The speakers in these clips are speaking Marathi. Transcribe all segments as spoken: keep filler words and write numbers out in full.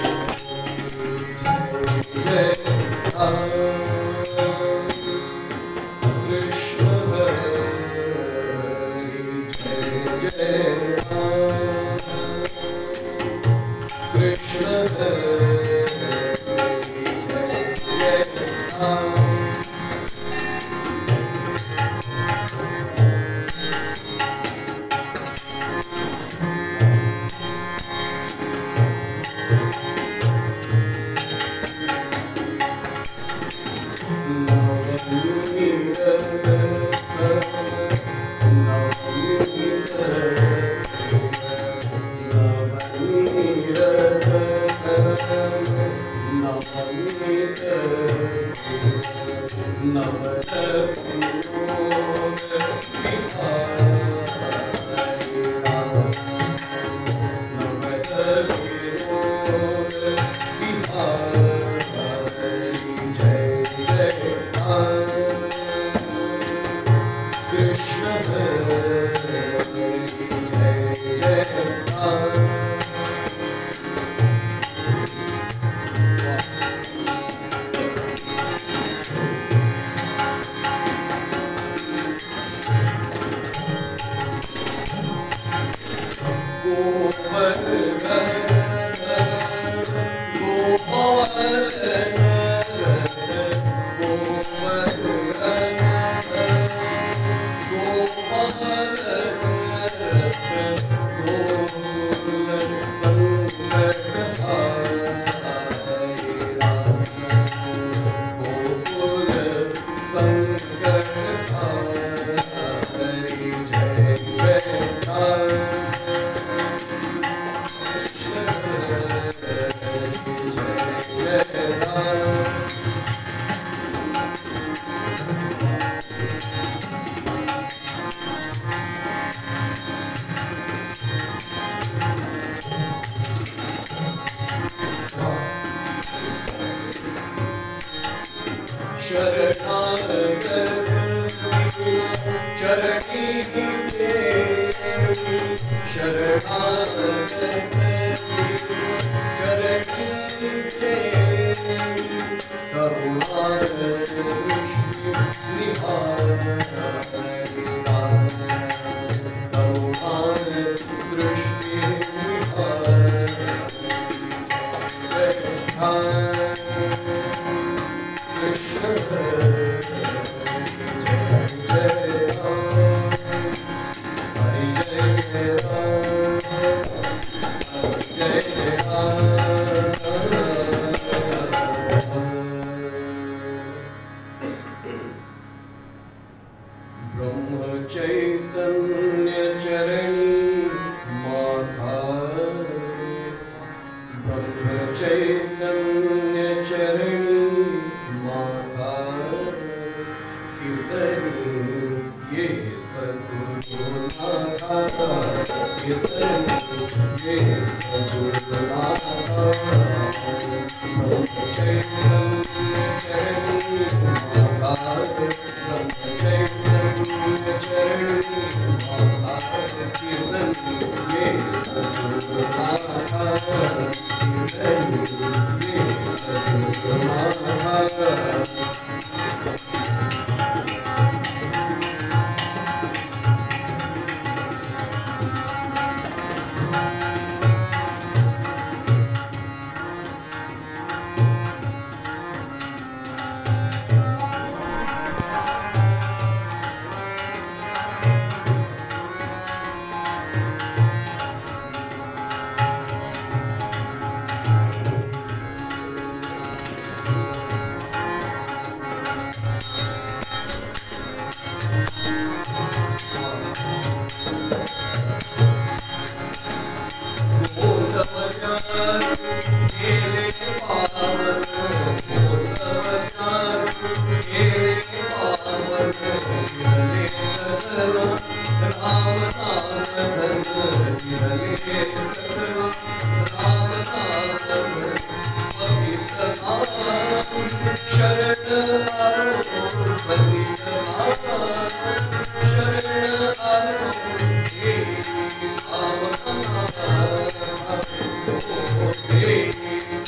Hey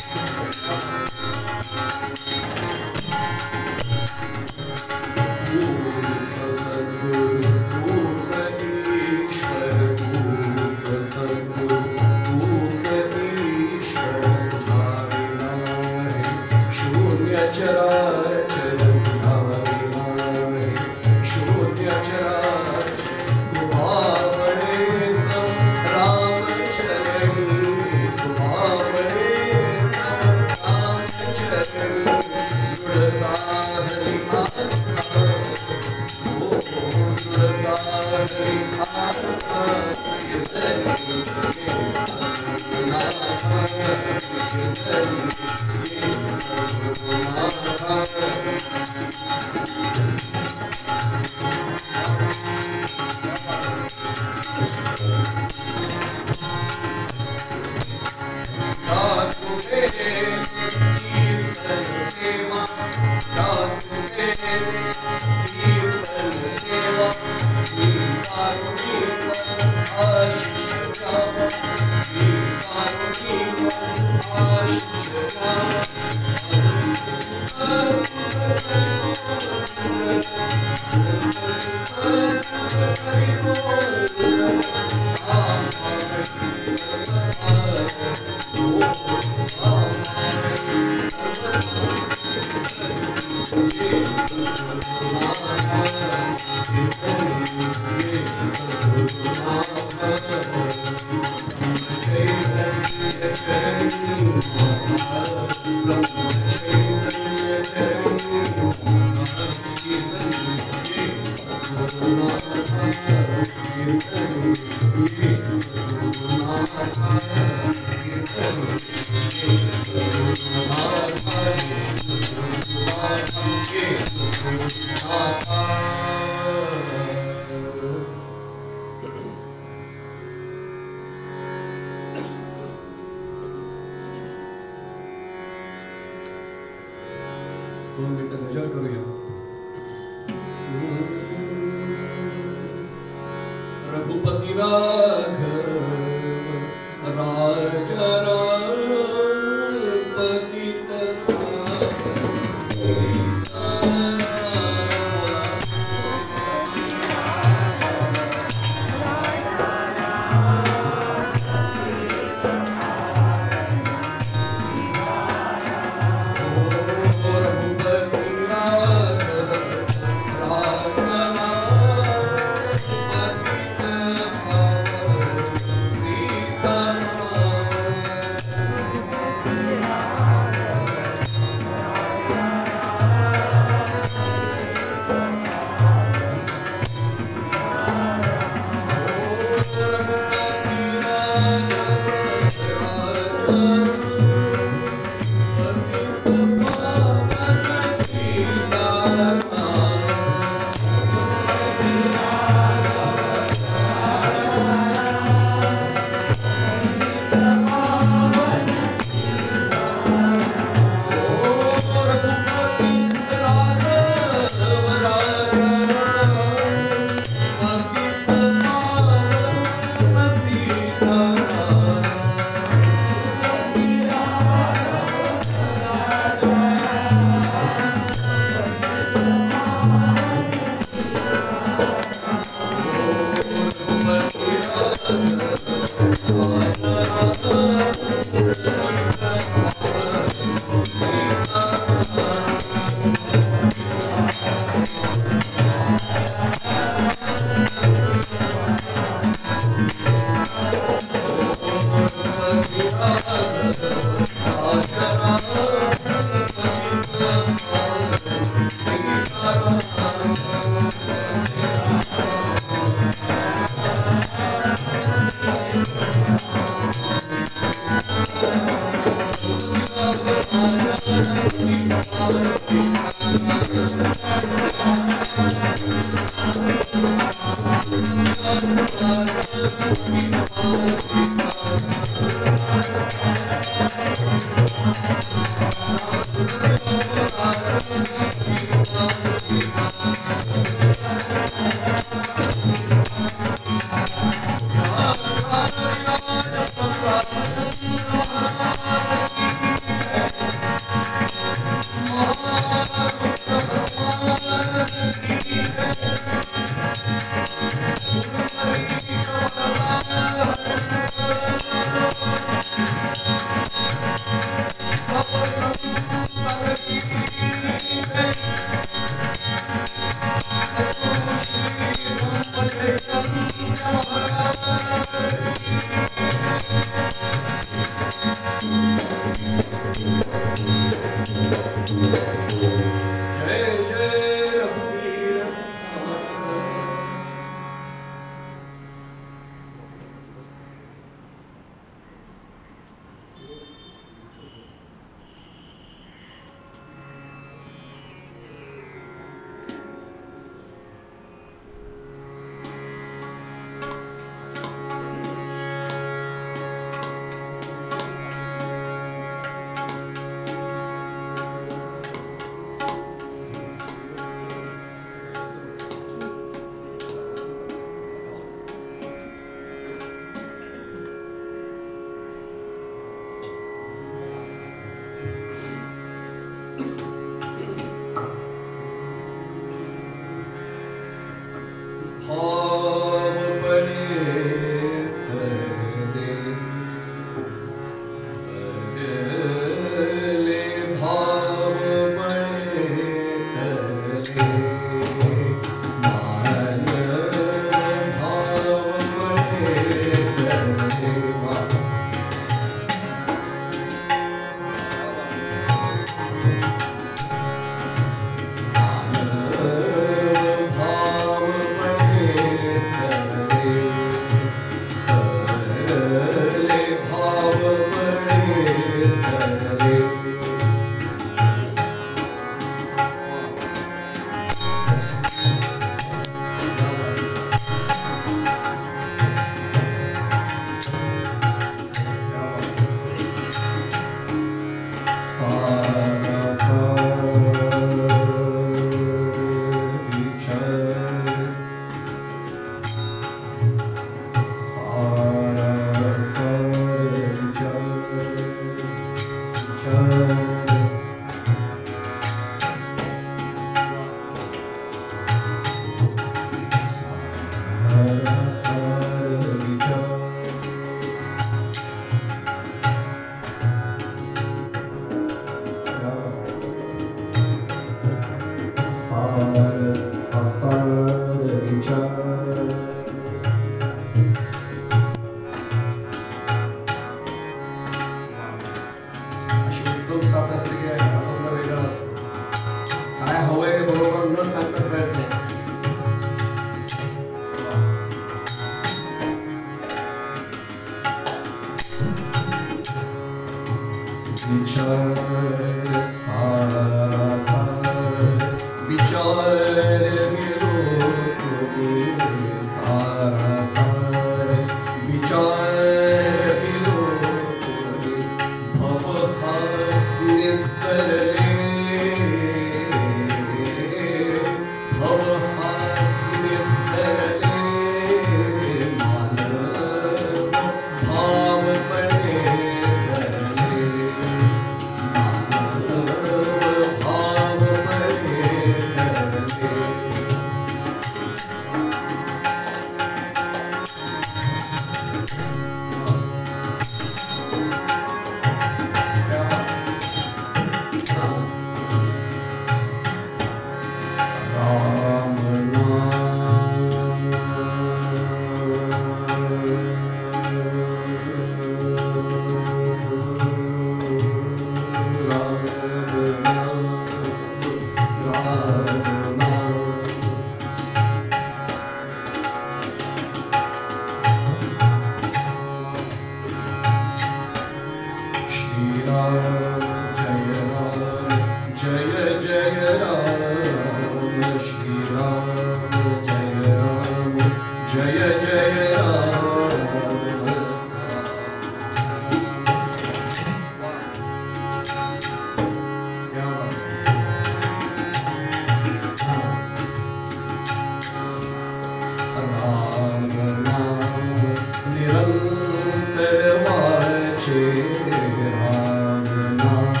निरंतर वाचे राम नाम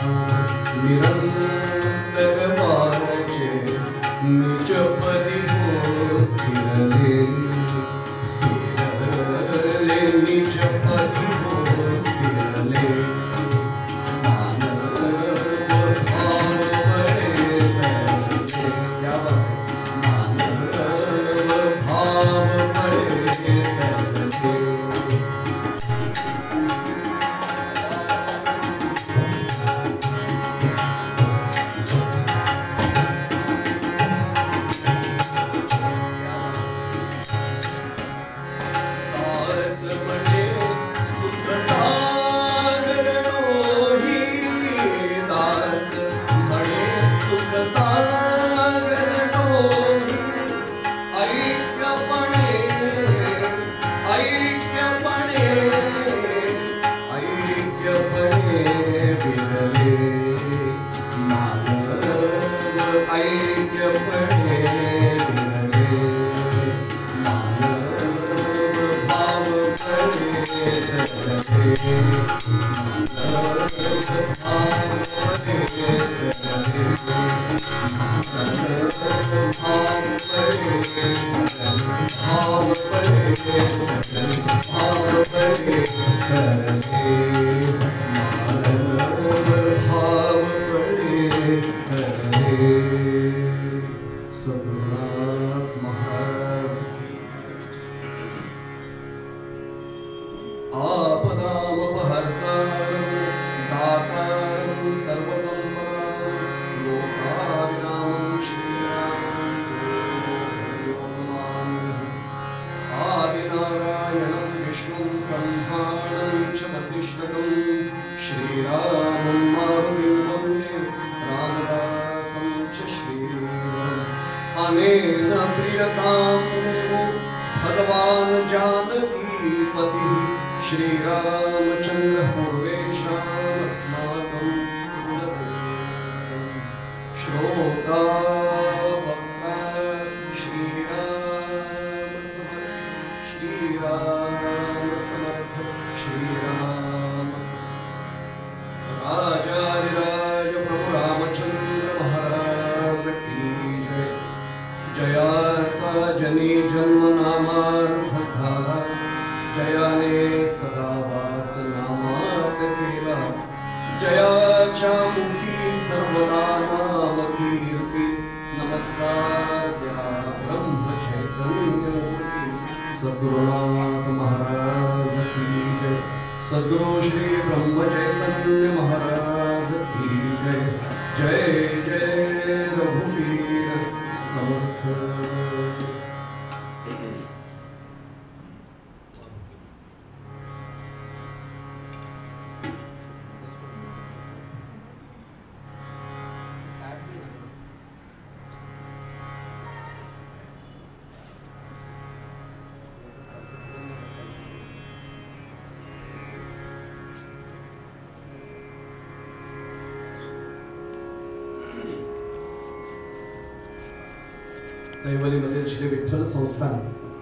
दैवलीमधील श्री विठ्ठल संस्थान,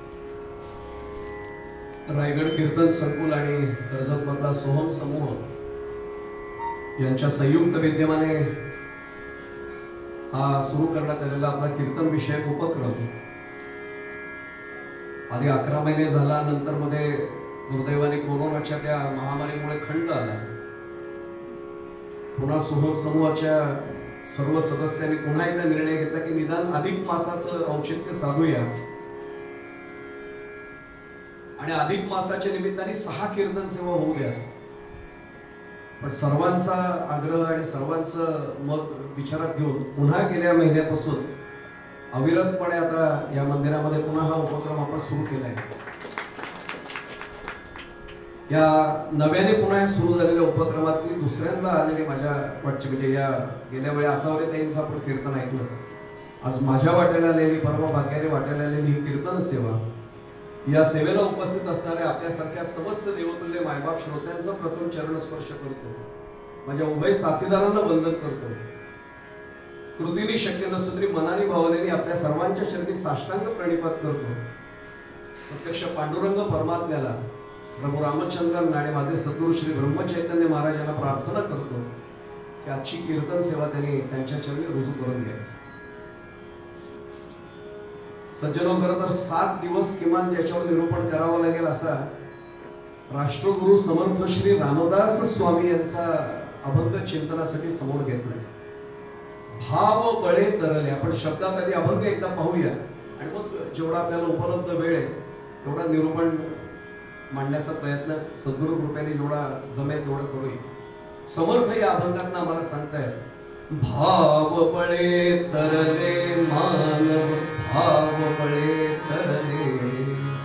रायगड कीर्तन संकुल आणि कर्जत मधला सोहम समूह यांच्या संयुक्त विद्यमाने हा सुरू करण्यात आलेला आपला कीर्तन विषयक उपक्रम आधी अकरा महिने झाला, नंतर मध्ये दुर्दैवाने कोरोनाच्या त्या महामारीमुळे खंड आला. पुन्हा सोहम समूहाच्या सर्व सदस्यांनी पुन्हा एकदा निर्णय घेतला की निदान अधिक मासाचं औचित्य साधूया आणि अधिक मासाच्या निमित्ताने सहा कीर्तन सेवा होऊ द्या. पण सर्वांचा आग्रह आणि सर्वांचं मत विचारात घेऊन पुन्हा गेल्या महिन्यापासून अविरतपणे आता या मंदिरामध्ये पुन्हा हा उपक्रम आपण सुरू केलाय. या नव्याने पुन्हा सुरू झालेल्या उपक्रमातली दुसऱ्यांदा आलेली माझ्या वाटची म्हणजे या गेल्या वेळी असावरे ताईंचं आपण कीर्तन ऐकलं, आज माझ्या वाट्याला आलेली, परवा भाग्याने वाट्याला आलेली ही कीर्तन सेवा, या सेवेला उपस्थित असणाऱ्या आपल्यासारख्या समस्त देवतुल्य मायबाप श्रोत्यांचा प्रथम चरणस्पर्श करतो, माझ्या उभय साथीदारांना वंदन करतो. कृतीने शक्य नसलं तरी मनाने भावनेने आपल्या सर्वांच्या चरणी साष्टांग प्रणिपात करतो. प्रत्यक्ष पांडुरंग परमात्म्याला, प्रभू रामचंद्रांना आणि माझे सद्गुरू श्री ब्रह्मचैतन्य महाराजांना प्रार्थना करतो की आजची कीर्तन सेवा त्यांनी त्यांच्या चरणी रुजू करून घ्या. सज्जनो, खरं तर सात दिवस किमान ज्याच्यावर निरूपण करावं लागेल असा राष्ट्रगुरु समर्थ श्री रामदास स्वामी यांचा अभंग चिंतनासाठी समोर घेतलाय. भाव बळे तरले. आपण शब्दात आधी अभंग एकदा पाहूया आणि मग जेवढा आपल्याला उपलब्ध वेळ आहे तेवढा निरूपण मांडण्याचा प्रयत्न सद्गुरु कृपेने जेवढा जमेल तेवढं करूया. समर्थ या अभंगात आम्हाला सांगतायत, भाव बळे तरले मानव, भाव बळे तरले,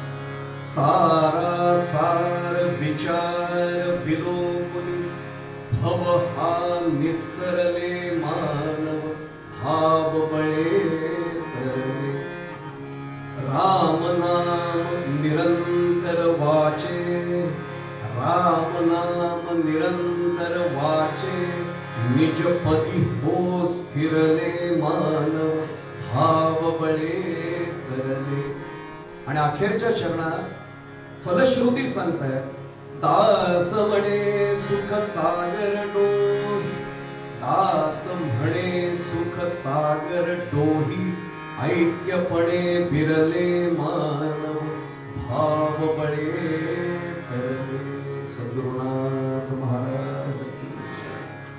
सारा सार विचार विलोकुनी, भव हा निस्तरले मानव, भाव बळे तरले. राम नाम निरंतर वाचे, राम नाम निरंतर वाचे, निज पदी हो स्थिरले मानव, भाव बळे तरले. आणि अखेरच्या चरणात फलश्रुती सांगतायत, दास म्हणे सुख सागर डोही, दास म्हणे सुख सागर डोही, ऐक्यपणे विरले मानव, भाव बळे तरले. सद्गुरुनाथ महाराज की जय.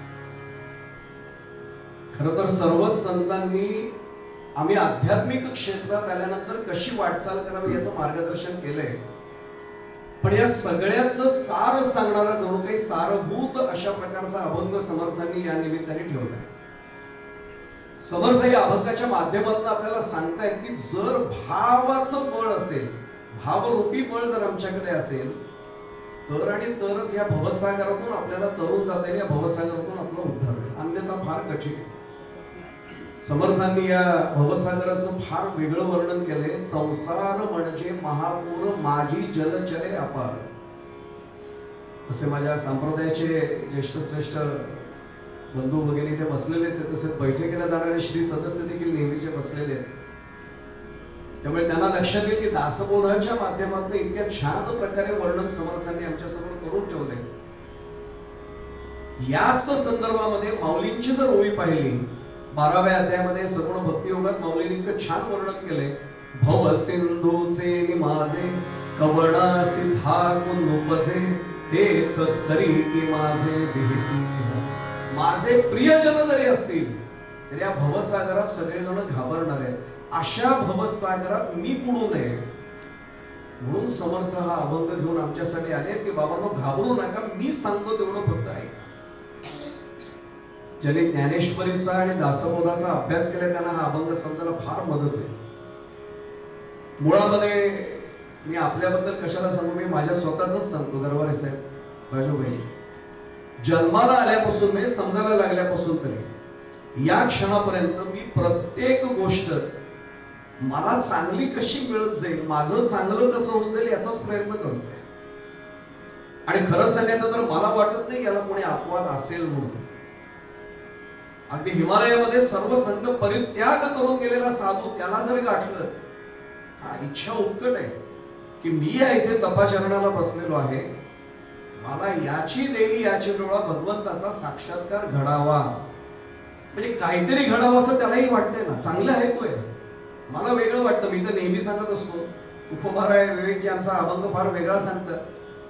खरं तर सर्वच संतांनी आम्ही आध्यात्मिक क्षेत्रात आल्यानंतर कशी वाटचाल करावी याचं मार्गदर्शन केलंय. पण या सगळ्याचं सार सांगणारा जणू काही सारभूत अशा प्रकारचा अभंग समर्थांनी या निमित्ताने ठेवलाय. समर्थ या अभंगाच्या माध्यमातून आपल्याला सांगतायत की जर भावाचं बळ असेल, भावरूपी बळ जर आमच्याकडे असेल तर आणि तरच या भवसागरातून आपल्याला तरुण जाता येईल, या भवसागरातून आपला उद्धार होईल, अन्यथा फार कठीण आहे. समर्थांनी या भवसागराचं फार वेगळं वर्णन केलंय. संसार म्हणजे महापूर माझी जलचरे अपार. असे माझ्या संप्रदायाचे ज्येष्ठ श्रेष्ठ बंधू भगिनी इथे बसलेलेच आहेत. तसेच बैठकीला जाणारे श्री सदस्य देखील नेहमीचे बसलेले आहेत. त्यामुळे त्यांना लक्षात येईल की दासबोधाच्या माध्यमातून इतक्या छान प्रकारे वर्णन समर्थांनी आमच्या समोर करून ठेवलंय. याच संदर्भामध्ये माऊलींची जर ओवी पाहिली, बाराव्या अध्यायामध्ये सगुण भक्तियोगात माऊलींनी इतकं छान वर्णन केलंय. भव सिंधूचे निमाजे कवणासी धाकून उपजे, ते तत्सरी की माझे विहिती. माझे प्रियजन जरी असतील तरी या भवसागरात सगळेजण घाबरणार आहेत. अशा भवसागरात मी बुडू नये म्हणून समर्थ हा अभंग घेऊन आमच्यासाठी आले की बाबांनो घाबरू नका, मी सांगतो तेवढं फक्त ऐका. ज्याने ज्ञानेश्वरीचा आणि दासबोधाचा अभ्यास केला त्यांना हा अभंग समजायला फार मदत होईल. मुळामध्ये मी आपल्याबद्दल कशाला सांगू, मी माझ्या स्वतःच सांगतो. दरबारी साहेब, राजूभाई, जन्माला आल्यापासून म्हणजे समजायला लागल्यापासून तरी या क्षणापर्यंत मी प्रत्येक गोष्ट मला चांगली कशी मिळत जाईल, माझं चांगलं कसं होत जाईल याचाच प्रयत्न करतोय. आणि खरं सांगायचं तर मला वाटत नाही याला कोणी अपवाद असेल म्हणून. अगदी हिमालयामध्ये सर्व संत परित्याग करून गेलेला साधू त्याला जर गाठलं, हा इच्छा उत्कट आहे की मी या इथे तपाचरणाला बसलेलो आहे, मला याची देई याची डोळा भगवंताचा साक्षात्कार घडावा, म्हणजे काहीतरी घडावं असं त्यालाही वाटतंय ना. चांगलं आहे तो आहे, मला वेगळं वाटतं. मी तर नेहमी सांगत असतो, तुकोबाराय विवेकजी आमचा अभंग फार वेगळा सांगतात.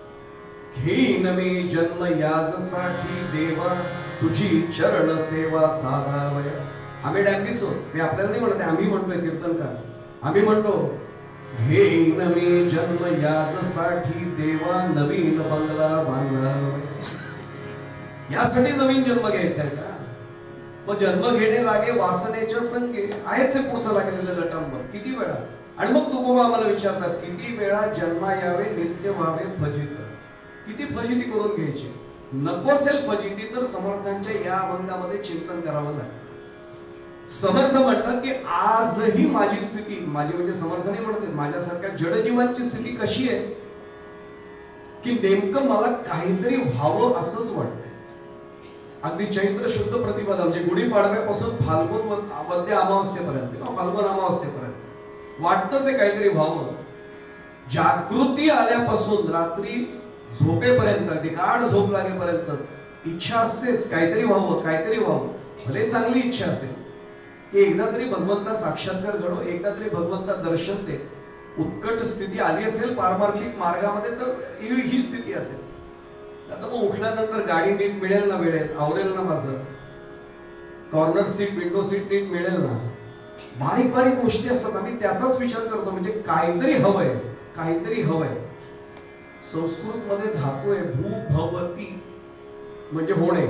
घेईन मी जन्म याजसाठी देवा, तुझी चरण सेवा साधावया. आम्ही डॅम्बिसो, मी आपल्याला नाही म्हणते, आम्ही म्हणतोय कीर्तनकार, आम्ही म्हणतो घेईन मी जन्म याजसाठी देवा, नवीन बंगला बांधावया. यासाठी नवीन जन्म घ्यायचा आहे का? मग जन्म घेणे लागे वासनेच्या संगे, आहेच पुढचं लागलेलं लटांबर किती वेळा. आणि मग तुकोबा आम्हाला विचारतात किती वेळा जन्मा यावे नित्य व्हावे फजित. किती फजिती करून घ्यायची, नको असेल फजिती तर समर्थांच्या या अभंगामध्ये चिंतन करावं लागतं. समर्थ म्हणतात की आजही माझी स्थिती, माझी म्हणजे समर्थने म्हणतात माझ्यासारख्या जडजीवांची स्थिती कशी आहे की नेमकं मला काहीतरी व्हावं असंच वाटतंय. अगदी चैत्र शुद्ध प्रतिपदा म्हणजे गुढीपाडव्यापासून फाल्गुन वद्य अमावस्येपर्यंत किंवा फाल्गुन अमावस्येपर्यंत वाटतंच आहे काहीतरी व्हावं. जागृती आल्यापासून रात्री झोपेपर्यंत, अगदी गाढ झोप लागेपर्यंत इच्छा असतेच काहीतरी व्हावं, काहीतरी व्हावं. भले चांगली इच्छा असेल की एकदा तरी भगवंता साक्षात्कार घडो, एकदा तरी भगवंता दर्शन दे. उत्कट स्थिती आली असेल पारमार्थिक मार्गामध्ये तर ही स्थिती असेल. आता मग उठल्यानंतर गाडी नीट मिळेल ना, वेळेत आवरेल ना, माझं कॉर्नर सीट विंडो सीट नीट मिळेल ना, बारीक बारीक गोष्टी असतात. आम्ही त्याचाच विचार करतो, म्हणजे काहीतरी हवंय, काहीतरी हवंय. संस्कृत मध्ये धातू आहे भूभवती, म्हणजे होणे.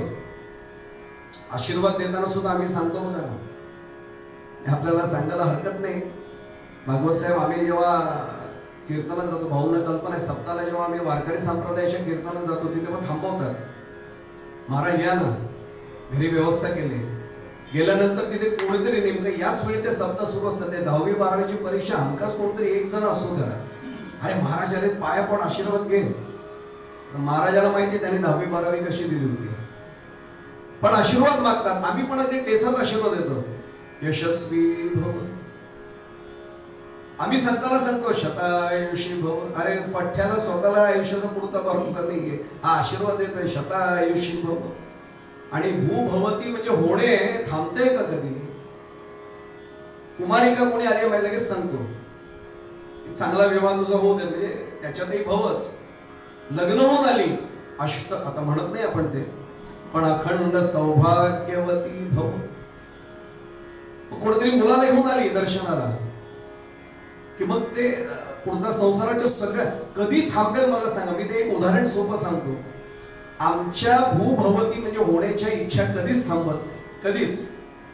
आशीर्वाद देताना सुद्धा आम्ही सांगतो बघा ना, आपल्याला सांगायला हरकत नाही. भागवत साहेब, आम्ही जेव्हा कीर्तनात जातो, भाऊंना कल्पना आहे, सप्ताहाला जेव्हा आम्ही वारकरी संप्रदायाच्या कीर्तनात जातो तिथे मग थांबवतात, महाराज या ना, घरी व्यवस्था केली. गेल्यानंतर तिथे कोणीतरी नेमकं याच वेळी ते सप्ताह सुरू असतात, ते दहावी बारावीची परीक्षा, हमखास कोणतरी एक जण असतो घरात. अरे महाराज आले, पाया पण आशीर्वाद घे. महाराजाला माहिती त्याने दहावी बारावी कशी दिली होती, पण आशीर्वाद मागतात. आम्ही पण ते टेचात आशीर्वाद देतो, यशस्वी भव. आम्ही संतांना सांगतो शतायुषी भव, अरे पठ्याला स्वतःला आयुष्याचा पुढचा भरोसा नाहीये, हा आशीर्वाद देतोय शतायुषी भव. आणि भू भवती म्हणजे होणे थांबते का कधी? कुमारिका कोणी आली माहिती लगेच सांगतो चांगला विवाह तुझा होऊ दे, म्हणजे त्याच्यातही भवच. लग्न होऊन आली अष्ट, आता म्हणत नाही आपण ते, पण अखंड सौभाग्यवती भव. कोणतरी मुलाला घेऊन आली दर्शनाला की मग ते पुढचा संसाराच्या सगळ्या कधी थांबेल मला सांगा. मी ते एक उदाहरण सोपं सांगतो. आमच्या भूभवती म्हणजे होण्याच्या इच्छा कधीच थांबत नाही, कधीच.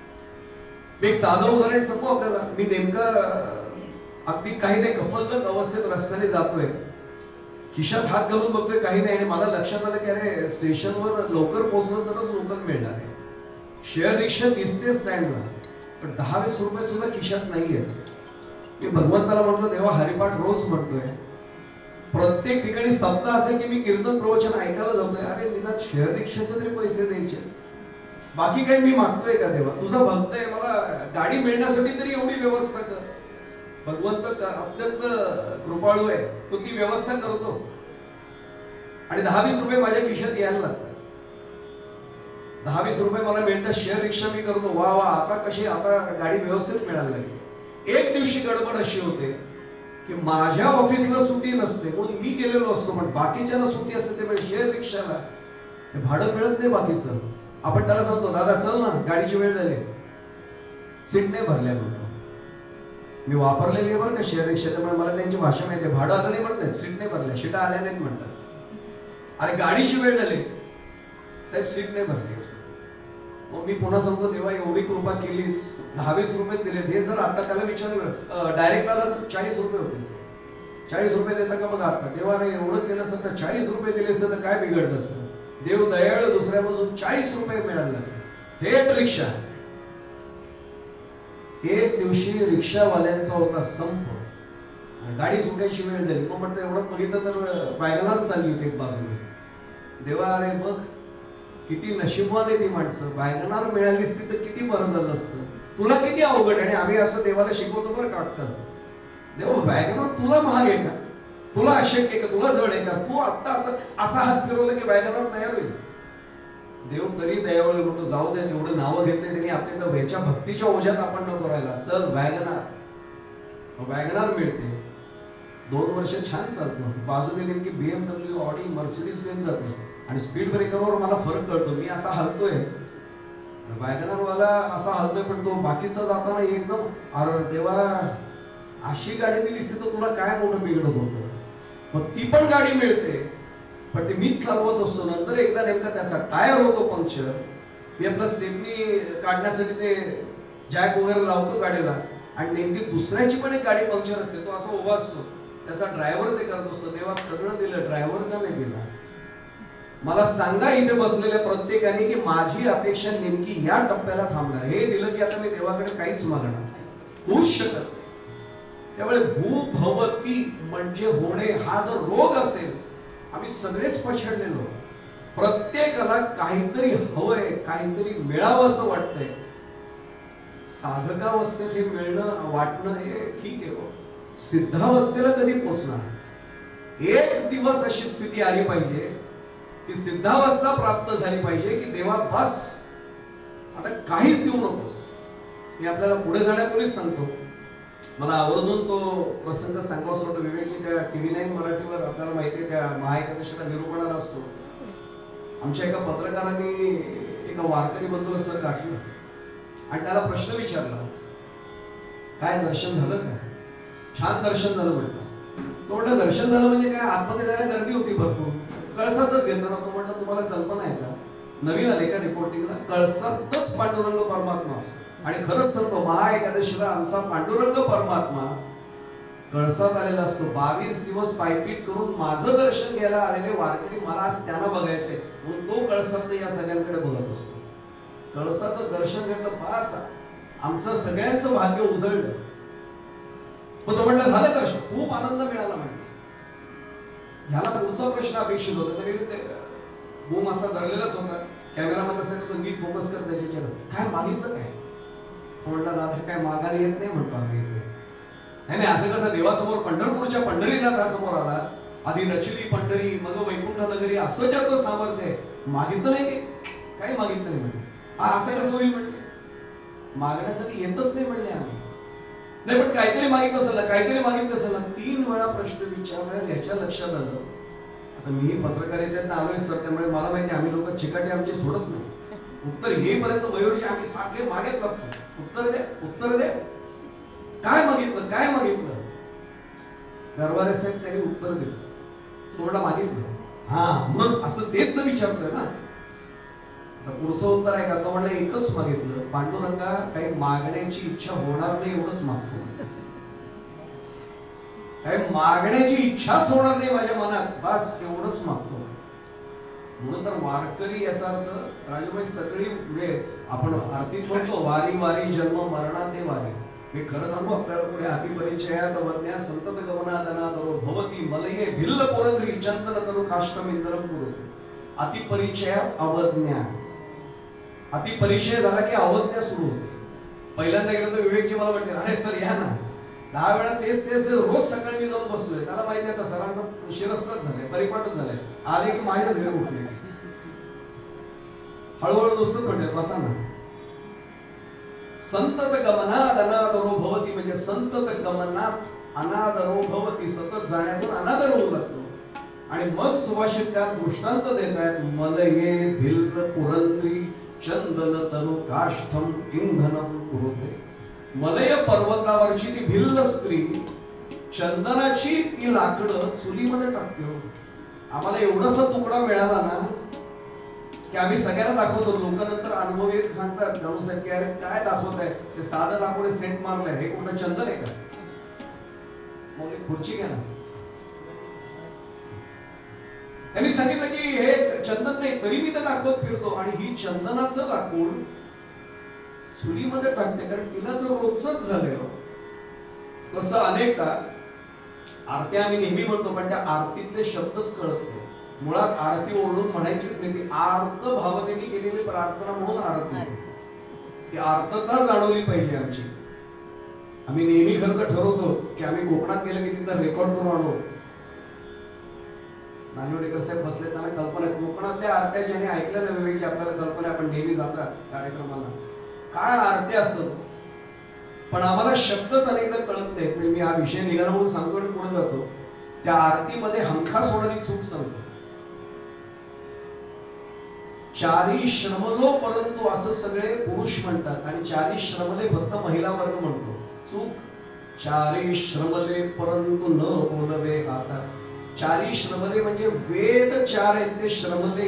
मी एक साधं उदाहरण सांगू आपल्याला. मी नेमका अगदी काही नाही कफल्लक अवस्थेत रस्त्याने जातोय, खिशात हात घालून बघतोय काही नाही, आणि मला लक्षात आलं की अरे स्टेशनवर लवकर पोहोचलं तरच लोकल मिळणार आहे. शेअर रिक्षा दिसते स्टँडला, पण दहा वीस रुपये सुद्धा खिशात नाही आहेत. मी भगवंताला म्हणतो देवा हरिपाठ रोज म्हणतोय, प्रत्येक ठिकाणी सप्ताह असेल की मी कीर्तन प्रवचन ऐकायला जातोय, अरे निदान शेअर रिक्षाचे तरी पैसे द्यायचेच, बाकी काही मी मागतोय का देवा? तुझा भक्त आहे, मला गाडी मिळण्यासाठी तरी एवढी व्यवस्था कर. भगवंत अत्यंत कृपाळू आहे, तो ती व्यवस्था करतो आणि दहा वीस रुपये माझ्या खिशात यायला लागतात. दहा वीस रुपये मला मिळतात, शेअर रिक्षा मी करतो. वा वा, आता कशी आता गाडी व्यवस्थित मिळायला लागली. एक दिवशी गडबड अशी होते की माझ्या ऑफिसला सुट्टी नसते म्हणून मी गेलेलो असतो, पण बाकीच्यांना सुट्टी असते ते म्हणजे शेअर रिक्षाला ते भाडं मिळत नाही बाकीचं. आपण त्याला सांगतो दादा चल ना गाडीची वेळ झाली, सीट नाही भरल्या म्हणतो. मी वापरलेली आहे बरं का शेअर रिक्षा, त्यामुळे मला त्यांची भाषा माहिती आहे. भाडं आलं नाही म्हणत नाही, सीट नाही भरल्या, सीटा आल्या नाहीत म्हणतात. अरे गाडीची वेळ झाली साहेब, सीट नाही भरली. मग मी पुन्हा सांगतो देवा एवढी कृपा केलीस, दहा वीस रुपये दिलेत, हे जर आता त्याला विचारलं डायरेक्ट आला चाळीस रुपये होते, चाळीस रुपये देता का? मग आता देवा रे एवढं केलं असतं तर चाळीस रुपये दिले असतं तर काय बिघडलं असतं? देव दयाळ, दुसऱ्यापासून चाळीस रुपये मिळायला लागले, थेट रिक्षा. एक दिवशी रिक्षावाल्यांचा होता संप, गाडी सुटायची वेळ झाली. मग म्हटलं एवढं बघितलं तर वॅगनार चालली होती एक बाजूने. देवा अरे बघ किती नशिबवान आहे ती माणसं, वॅगनार मिळाली असती तर किती बरं झालं असतं. तुला किती अवघड आहे. आणि आम्ही असं देवाला शिकवतो बरं का अक्कल, देव वॅगनार तुला महाग आहे का? तुला अशक्य आहे का? तुला जड आहे का? तू आता असं असा हात फिरवलं की वॅगनार तयार होईल. देव तरी दयाळू म्हणतो जाऊ दे, तेवढं नावं घेतले त्यांनी आपले, तर ह्याच्या भक्तीच्या ओझ्यात आपण नको राहिला. चल वॅगनार. वॅगनार मिळते, दोन वर्ष छान चालतो. बाजूने नेमकी बीएमडब्ल्यू, ऑडी, मर्सिडीज बेंज जाते आणि स्पीड ब्रेकरवर मला फरक कळतो. मी असा हलतोय, वॅगनारवाला असा हलतोय, पण तो बाकीचा जाताना एकदम अरे देवा अशी गाडी दिलीस तर तुला काय मोठं बिघडत होतं. मग ती पण गाडी मिळते, पण ते मीच चालवत असतो. नंतर एकदा नेमका त्याचा टायर होतो पंक्चर, मी आपला स्टेपनी काढण्यासाठी ते जॅक वगैरे लावतो गाडीला, आणि नेमकी दुसऱ्याची पण एक गाडी पंक्चर असते, तो असा उभा असतो, त्याचा ड्रायव्हर ते करत असतो. तेव्हा सगळं दिलं, ड्रायव्हर का नाही दिला? मला सांगा इथे बसलेल्या प्रत्येकाने की माझी अपेक्षा नेमकी या टप्प्याला थांबणार. हे दिलं की आता मी देवाकडे काहीच मागणार नाही, होऊच शकत नाही. त्यामुळे भूभवती म्हणजे होणे हा जर रोग असेल, आम्ही सगळेच पछाडलेलो, प्रत्येकाला काहीतरी हवंय, काहीतरी मिळावं असं वाटतंय. साधकावस्थेत हे मिळणं वाटणं हे ठीक आहे, सिद्धावस्थेला कधी पोचणार? एक दिवस अशी स्थिती आली पाहिजे की सिद्धावस्था प्राप्त झाली पाहिजे की देवा बस आता काहीच देऊ नकोस. मी आपल्याला पुढे जाण्यापूर्वीच सांगतो, मला आवर्जून तो प्रसंग सांगावासा वाटतो. विवेकजी त्या टीव्ही नाईन मराठीवर आपल्याला माहिती आहे त्या महाएकादशीला निरूपणाला असतो. आमच्या एका पत्रकारांनी एका वारकरी बंधूला सर गाठलं आणि त्याला प्रश्न विचारला, काय दर्शन झालं का? छान दर्शन झालं म्हटलं. तो म्हटलं दर्शन झालं म्हणजे काय? आतमध्ये जायला गर्दी होती भरपूर, कळसाच घेतलं ना. तो म्हटलं तुम्हाला कल्पना आहे का, नवीन आले का रिपोर्टिंगला, कळसातच पांडुरंग परमात्मा असतो. आणि खरंच सांगतो महाएकादशीला आमचा पांडुरंग परमात्मा कळसात आलेला असतो. बावीस दिवस पायपीट करून माझं दर्शन घ्यायला आलेले वारकरी मला आज त्यांना बघायचंय म्हणून तो कळसात या सगळ्यांकडे बघत असतो. कळसाचं दर्शन घेतलं पास, आमचं सगळ्यांचं भाग्य उजळलं. मग तो म्हटलं झालं दर्शन, खूप आनंद मिळाला म्हटलं. ह्याला पुढचा प्रश्न अपेक्षित होता, तरी ते बूम असा धरलेलाच होता. कॅमेरामॅन असेल नीट फोकस कर त्याच्यावर, काय मागितलं काय? तो म्हटलं दादा काय मागायला येत नाही म्हणतो आम्ही इथे. नाही नाही, असं कसं देवासमोर पंढरपूरच्या पंढरीनाथासमोर आला, आधी रचली पंढरी मग वैकुंठ नगरी, असं ज्याचं सामर्थ्य आहे, मागितलं नाही की काही मागितलं नाही म्हणले. असं कसं होईल म्हणले, मागण्यासाठी येतच नाही म्हणले आम्ही. नाही पण काहीतरी मागितलं असेल ना, काहीतरी मागितलं असेल ना. तीन वेळा प्रश्न विचारला, याच्या लक्षात आलं आता मी पत्रकारितेतनं आलोय सर, त्यामुळे मला माहिती आम्ही लोक चिकाटी आमची सोडत नाही. उत्तर येईपर्यंत मयूरजी आम्ही सारखे मागत लागतो, उत्तर दे उत्तर दे, काय मागितलं काय मागितलं. दरबारे साहेब त्यांनी उत्तर दिलं, तोंडला मागितलं. हा मग असं तेच तर विचारतोय ना. आता पुढचं उत्तर आहे का, तो म्हणलं एकच मागितलं, पांडुरंगा काही मागण्याची इच्छा होणार नाही एवढंच मागतो, काही मागण्याची इच्छाच होणार नाही माझ्या मनात, बस एवढंच मागतो. म्हणून तर वारकरी याचा अर्थ राजूबाई सगळी म्हणजे आपण आरतीत म्हणतो वारी वारी जन्म मरणाते वारी. मी खरं सांगू आपल्याला पुढे अतिपरिचयात वज्ञा संतत गमनादना दरो भवती मलये भिल्ल पुरंद्री चंदन तनु काष्टम इंद्रम पुरते. अतिपरिचयात अवज्ञा, अतिपरिचय झाला की अवज्ञा सुरू होते. पहिल्यांदा गेलो तर विवेकजी मला म्हणते अरे सर या ना, दहा वेळा तेच तेच रोज सकाळी मी जाऊन बसलोय. त्याला माहिती आहे सरांचा शिरस्ताच झालाय, परिपाठच झालाय, आले की माझ्याच घरी उठले. हळूहळू नुसतंच म्हणते बसा ना. संतत गमनात अनादरो भवती म्हणजे संतत गमनात अनादरो भवती, सतत जाण्यातून अनादर होऊ लागतो. आणि मग सुभाषितकार दृष्टांत देत आहेत, मलये भिल्ल पुरंद्री चंदन तनु काष्ठम इंधनम कुरुते. मलय पर्वतावरची ती भिल्ल स्त्री चंदनाची ती लाकडं चुलीमध्ये टाकते. आम्हाला एवढासा तुकडा मिळाला ना की आम्ही सगळ्यांना दाखवतो. लोक नंतर अनुभव येत सांगतात गणूसाहेब की अरे काय दाखवत आहे, ते साधं लाकूड सेंट मारलंय, हे कोणतं चंदन आहे का, मग एक खुर्ची घ्या ना. त्यांनी सांगितलं की हे चंदन नाही, तरी मी ते दाखवत फिरतो. आणि ही चंदनाचं लाकूड चुलीमध्ये टाकते, कारण तिला तो रोजच झाले. तसं अनेकदा आरत्या आम्ही नेहमी म्हणतो, पण त्या आरतीतले शब्दच कळत नाही. मुळात आरती ओरडून म्हणायचीच नाही, ती आर्त भावनेने केलेली प्रार्थना म्हणून आरती. ती आर्तता जाणवली पाहिजे आमची. आम्ही नेहमी खरं तर ठरवतो की आम्ही कोकणात गेलो की तिथं रेकॉर्ड करून आणू. नानवडेकर साहेब बसले, त्यांना कल्पना आहे कोकणातल्या आरत्या ज्याने ऐकल्या ना विवेकची आपल्याला कल्पना आहे. आपण नेहमी जातात कार्यक्रमाला, काय आरती असत, पण आम्हाला शब्दच अनेकदा कळत नाहीत. मी हा विषय निघाला म्हणून सांगतो आणि पुढे जातो. त्या आरतीमध्ये हमखास होणारी चूक सांगतो. चारी श्रमलो परंतु असं सगळे पुरुष म्हणतात आणि चारी श्रमले फक्त महिला वर्ग म्हणतो. चूक. चारी श्रमले परंतु न बोलवे आता. चारी श्रमले म्हणजे वेद चार आहेत ते श्रमले,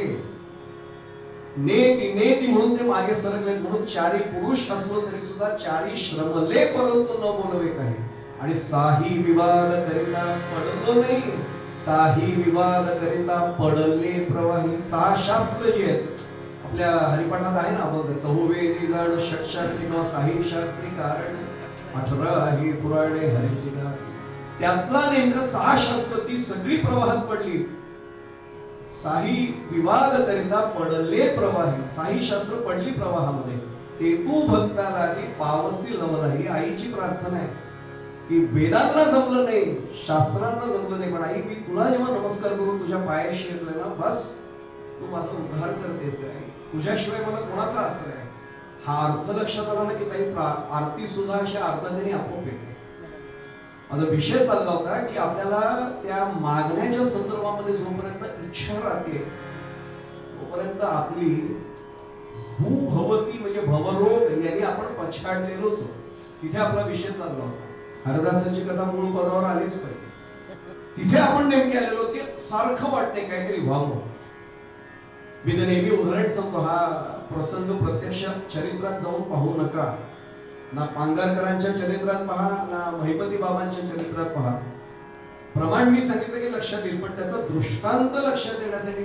नेती नेती म्हणून ते मागे सरकलेत. म्हणून चारी पुरुष असलो तरी सुद्धा चारी श्रमले परंतु न बोलवे काही. आणि साही विवाद करिता पडलो नाही, साही विवाद करिता पडले प्रवाही. सहा शास्त्र जी आहेत आपल्या हरिपाठात आहे ना, आपण चहुवेदी जाण षटशास्त्री किंवा साही शास्त्री कारण अठरा ही पुराणे हरिसिगा. त्यातला नेमकं सहा शास्त्र ती सगळी प्रवाहात पडली. साही विवाद करिता पडले प्रवाही, साही शास्त्र पडली प्रवाहामध्ये. ते तू भक्ताला की पावसी लवला, ही आईची प्रार्थना आहे की वेदांना जमलं नाही, शास्त्रांना जमलं नाही, पण आई मी तुला जेव्हा नमस्कार करून तुझ्या पायाशी येतोय ना, बस तू माझा उद्धार करतेस काय, तुझ्याशिवाय मला कोणाचा आश्रय आहे. हा अर्थ लक्षात आला ना की ताई आरती सुद्धा अशा अर्थाने आपोआप येते. माझा विषय चालला होता की आपल्याला त्या मागण्याच्या संदर्भामध्ये जोपर्यंत इच्छा राहते तोपर्यंत आपली भूभवती म्हणजे भवरोग यांनी आपण पछाडलेलोच. तिथे आपला विषय चालला होता. हरदासाची कथा मूळ पदावर आलीच पाहिजे. तिथे आपण नेमके आलेलो की सारखं वाटते काहीतरी व्हावं. मी तर नेहमी उदाहरण सांगतो, हा प्रसंग प्रत्यक्ष चरित्रात जाऊन पाहू नका. ना पांगारकरांच्या चरित्रात पहा, ना महिपती बाबांच्या चरित्रात पहा. प्रमाण मी सांगितलं की लक्षात येईल, पण त्याचा दृष्टांत लक्षात येण्यासाठी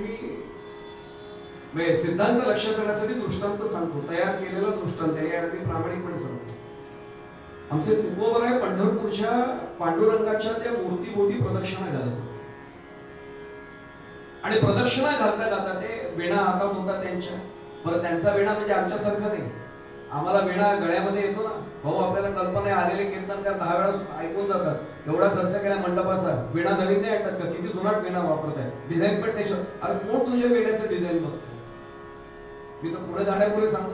मी सिद्धांत लक्षात येण्यासाठी दृष्टांत सांगतो. तयार केलेला दृष्टांत आहे, अगदी प्रामाणिकपणे सांगतो. आमचे तुकोबराय पंढरपूरच्या पांडुरंगाच्या त्या मूर्तीभोवती प्रदक्षिणा घालत होते. आणि प्रदक्षिणा घालता घालता ते वेणा हातात होता त्यांच्या. बरं, त्यांचा वेणा म्हणजे आमच्यासारखा नाही, आम्हाला वीणा गळ्यामध्ये येतो ना भाऊ, आपल्याला कल्पना आलेले कीर्तनकार दहा वेळा ऐकून जातात. एवढा खर्च केला मंडपाचा, वीणा नवीन नाही आणतात का? किती जुनाट वीणा वापरत आहे, डिझाईन पण त्याच्या. अरे कोण तुझ्या वीण्याचं डिझाईन बघतो? मी तर पुढे जाण्यापूर्वी सांगू,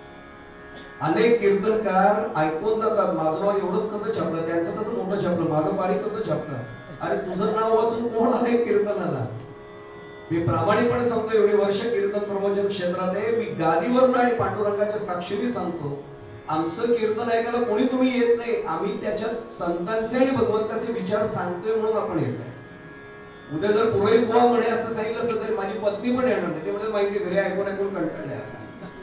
अनेक कीर्तनकार ऐकून जातात माझं नाव एवढंच कसं छापलं, त्यांचं कसं मोठं छापलं, माझं बारीक कसं छापलं. अरे तुझं नाव वाचून कोण अनेक कीर्तनाला? मी प्रामाणिकपणे सांगतो, एवढे वर्ष कीर्तन प्रवचन क्षेत्रात आहे, मी गादीवरून आणि पांडुरंगाच्या साक्षीने सांगतो, आमचं कीर्तन ऐकायला कोणी तुम्ही येत नाही. आम्ही त्याच्यात संतांचे आणि भगवंताचे विचार सांगतोय म्हणून आपण येत आहे. उद्या जर पुरोहित बुवा म्हणे असं सांगितलं असं तरी माझी पत्नी पण येणार नाही. ते म्हणजे माहिती घरी ऐकून ऐकून कंटाळले. आता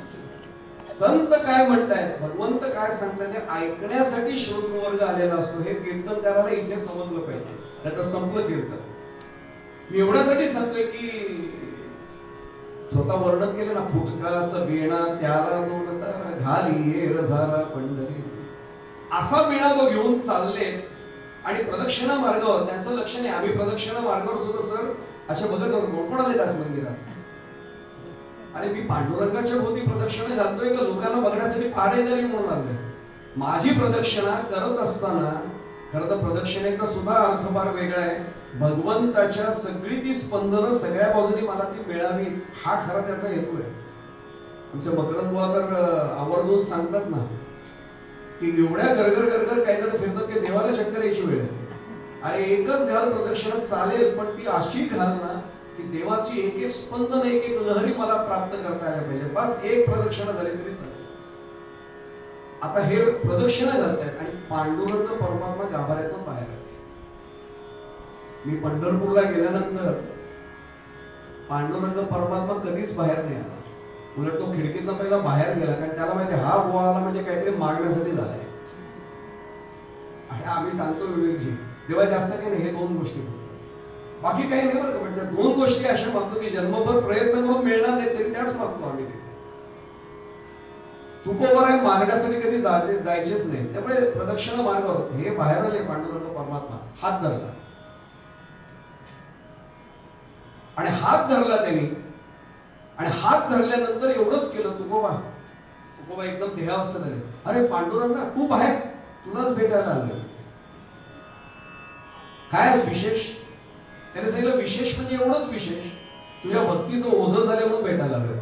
संत काय म्हणतायत, भगवंत काय सांगतायत ते ऐकण्यासाठी श्रोतृवर्ग आलेला असतो. हे कीर्तनकाराला इथे समजलं पाहिजे. आता संपलं कीर्तन. मी एवढ्यासाठी सांगतोय की स्वतः वर्णन केलं ना, फुटकाचं वीणा त्याला दोन तारा घाली रझारा पंढरीचे, असा वीणा तो घेऊन चालले आणि प्रदक्षिणा मार्गावर त्यांचं लक्ष नाही. आम्ही प्रदक्षिणा मार्गावर सुद्धा सर असे बघत जातो, कोण कोण आले दास मंदिरात. अरे मी पांडुरंगाच्या भोवती प्रदक्षिणा घालतोय का लोकांना बघण्यासाठी पारेदारी म्हणून आलोय? माझी प्रदक्षिणा करत असताना खरं तर प्रदक्षिणेचा सुद्धा अर्थ फार वेगळा आहे. भगवंताच्या सगळी ती स्पंदनं सगळ्या बाजूनी मला ती मिळावी, हा खरा त्याचा हेतू आहे. आमचे मकरंद बुवा तर आवर्जून सांगतात ना की एवढ्या गरगर गरगर काही जण फिरतात की देवाला चक्कर यायची वेळ येते. अरे एकच घाल प्रदक्षिणा चालेल, पण ती अशी घाल ना की देवाची एक एक स्पंदन एक एक लहरी मला प्राप्त करता आल्या पाहिजे. बस एक प्रदक्षिणा झाली तरी चालेल. आता हे प्रदक्षिणा घालतायत आणि पांडुरंग परमात्मा गाभाऱ्यातून बाहेर आले. मी पंढरपूरला गेल्यानंतर पांडुरंग परमात्मा कधीच बाहेर नाही आला. उलट तो खिडकीतनं पहिला बाहेर गेला, कारण त्याला माहिती हा बुवा आला म्हणजे काहीतरी मागण्यासाठी झालाय. आणि आम्ही सांगतो विवेकजी देवा जास्त काही नाही, हे दोन गोष्टी बाकी काही नाही बरं का. पण त्या दोन गोष्टी अशा मागतो की जन्मभर प्रयत्न करून मिळणार नाही तरी त्याच मागतो आम्ही. तुकोबर आहे मागण्यासाठी कधी जायचे जायचेच नाही. त्यामुळे प्रदक्षिणा मार्गावर हे बाहेर आले पांडुरंग परमात्मा, हात धरला आणि हात धरला त्यांनी. आणि हात धरल्यानंतर एवढंच केलं, तुकोबा तुकोबा एकदम देहावस्था झाले. अरे पांडुरंगा तू बाहेर, तुलाच भेटायला आलोय. काय विशेष? त्याने सांगितलं विशेष म्हणजे एवढंच विशेष, तुझ्या भक्तीचं ओझं झालं म्हणून भेटायला आलोय.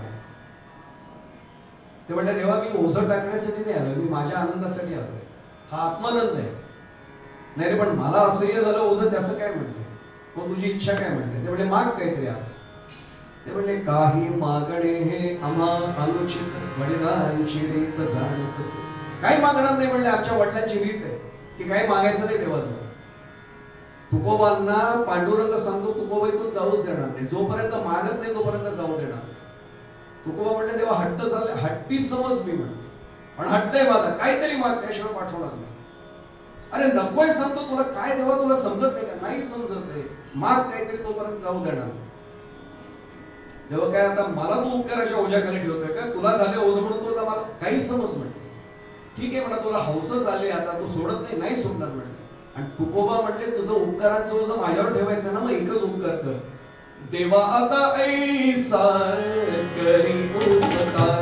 ते म्हणले देवा मी ओझं टाकण्यासाठी नाही आलोय, मी माझ्या आनंदासाठी आलोय. हा आत्मानंद आहे. नाही रे पण मला असह्य झालं ओझं, त्याचं काय म्हटलं? मग तुझी इच्छा काय म्हटली? ते म्हणले माग काहीतरी आज. ते म्हणले काही मागणे हे आम्हा अनुचित, वडिलांची रीत जाणत असे. काही मागणार नाही म्हणले, आमच्या वडिलांची रीत आहे की काही मागायचं नाही देवाजवळ. तुकोबांना पांडुरंग सांगतो तुकोबा इथून जाऊच देणार नाही, जोपर्यंत मागत नाही तोपर्यंत जाऊ देणार नाही. तुकोबा म्हणले देवा हट्ट चालले, हट्टी समज मी म्हणते, पण हट्ट आहे माझा, काहीतरी माग, त्याशिवाय पाठवणार नाही. अरे नकोय सांगतो तुला, काय देवा तुला समजत नाही का? नाही समजत आहे, माग काहीतरी, तोपर्यंत जाऊ देणार नाही. देवा काय आता मला तू उपकाराच्या ओझ्याखाली ठेवतोय का? तुला झाले ओझ म्हणून तुला मला काही समज म्हणते. ठीक आहे म्हणा, तुला हौस झाली आता, तू सोडत नाही, नाही सोडणार म्हणले. आणि तुकोबा म्हणले तुझं उपकारांचं ओझं माझ्यावर ठेवायचं ना, मग एकच उपकार कर, देवा आता ऐसा करी उपकार,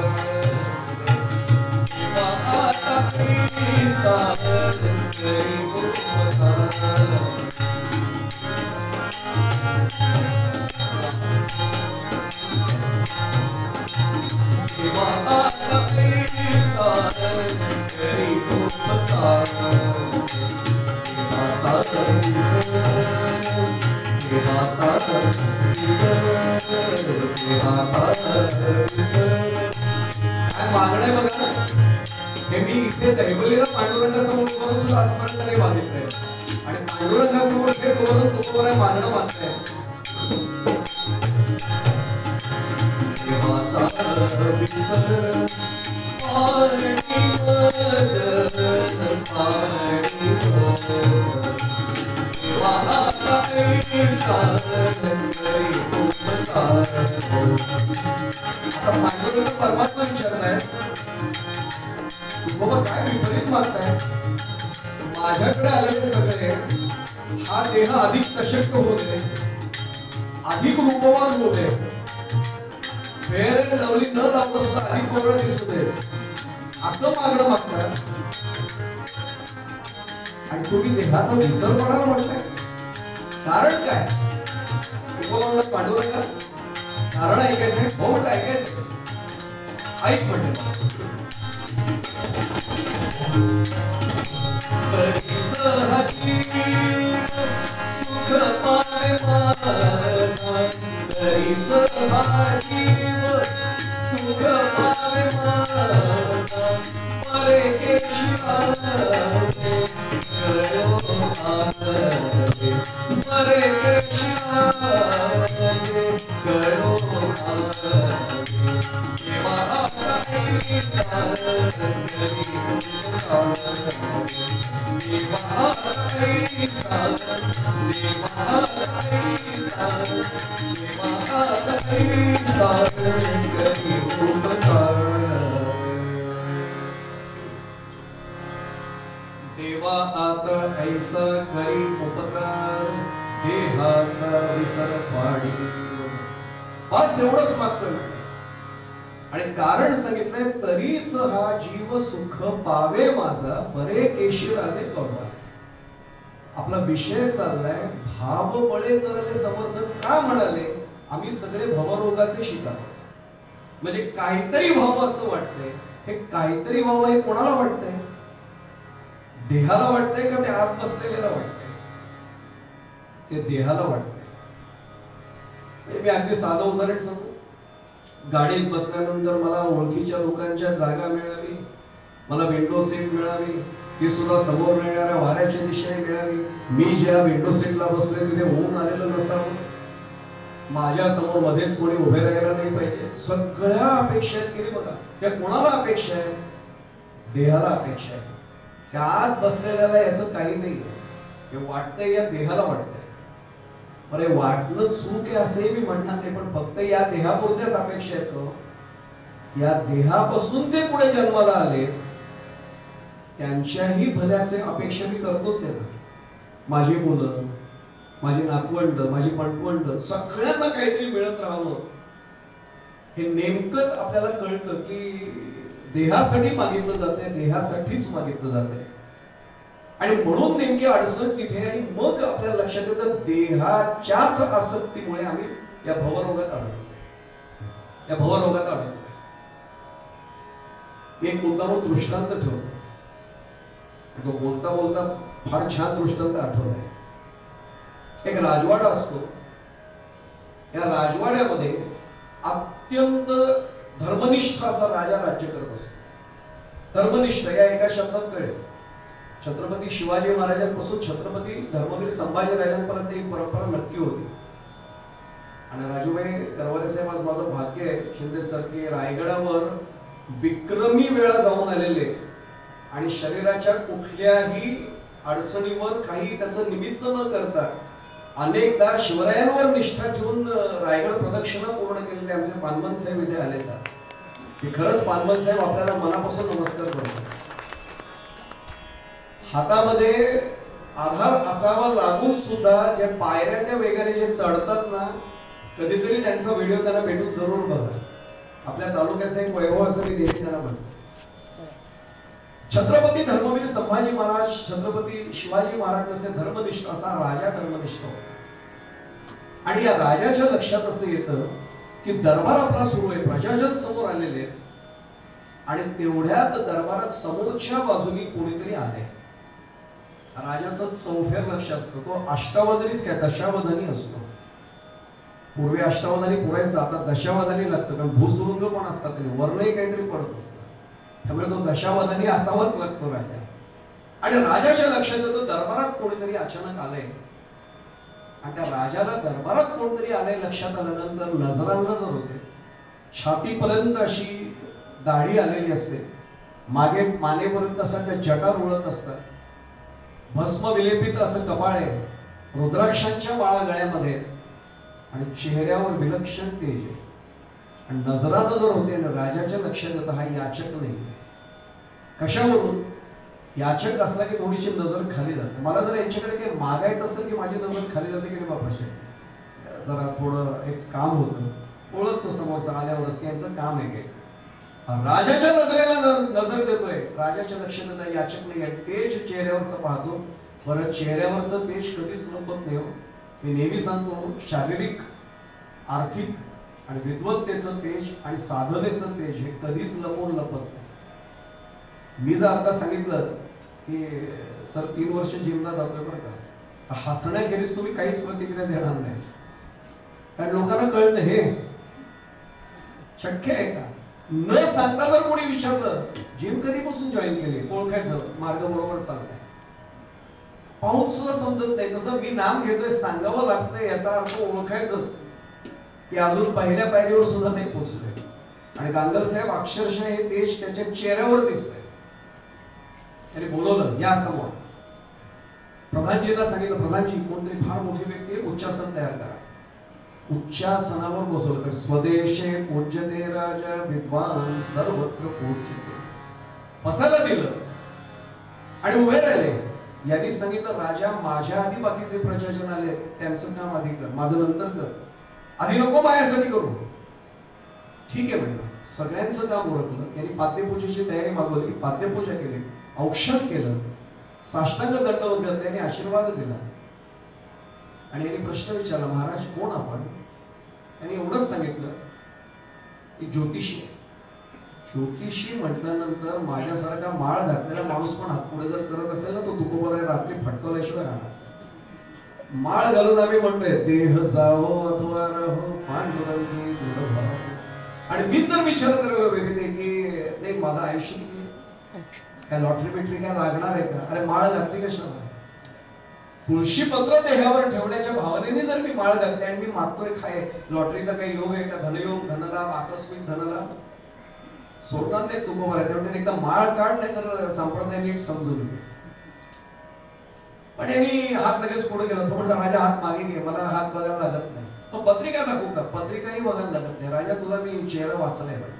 देवा आता ऐसा करी उपकार, देवा आता ऐसा करी उपकार, देवाचा विसर, देवाचा विसर, देवाचा विसर. काय मागणं आहे बघा. हे मी इथे दैवलीला पांडुरंगासमोर करून सुद्धा आजपर्यंत नाही मागितलंय. आणि पांडुरंगासमोर हे करून तुकोबा मागणं मागताय. देवाचा विसर पाणी मजन, पाणी मजन, आता पांडुरंग परमात्मा विचारताय तुकोबा काय विपरीत मागताय? माझ्याकडे आलेले सगळे हा देह अधिक सशक्त होऊ दे, अधिक रूपवान होऊ दे, फेअर अँड लवली न लावता सुद्धा अधिक कोरडा दिसू दे, असं मागणं मागतात आणि तुम्ही देहाचा विसर पडायला म्हणताय. कारण काय? उपमंडळ पांडुरंगा कारण ऐकायचंय? हो म्हटलं ऐकायचंय. ऐक म्हटलं. तरीच हाती सुख पावे माझा, तरीच हाती सुख पावे माझा, परे केशिवाचे गळो आले, परे केशिवाचे गळो आले, देवा आई सारंगरी देवा आई सारंग, देवा आई सारंग, देवा आई सारंगरी उपकार. देवा आता ऐसा करी उपकार, देहाचा विसर पाडी. बस एवढंच मागतोय म्हटलं. आणि कारण सांगितलंय, तरीच हा जीव सुख पावे माझा, बरे केशिराजे कळवा. आपला विषय चाललाय भाव बळे तरले समर्थक का म्हणाले, आम्ही सगळे भवरोगाचे शिकार आहोत. म्हणजे काहीतरी व्हावं असं वाटतंय. हे काहीतरी व्हावं हे कोणाला वाटतंय? देहाला वाटतंय का त्या आत बसलेल्याला वाटतंय? ते देहाला वाटतंय. मी अगदी साधं उदाहरण सांगू. गाडीत बसल्यानंतर मला ओळखीच्या लोकांच्या जागा मिळावी, मला विंडो सीट मिळावी, ती सुद्धा समोर येणाऱ्या वाऱ्याच्या दिशेने मिळावी. मी ज्या विंडो सीटला बसलोय तिथे ऊन आलेलं नसावं, माझ्या समोर मध्येच कोणी उभे राहायला नाही पाहिजे. सगळ्या अपेक्षा आहेत की बघा. त्या कोणाला अपेक्षा आहे? देहाला अपेक्षा आहे. त्या आत बसलेल्याला याचं काही नाही. हे वाटतंय या देहाला वाटतंय. अरे वाटणं चूक आहे असंही मी म्हणणार नाही, पण फक्त या देहापुरत्याच अपेक्षा आहेत. या देहापासून जे पुढे जन्माला आले त्यांच्याही भल्याचे अपेक्षा मी करतोच आहे ना. माझी मुलं, माझी नातवंड, माझी पणवंड सगळ्यांना काहीतरी मिळत राहावं हे नेमकं आपल्याला कळतं की देहासाठी मागितलं जाते, देहासाठीच मागितलं जाते. आणि म्हणून नेमकी अडचण तिथे. आणि मग आपल्याला लक्षात येतं देहाच्याच आसक्तीमुळे आम्ही या भवरोगात अडकतो, या भवरोगात अडकतो. एक मुद्दा म्हणून दृष्टांत ठेवतो. तो बोलता बोलता फार छान दृष्टांत आठवलाय. एक राजवाडा असतो. या राजवाड्यामध्ये अत्यंत धर्मनिष्ठ असा राजा राज्य करत असतो. धर्मनिष्ठ या एका शब्दात कळेल. छत्रपती शिवाजी महाराजांपासून छत्रपती धर्मवीर संभाजी राजांपर्यंत ही परंपरा नक्की होती. आणि राजूभाई करवरे साहेब, आज माझं भाग्य आहे शिंदे सारखे रायगडावर विक्रमी वेळा जाऊन आलेले आणि शरीराच्या कुठल्याही अडचणीवर काही त्याचं निमित्त न करता अनेकदा शिवरायांवर निष्ठा ठेवून रायगड प्रदक्षिणा पूर्ण केलेले आमचे पानमन साहेब इथे आलेत. आज मी खरंच पानमन साहेब आपल्याला मनापासून नमस्कार करतो. हातामध्ये आधार असावा लागून सुद्धा ज्या पायऱ्या त्या वेगाने जे चढतात ना, कधीतरी त्यांचा व्हिडिओ त्यांना भेटून जरूर बघा. आपल्या तालुक्याचा एक वैभव असं मी देखील त्यांना म्हणतो. छत्रपती धर्मवीर संभाजी महाराज, छत्रपती शिवाजी महाराज जसे धर्मनिष्ठ असा राजा धर्मनिष्ठ होता. आणि या राजाच्या लक्षात असं येतं की दरबार आपला सुरू आहे, प्रजाजन समोर आलेले आणि तेवढ्यात दरबारात समोरच्या बाजूनी कोणीतरी आले. राजाचं चौफेर लक्ष असतं. तो अष्टावधानीच काय दशावधानी असतो. पूर्वी अष्टावधानी पुरायचं, आता दशावधानी लागतं. कारण भूसुरुंग पण असतात त्याने, वर्णही काहीतरी पडत असतं. त्यामुळे तो दशावधानी असावाच लागतो राजा. आणि राजाच्या लक्षात येतो दरबारात कोणीतरी अचानक आलंय. आणि त्या राजाला दरबारात कोणतरी आलंय लक्षात आल्यानंतर नजरा नजर होते. छातीपर्यंत अशी दाढी आलेली असते, मागे मानेपर्यंत असा त्या जटा रुळत असतात, भस्म विलेपित असं कपाळ आहे, रुद्राक्षांच्या माळा गळ्यामध्ये आणि चेहऱ्यावर विलक्षण तेज आहे. आणि नजरा नजर होते आणि राजाच्या लक्षात येतं हा याचक नाही. कशावरून? याचक असला की थोडीशी नजर खाली जाते. मला जर यांच्याकडे काही मागायचं असेल की माझी नजर खाली जाते की नाही बापाशी, जरा थोडं एक काम होतं, ओळखतो समोरचा आल्यावरच की यांचं काम आहे काही. राजाच्या नजरेला नजर देतोय, राजाच्या लक्षात याचक नाही आहे, तेज चेहऱ्यावरचं पाहतो. बरं, चेहऱ्यावरचं तेज कधीच लपत नाही हो. मी नेहमी सांगतो, शारीरिक, आर्थिक आणि विद्वत्तेचं तेज आणि साधनेचं तेज हे कधीच लपवून लपत नाही. मी जर आता सांगितलं की सर तीन वर्ष जिमला जातोय बरं का, तर हसण्याखेरीज तुम्ही काहीच प्रतिक्रिया देणार नाही, कारण लोकांना कळतं हे शक्य आहे का. न सांगता जर कोणी विचारलं जिम कधीपासून जॉईन केली, ओळखायचं मार्ग बरोबर चाललाय. पाहून सुद्धा समजत नाही, तसं मी नाम घेतोय सांगावं लागतंय, याचा अर्थ ओळखायचंच की अजून पहिल्या पायरीवर सुद्धा नाही पोहोचले. आणि गांगल साहेब अक्षरशः हे देश त्याच्या चेहऱ्यावर दिसतंय. त्याने बोलवलं या समोर, प्रधानजींना सांगितलं, प्रधानजी कोणतरी फार मोठी व्यक्ती आहे, उच्चासन तयार करा. उच्चासनावर बसवलं. स्वदेशे पूज्यते राजा विद्वान सर्वत्र पूज्यते. बसायला दिलं आणि उभे राहिले. यांनी सांगितलं, राजा माझ्या आधी बाकीचे प्रजाजन आले, त्यांचं काम आधी कर, माझं नंतर कर, आधी नको माझ्यासाठी करू. ठीक आहे म्हणलं. सगळ्यांचं काम ओळखलं. यांनी पाद्यपूजेची तयारी मागवली, पाद्यपूजा केली, औक्षण केलं, साष्टांग दंडवत घातले आणि आशीर्वाद दिला. आणि यांनी प्रश्न विचारला, महाराज कोण आपण? त्यांनी एवढंच सांगितलं की ज्योतिषी. ज्योतिषी म्हटल्यानंतर माझ्यासारखा माळ घातलेला माणूस पण हात पुढे जर करत असेल ना, तो तुकोबर रात्री फटकवल्याशिवाय राहणार. माळ घालून आम्ही म्हणतोय, देह जाओ अथवा राहो पांडुरंगी दृढ भाव. आणि मी जर विचारत राहिलो बेबी की नाही माझं आयुष्य किती आहे, काय लॉटरी बिटरी काय लागणार आहे का? अरे माळ घातली कशाला? तुळशी पत्र देहावर ठेवण्याच्या भावनेने जर मी माळ घातली आणि मी मागतोय काय लॉटरीचा काही योग आहे का, धनयोग, धनलाभ, आकस्मिक धनलाभ, सोडणार नाही तुकोबर आहे. तेवढे एकदा माळ काढ, नाही तर संप्रदाय नीट समजून घे. पण यांनी हात लगेच पुढे गेला. तो म्हणला, राजा हात मागे घे, मला हात बघायला लागत नाही. मग पत्रिका दाखवू का? पत्रिकाही बघायला लागत नाही. राजा तुला मी चेहरा वाचलाय म्हणतो.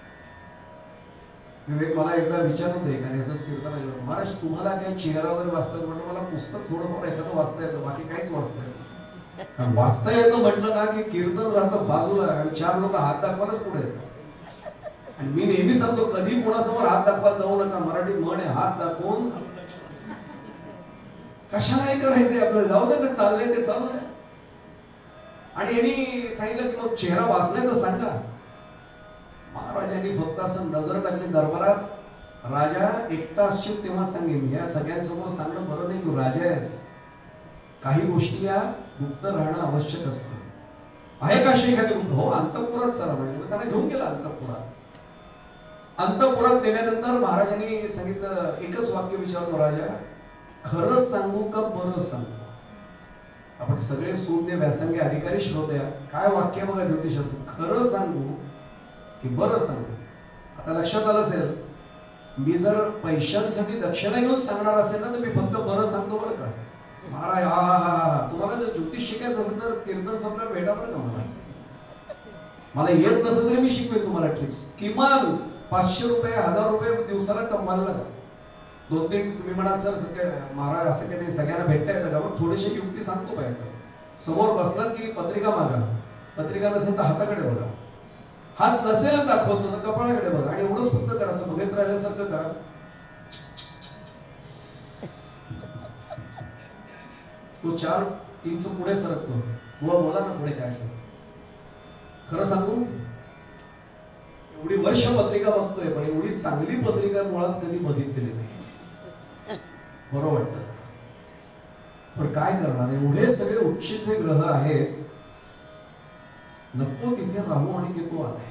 विवेक मला एकदा विचारत आहे का असंच कीर्तन ऐकलं, महाराज तुम्हाला काय चेहरा वगैरे वाचतात? म्हटलं मला पुस्तक थोडंफार एखादं वाचता येतं, बाकी काहीच वाचता येतं. वाचता येतं म्हटलं ना की कीर्तन राहतं बाजूला आणि चार लोक हात दाखवायलाच पुढे येतात. आणि मी नेहमी सांगतो, कधी कोणासमोर हात दाखवायला जाऊ नका. मराठी म्हण आहे, हात दाखवून कशाला हे करायचंय आपल्याला, जाऊ दे ना, चाललंय ते चालू द्या. आणि यांनी सांगितलं की मग चेहरा वाचलाय तर सांगा. महाराजांनी फक्त असं नजर टाकली दरबारात. राजा एकटा असशील तेव्हा सांगेन, या सगळ्यांसमोर सांगणं बरं नाही, तू राजा आहेस, काही गोष्टी या गुप्त राहणं आवश्यक असतं. आहे का अशी एखादी गुप्त? हो, अंतःपुरात चला म्हणले. मग त्यांना घेऊन गेला अंतःपुरात. अंतःपुरात गेल्यानंतर महाराजांनी सांगितलं, एकच वाक्य विचारतो राजा, खरं सांगू का बरं सांगू? आपण सगळे सूज्ञ व्यासंगी अधिकारी श्रोते, काय वाक्य बघा ज्योतिषाचं, खरं सांगू की बरं सांगू? आता लक्षात आलं असेल, मी जर पैशांसाठी दक्षिणा घेऊन सांगणार असेल ना, तर मी फक्त बरं सांगतो बरं का. महाराज हा हा हा हा तुम्हाला जर ज्योतिष शिकायचं असेल तर कीर्तन संपल्यावर भेटा बरं का. मला मला येत नसेल तरी मी शिकवेन तुम्हाला ट्रिक्स. किमान पाचशे रुपये हजार रुपये दिवसाला कमवायला लागा. दोन तीन तुम्ही म्हणाल सर महाराज असं काही सगळ्यांना भेटता येतं का? मग थोडीशी युक्ती सांगतो पाहिजे. समोर बसलात की पत्रिका मागा, पत्रिका नसेल तर हाताकडे बघा, हात नसेल दाखवतो तर कपाळाकडे बघा, आणि एवढंच फक्त करा, असं बघत राहिल्यासारखं करा. तो चार इंच पुढे सरकतो. बुवा बोला ना पुढे काय. खरं सांगू, एवढी वर्ष पत्रिका बघतोय पण एवढी चांगली पत्रिका मुळात कधी बघितलेली नाही. बरं वाटतं, पण काय करणार, एवढे सगळे उच्चचे ग्रह आहेत, नको तिथे राहू आणि केतू आलाय.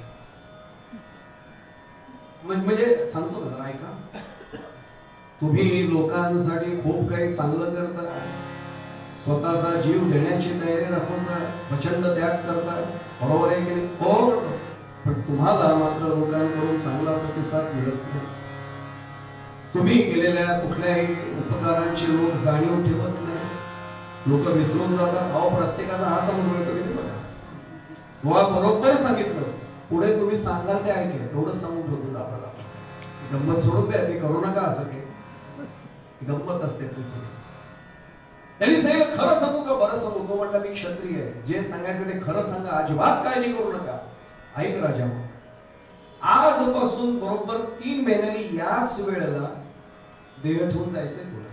म्हणजे सांगतो ना जरा ऐका, तुम्ही लोकांसाठी खूप काही चांगलं करता, स्वतःचा जीव देण्याची तयारी दाखवता, प्रचंड त्याग करता, बरोबर आहे की नाही? हो, पण तुम्हाला मात्र लोकांकडून चांगला प्रतिसाद मिळत नाही. तुम्ही केलेल्या कुठल्याही उपकारांची लोक जाणीव ठेवत नाही, लोक विसरून जातात. अहो प्रत्येकाचा हाच अनुभव येतो की नाही बघा. बुवा बरोबर सांगितलं, पुढे तुम्ही सांगाल ते ऐकेल, एवढंच सांगून ठेवतो जाता जाता. गंमत सोडून द्या, ते करू नका असं काही, गंमत असते पृथ्वी. त्यांनी सांगितलं खरं सांगू का बरं सांगू? तो म्हटला मी क्षत्रिय आहे, जे सांगायचं ते खरं सांगा, अजिबात काळजी करू नका. ऐक राजा, मग आजपासून बरोबर तीन महिन्यांनी याच वेळेला देह ठेवून जायचंय तुला.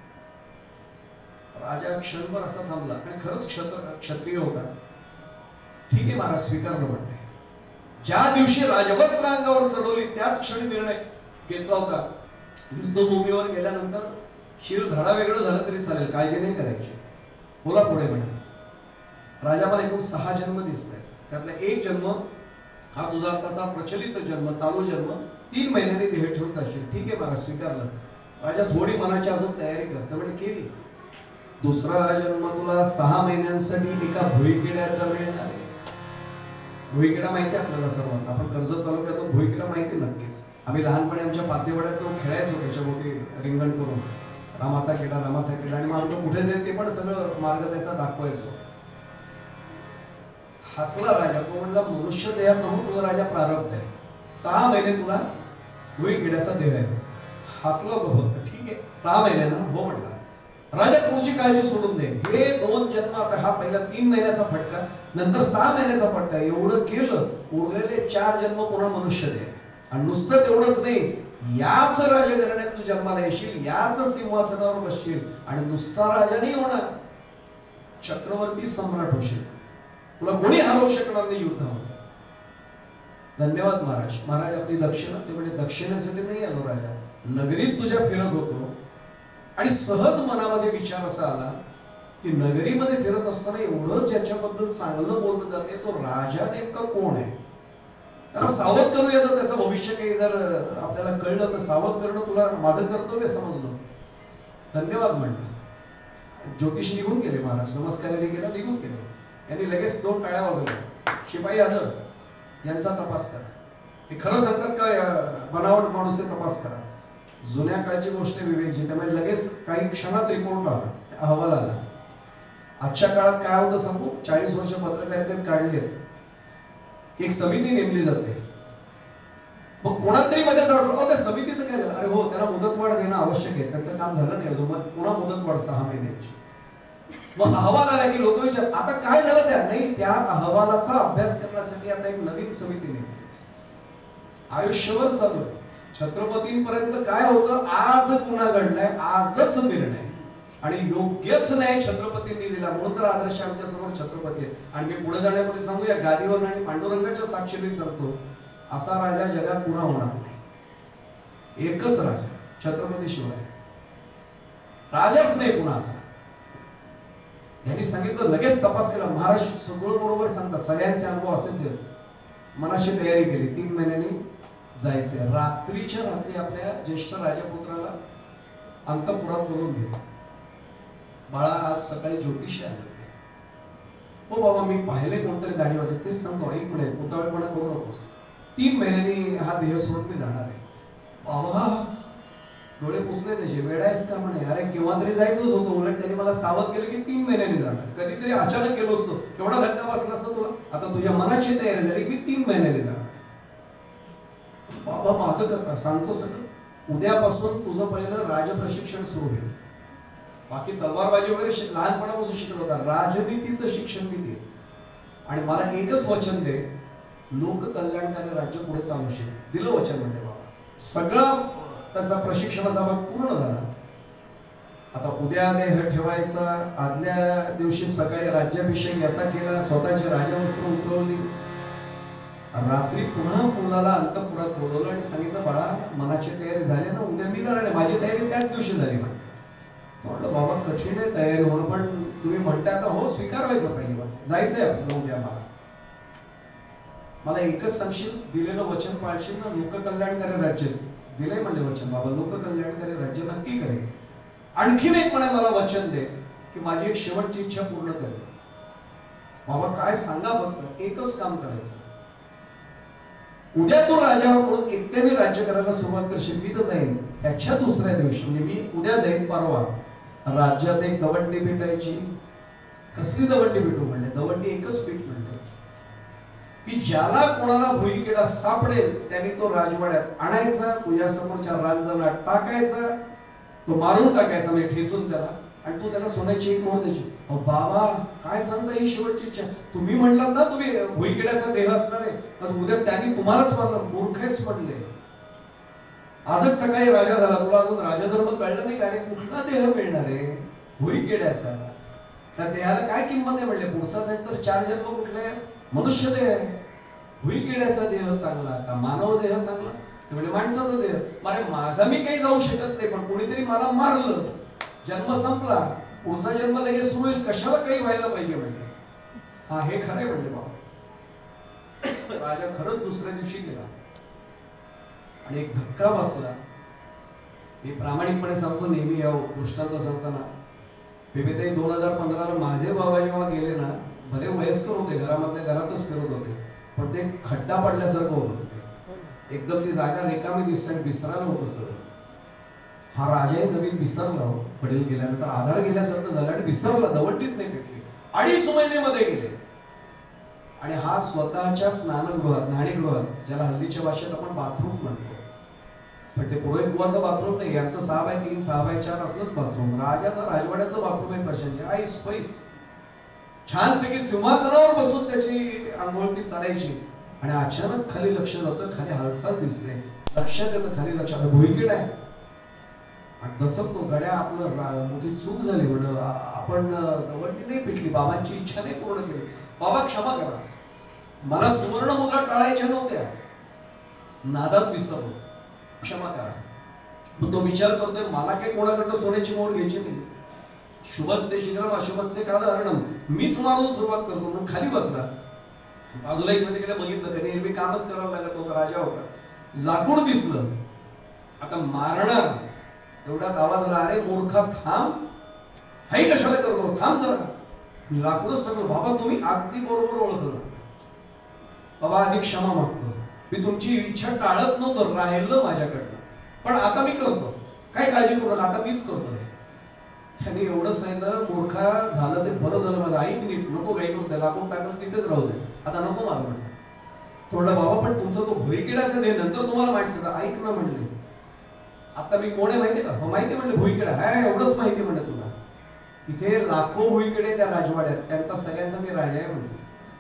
राजा क्षणभर असा थांबला आणि खरंच क्षत्र क्षत्रिय होता. ठीक आहे महाराज, स्वीकारलं म्हणणे. ज्या दिवशी राजवस्त्र अंगावर चढवली त्याच क्षणी निर्णय घेतला होता. युद्धभूमीवर गेल्यानंतर शिर धडा वेगळं झालं तरी चालेल, काळजी नाही करायची. बोला पुढे म्हणे. राजा मला एकूण सहा जन्म दिसत आहेत, त्यातला एक जन्म हा तुझा आताचा प्रचलित जन्म, चालू जन्म. तीन महिन्यांनी देह ठेवून जाशील. ठीक आहे महाराज, स्वीकारलं. राजा थोडी मनाची अजून तयारी करत म्हणजे केली. दुसरा जन्म तुला सहा महिन्यांसाठी एका भुईकिड्याचा मिळणार आहे. भुईकिडा माहिती आहे आपल्याला सर्वांना, आपण कर्जत तालुक्यात भुईकिडा माहिती नक्कीच. आम्ही लहानपणी आमच्या पाद्यवड्यात तो खेळायचो, त्याच्याभोवती रिंगण करून रामाचा किडा रामाचा किडा, आणि मग कुठे जाईल ते पण सगळं मार्ग त्याचा दाखवायचो. हसला राजा. तो म्हणला मनुष्य देहात नव्हतं तुझा राजा प्रारब्ध आहे, सहा महिने तुला भुईकिड्याचा देह आहे. हसला तो होता. ठीक आहे सहा महिने ना, हो म्हटला. राजा पुढची काळजी सोडून दे. हे दोन जन्म, आता हा पहिला तीन महिन्याचा फटका, नंतर सहा महिन्याचा फटका, एवढं केलं उरलेले चार जन्म पुन्हा मनुष्य दे. आणि नुसतं तेवढंच नाही, याच राजघराण्यात तू जन्माला येशील, याच सिंहासनावर बसशील आणि नुसता राजा नाही होणार, चक्रवर्ती सम्राट होशील. तुला कोणी हरवू शकणार नाही युद्धामध्ये. धन्यवाद महाराज. महाराज आपली दक्षिणा, ते म्हणजे दक्षिणेसाठी नाही आलो राजा, नगरीत तुझ्या फिरत होतो आणि सहज मनामध्ये विचार असा आला की नगरीमध्ये फिरत असताना एवढं ज्याच्याबद्दल चांगलं बोललं जाते तो राजा नेमका कोण आहे, त्याला सावध करूया. तर त्याचं भविष्य काही जर आपल्याला कळलं तर सावध करणं तुला माझं कर्तव्य समजलं. धन्यवाद म्हणलं. ज्योतिष निघून गेले महाराज, नमस्काराने गेला, निघून गेले. यांनी लगेच दोन टाळ्या वाजवल्या. शिपाई हजर, यांचा तपास करा. हे खरं सांगतात का बनावट माणूस आहे, तपास करा. जुन्या काळची गोष्ट विवेकची, त्यामुळे लगेच काही क्षणात रिपोर्ट आला, अहवाल आला. आजच्या काळात काय होतं सांगू, चाळीस वर्ष पत्रकारितेत काढले, एक समिती नेमली जाते. मग कोणातरी मध्ये जातो, त्या समितीचं काय झालं, अरे हो त्याला मुदतवाढ देणं आवश्यक आहे, त्यांचं काम झालं नाही अजून, पुन्हा मुदतवाढ सहा महिन्याची. मग अहवाल आला की लोक विचार, आता काय झालं त्या नाही, त्या अहवालाचा अभ्यास करण्यासाठी आता एक नवीन समिती नेमली. आयुष्यभर चालू छत्रपतींपर्यंत काय होतं, आज गुन्हा घडलाय, आजच निर्णय, आणि योग्यच न्याय छत्रपतींनी दिला, म्हणून तर आदर्श आमच्या समोर छत्रपती आहेत. आणि मी पुढे जाण्यापूर्वी सांगू, या गादीवर आणि पांडुरंगाच्या साक्षीने सांगतो, असा राजा जगात पुन्हा होणार नाही. एकच राजा, छत्रपती शिवाय, राजाच नाही पुन्हा असा. यांनी सांगितलं, लगेच तपास केला. महाराष्ट्र सगळं बरोबर सांगतात, सगळ्यांचे अनुभव असेच आहेत. मनाशी तयारी केली, तीन महिन्यांनी जायचे. रात्रीच्या रात्री आपल्या ज्येष्ठ राजपुत्राला अंतपुरात बोलून घेतलं. बाळा आज सकाळी ज्योतिषी आले होते. हो बाबा मी पाहिले कोणतरी दाढीवाले, तेच सांगतो, एक मिनिट उतावळेपणा करू नकोस, तीन महिन्यांनी हा देह सोडून मी जाणार आहे. बाबा डोळे पुसले त्याचे, वेडायस का म्हणे, अरे केव्हा तरी जायचंच होतं, उलट त्यांनी मला सावध केलं की तीन महिन्यांनी जाणार. कधीतरी अचानक गेलो असतो, केवढा धक्का बसला असतो तुला. आता तुझ्या मनाची तयारी झाली की तीन महिन्यांनी जाणार. बाबा माझं सांगतो सगळं, उद्यापासून तुझं पहिलं राजप्रशिक्षण सुरू होईल. बाकी तलवारबाजी वगैरे लहानपणापासून शिकत होता, राजनीतीचं शिक्षण मी दे, आणि मला एकच वचन दे, लोककल्याणकारी राज्य पुढे चालवशील. दिलं वचन म्हणले बाबा. सगळा त्याचा प्रशिक्षणाचा भाग पूर्ण झाला. आता उद्या देह ठेवायचा, आदल्या दिवशी सकाळी राज्याभिषेक याचा केला, स्वतःचे राजवस्त्र उतरवली. रात्री पुन्हा मुलाला अंतपुरात बोलवलं आणि सांगितलं, बाळा मनाची तयारी झाली ना, उद्या मी जाणार आहे, माझी तयारी त्याच दिवशी झाली. म्हटलं बाबा कठीण आहे तयारी होणं, पण तुम्ही म्हणताय आता, हो स्वीकारवायचं पाहिजे, म्हणते जायचंय आपल्याला उद्या. मला मला एकच सांगशील, दिलेलं वचन पाळशील ना, लोककल्याणकारी राज्य दिलंय म्हणले वचन. बाबा लोककल्याणकारी राज्य नक्की करेल. आणखीन एक म्हणे मला वचन दे की माझी एक शेवटची इच्छा पूर्ण करेल. बाबा काय सांगा, फक्त एकच काम करायचं, उद्या तो राजा म्हणून एकट्याने राज्य करायला सुरुवात करशील, मी तर जाईन त्याच्या दुसऱ्या दिवशी, म्हणजे मी उद्या जाईन परवा, राज्यात एक दवंडी भेटायची. कसली दवंडी भेटू म्हणले, दवंडी एकच पीठ म्हणले की ज्याला कोणाला भुईकिडा सापडेल त्याने तो राजवाड्यात आणायचा, तुझ्या समोरच्या रांजणात टाकायचा, तो मारून टाकायचा, म्हणजे ठेचून त्याला, आणि तू त्याला सोन्याची एक मोहर द्यायची. अहो बाबा काय सांगता, ही शेवटची इच्छा. तुम्ही म्हणलात ना तुम्ही भुईकिड्याचा देह असणार आहे, उद्या त्यांनी तुम्हालाच मारलं. मूर्खेच म्हणले. आजच सकाळी राजा झाला, तुला अजून राजधर्म कळलं नाही का रे? कुठला देह मिळणार आहे भुईकिड्याचा? त्या देहाला काय किंमत आहे म्हणले. पुढचा नंतर चार जन्म कुठले? मनुष्य देह आहे. भुईकिड्याचा देह चांगला का मानव देह चांगला? ते म्हणजे माणसाचा देह. मारे माझा मी काही जाऊ शकत नाही, पण कोणीतरी मला मारलं, जन्म संपला, पुढचा जन्म लगेच सुरू होईल, कशाला काही व्हायला पाहिजे म्हणले. हा हे खरंय म्हणले बाबा. राजा खरंच दुसऱ्या दिवशी गेला आणि एक धक्का बसला. मी प्रामाणिकपणे सांगतो, नेहमी या दृष्टांत सांगताना, बेबीताई दोन हजार पंधराला माझे बाबा जेव्हा गेले ना, भले वयस्कर होते, घरामधल्या घरातच फिरत होते, पण ते खड्डा पडल्यासारखं होत होतं. ते एकदम ती जागा रिकामी दिसते, विसरायला होतं सगळं. हा राजाही नवीन विसरला हो, वडील गेल्यानंतर आधार गेल्यासारखं झालं आणि विसरला, दवंडीच नाही पेटली. अडीच महिन्यामध्ये गेले. आणि हा स्वतःच्या स्नानगृहात, न्हाणीगृहात, ज्याला हल्लीच्या भाषेत आपण बाथरूम म्हणतो, पण ते पुरोहितगृहाचं बाथरूम नाही, आमचं सहा बाय तीन सहा बाय चार असलंच बाथरूम. राजाचा राजवाड्यातलं बाथरूम आहे प्रशांत. आईस पैस छानपैकी सिंहासनावर बसून त्याची आंघोळ ती चालायची. आणि अचानक खाली लक्ष जातं, खाली हालचाल दिसते, लक्षात येतं खाली लक्षात भुईकिड आहे. आणि दचकतो, गड्या आपलं मोठी चूक झाली म्हणून आपण दवंडी नाही पेटली, बाबांची इच्छा नाही पूर्ण केली. बाबा क्षमा करा, मला सुवर्ण मुद्रा टाळायच्या नव्हत्या, नादात विसरलो, क्षमा करा. मग तो विचार करतोय, मला काही कोणाकडनं सोन्याची मोहर घ्यायची नाही. शुभस्य शीघ्रम अशुभस्य काल हरणम, मीच मारून सुरुवात करतो म्हणून खाली बसला. बाजूला इकडे तिकडे बघितलं, कधी एरवी कामच करावं लागत होतं. राजा होता, लाकूड दिसलं, आता मारणार. एवढ्यात आवाज आला, अरे मूर्खा थांब, हाई कशाला करतो, थांब जरा. लाकूडच टाकलं. बाबा तुम्ही अगदी बरोबर ओळखलं, बाबा अधिक क्षमा मागतो, मी तुमची इच्छा टाळत नव्हतं, राहिलं माझ्याकडनं, पण आता मी करतो, काय काळजी करू नका, आता मीच करतोय. त्यांनी एवढंच सांगितलं, मूर्खा झालं ते बरं झालं, माझं ऐक नीट, नको काही करू, त्याला लाकूड टाकलं तिथेच राहू दे, आता नको मला म्हणलं. थोडं बाबा पण तुमचा तो भुईकिडाचा दे, नंतर तुम्हाला माहिती ऐक ना म्हणले. आता मी कोण आहे माहिती का? हो माहिती म्हणले, भुईकिडा आहे, एवढंच माहिती म्हणलं तुला. इथे लाखो भुईकिडे त्या राजवाड्यात, त्यांचा सगळ्यांचा मी राजा आहे म्हणतो.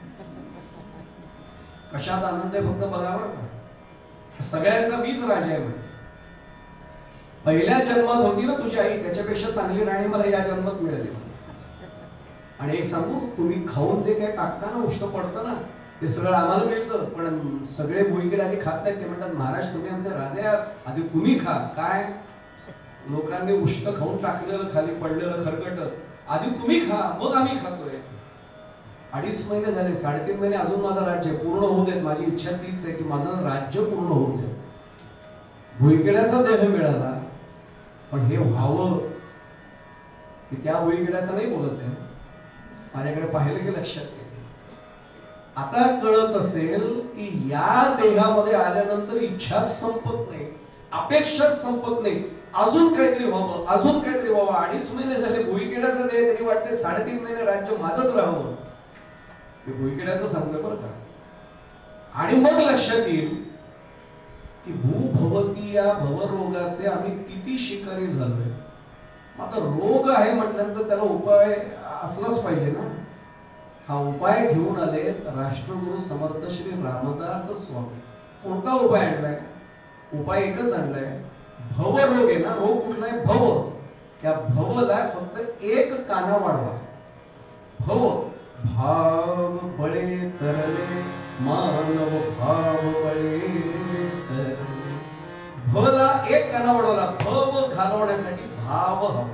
कशात आनंद आहे फक्त बघावर का, सगळ्यांचा मीच राजा आहे म्हणतो. पहिल्या जन्मात होती ना तुझी आई, त्याच्यापेक्षा चांगली राणी मला या जन्मात मिळाली. आणि एक सांगू, तुम्ही खाऊन जे काही टाकता ना, उष्ट पडतं ना, ते सगळं आम्हाला मिळतं, पण सगळे भुईकिडे आधी खात नाहीत. ते म्हणतात, महाराज तुम्ही आमचे राजे आहात, आधी तुम्ही खा. काय लोकांनी उष्ट खाऊन टाकलेलं, खाली पडलेलं खरकट, आधी तुम्ही खा, मग आम्ही खातोय. अडीच महिने झाले, साडेतीन महिने अजून माझं राज्य पूर्ण होऊ देत. माझी इच्छा तीच आहे की माझं राज्य पूर्ण होऊ देत. भुईकिड्याचा देह मिळाला, पण हे व्हावं, मी त्या भुईकिड्याचं नाही बोलत आहे, माझ्याकडे पाहिलं की लक्षात येईल. आता कळत असेल की या देहामध्ये आल्यानंतर इच्छाच संपत नाही, अपेक्षाच संपत नाही, अजून काहीतरी व्हावं, अजून काहीतरी व्हावं. अडीच महिने झाले भुईकिड्याचं देह, तरी वाटते साडेतीन महिने राज्य माझंच राहावं. मी भुईकिड्याचं सांगतोय बरं का. आणि मग लक्षात येईल की भूभवती या भवरोगाचे आम्ही किती शिकारी झालोय. आता रोग आहे म्हटल्यानंतर त्याला उपाय असलाच पाहिजे ना. हा उपाय घेऊन आले राष्ट्रगुरु समर्थ श्री रामदास स्वामी. कोणता उपाय आणलाय? उपाय एकच आणलाय, भव रोग आहे ना, रोग कुठला आहे? भव. त्या भवला फक्त एक काना वाढवा. भव भाव बळे तरले, मानव भाव बळे तरले. भवला एक काना वाढवला, भव घालवण्यासाठी भाव हवा.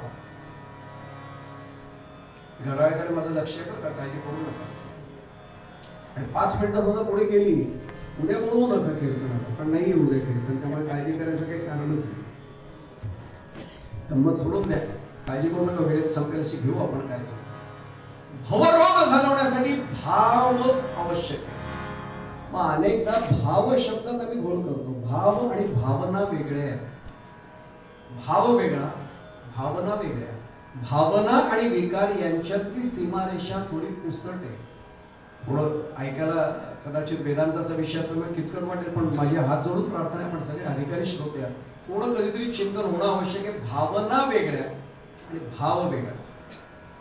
घड्याळाकडे माझं लक्ष आहे बरं का, काळजी करू नका. आणि पाच मिनिटं सुद्धा पुढे गेली, उद्या बोलवू नका कीर्तनाला, पण नाही उद्या कीर्तन, त्यामुळे काळजी करायचं काही कारणच नाही. तर मग सोडून द्या, काळजी करू नका, वेळेत संकल्पशी घेऊ आपण काय करतो. भवरोग घालवण्यासाठी भाव आवश्यक आहे. मग अनेकदा भाव शब्दात आम्ही घोळ करतो. भाव आणि भावना वेगळ्या आहेत. भाव वेगळा, भावना वेगळ्या. भावना आणि विकार यांच्यातली सीमारेषा थोडी पुसट आहे. थोडं ऐकायला कदाचित वेदांताचा विषय असल्यामुळे किचकट वाटेल, पण माझे हात जोडून प्रार्थना आहे, पण सगळे अधिकारी श्रोते थोडं कधीतरी चिंतन होणं आवश्यक आहे. भावना वेगळ्या आणि भाव वेगळा.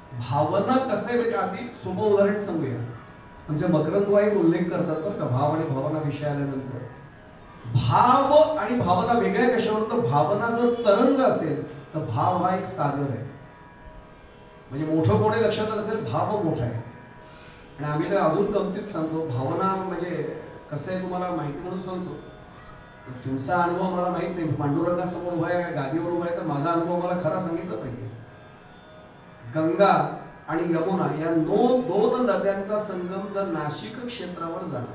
भावना कसं आहे, अगदी सोपं उदाहरण सांगूया. आमचे मकरंदबाई उल्लेख करतात बरं का भाव आणि भावना विषय आल्यानंतर. भाव आणि भावना वेगळ्या कशावर, तर भावना जर तरंग असेल तर भाव हा एक सागर आहे. म्हणजे मोठं कोणी लक्षात आलं असेल, भाव मोठा आहे. आणि आम्ही तर अजून गमतीत सांगतो, भावना म्हणजे कसं आहे तुम्हाला माहिती म्हणून सांगतो. तुमचा अनुभव मला माहित नाही, पांडुरंगासमोर उभा आहे, गादीवर उभा आहे, तर माझा अनुभव मला खरा सांगितलं पाहिजे. गंगा आणि यमुना या नो दोन नद्यांचा संगम जर नाशिक क्षेत्रावर झाला,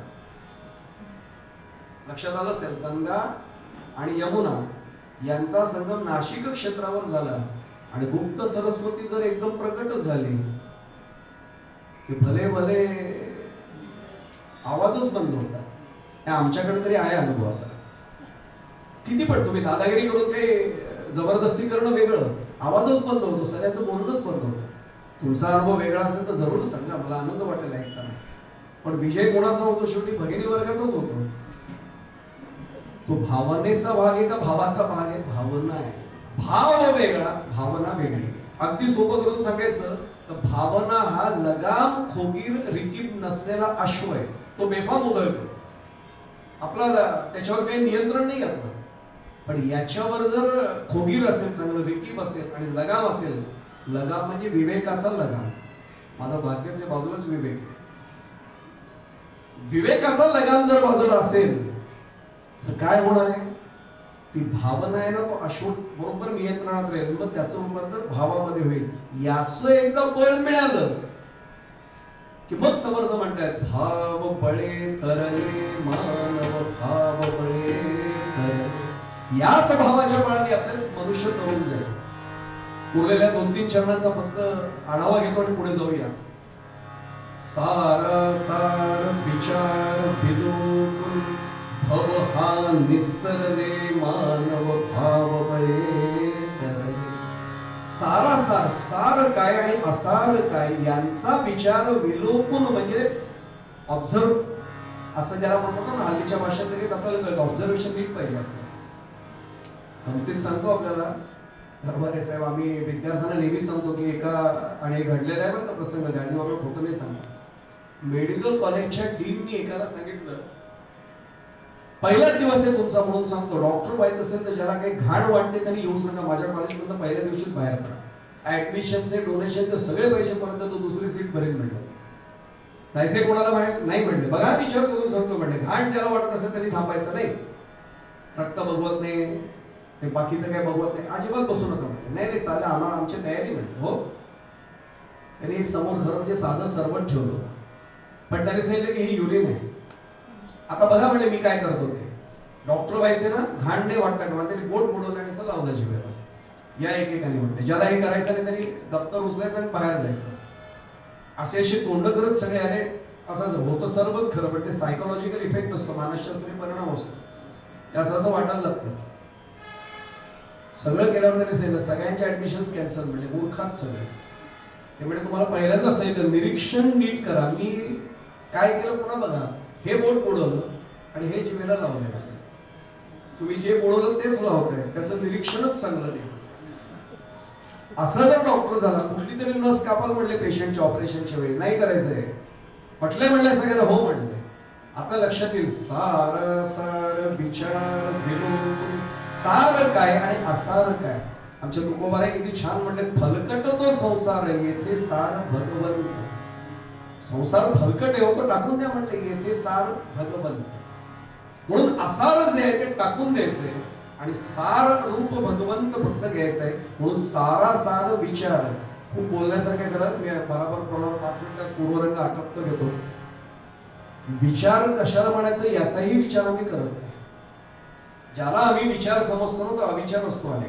लक्षात आलं असेल, गंगा आणि यमुना यांचा संगम नाशिक क्षेत्रावर झाला आणि गुप्त सरस्वती जर एकदम प्रकट झाली की भले भले आवाजच बंद होता. आमच्याकडे तरी आहे अनुभव असा. किती पण तुम्ही दादागिरी करून काही जबरदस्ती करणं वेगळं, आवाजच बंद होतो, सगळ्यांचं बोलणंच बंद होतं. तुमचा अनुभव वेगळा असेल तर जरूर सांगा, मला आनंद वाटेल ऐकताना. पण विजय कोणाचा होतो, शेवटी भगिनी वर्गाचाच होतो. तो भावनेचा भाग आहे का भावाचा भाग आहे? भावना आहे. भाव वेगळा, भावना वेगळी. अगदी सोपं करून सांगायचं तर भावना हा लगाम खोगीर रिकीब नसलेला अश्व आहे. तो बेफाम उधळतो, आपला त्याच्यावर काही नियंत्रण नाही आपलं. पण याच्यावर जर खोगीर असेल, चांगलं रिकीब असेल आणि लगाम असेल, लगाम म्हणजे विवेकाचा लगाम. माझा भाग्याचे बाजूलाच विवेक आहे. विवेकाचा लगाम जर बाजूला असेल तर काय होणार आहे? ती भावना आहे ना, तो अश्व बरोबर नियंत्रणात राहील. मग त्याचं रूपांतर भावामध्ये होईल. याचं एकदा बळ मिळालं की मग समर्थ म्हणतात, भाव बळे तरले मानव, भाव बळे तरले. याच भावाच्या बळाने आपले मनुष्य तरुण जाईल. उरलेल्या दोन तीन चरणांचा फक्त आढावा घेतो आणि पुढे जाऊया. सारा सार विचार विलोकून भव हा निस्तरले मानव, भाव बळे तरले. सारा सार, सार काय आणि असार काय यांचा विचार विलोकून म्हणजे ऑब्झर्व, असं ज्याला म्हणतो ना हल्लीच्या भाषेत लगेच आपल्याला कळतं. ऑब्झर्वेशन नीट पाहिजे आपलं. गमतीत सांगतो आपल्याला दरबारे साहेब, आम्ही विद्यार्थ्यांना नेहमी सांगतो की एका, आणि घडलेला आहे बरं का प्रसंग, गाडीवर खोटं नाही सांगतो. मेडिकल कॉलेजच्या डीननी एकाला सांगितलं, पहिलाच दिवस आहे तुमचा म्हणून सांगतो, डॉक्टर व्हायचं असेल तर ज्याला काही घाण वाटते त्यांनी येऊच नका, माझ्या कॉलेजमधून पहिल्या दिवशीच बाहेर पडा. ऍडमिशनचे डोनेशनचे सगळे पैसे पर्यंत तो दुसरी सीट भरेल म्हणलं. जायचे कोणाला नाही म्हणले, बघा विचार करून सांगतो म्हणले. घाण त्याला वाटत असेल त्यांनी थांबायचं नाही. रक्त बघवत नाही, ते बाकीचं काय बघवत नाही, अजिबात बसू नका म्हणले. नाही नाही चालेल, आम्हाला आमची तयारी म्हणते. हो, त्यांनी एक समोर खरं म्हणजे साधं सरबत ठेवलं होतं, पण त्याने सांगितलं की ही युरिन आहे. आता बघा म्हणले मी काय करतो ते, डॉक्टर व्हायचे ना, घाण नाही वाटतं का? त्यांनी बोट बुडवलं आणि असं लावलं जिभेला. या एकेकाने म्हणते, ज्याला हे करायचं नाही त्यांनी दप्तर उचलायचं आणि बाहेर जायचं. असे असे तोंड करत सगळे आले. असं होतं सरबत खरं, पण ते सायकोलॉजिकल इफेक्ट असतो, मानसशास्त्रीय परिणाम असतो. ते असं असं वाटायला लागतं. सगळं केल्यावर त्यांनी सांगितलं सगळ्यांचे ऍडमिशन्स कॅन्सल म्हणले. मूर्खात सगळे. ते म्हणजे तुम्हाला पहिल्यांदा सांगितलं निरीक्षण नीट करा. मी काय केलं पुन्हा बघा, हे बोट बुडवलं आणि हे जिभेला लावलेलं आहे. तुम्ही जे बोलवलं तेच लावत आहे, त्याचं निरीक्षणच चांगलं नाही. असं जर डॉक्टर झाला, कुठली तरी नस कापाल म्हणले पेशंटच्या ऑपरेशनच्या वेळी, नाही करायचंय म्हटलंय, म्हणले सगळ्यांना हो म्हणले. आता लक्षात येईल, सार सार विचार विलोकून. सार काय आणि असार काय? आमच्या तुकोबाराय किती छान म्हणले, फलकट तो संसार येथे सार भगवंत. संसार फलकट आहे होतं, टाकून द्या म्हणले, येथे सार भगवंत. म्हणून असार जे आहे ते टाकून द्यायचंय आणि सार रूप भगवंत फक्त घ्यायचंय. म्हणून सारा सार विचार. खूप बोलण्यासारखं करा, मी बरोबर बरोबर पाच मिनिटात पूर्वरंग आटपत घेतो. विचार कशाला म्हणायचं याचाही विचार आम्ही करत नाही. ज्याला आम्ही विचार समजतो ना तो अविचार असतो अनेक.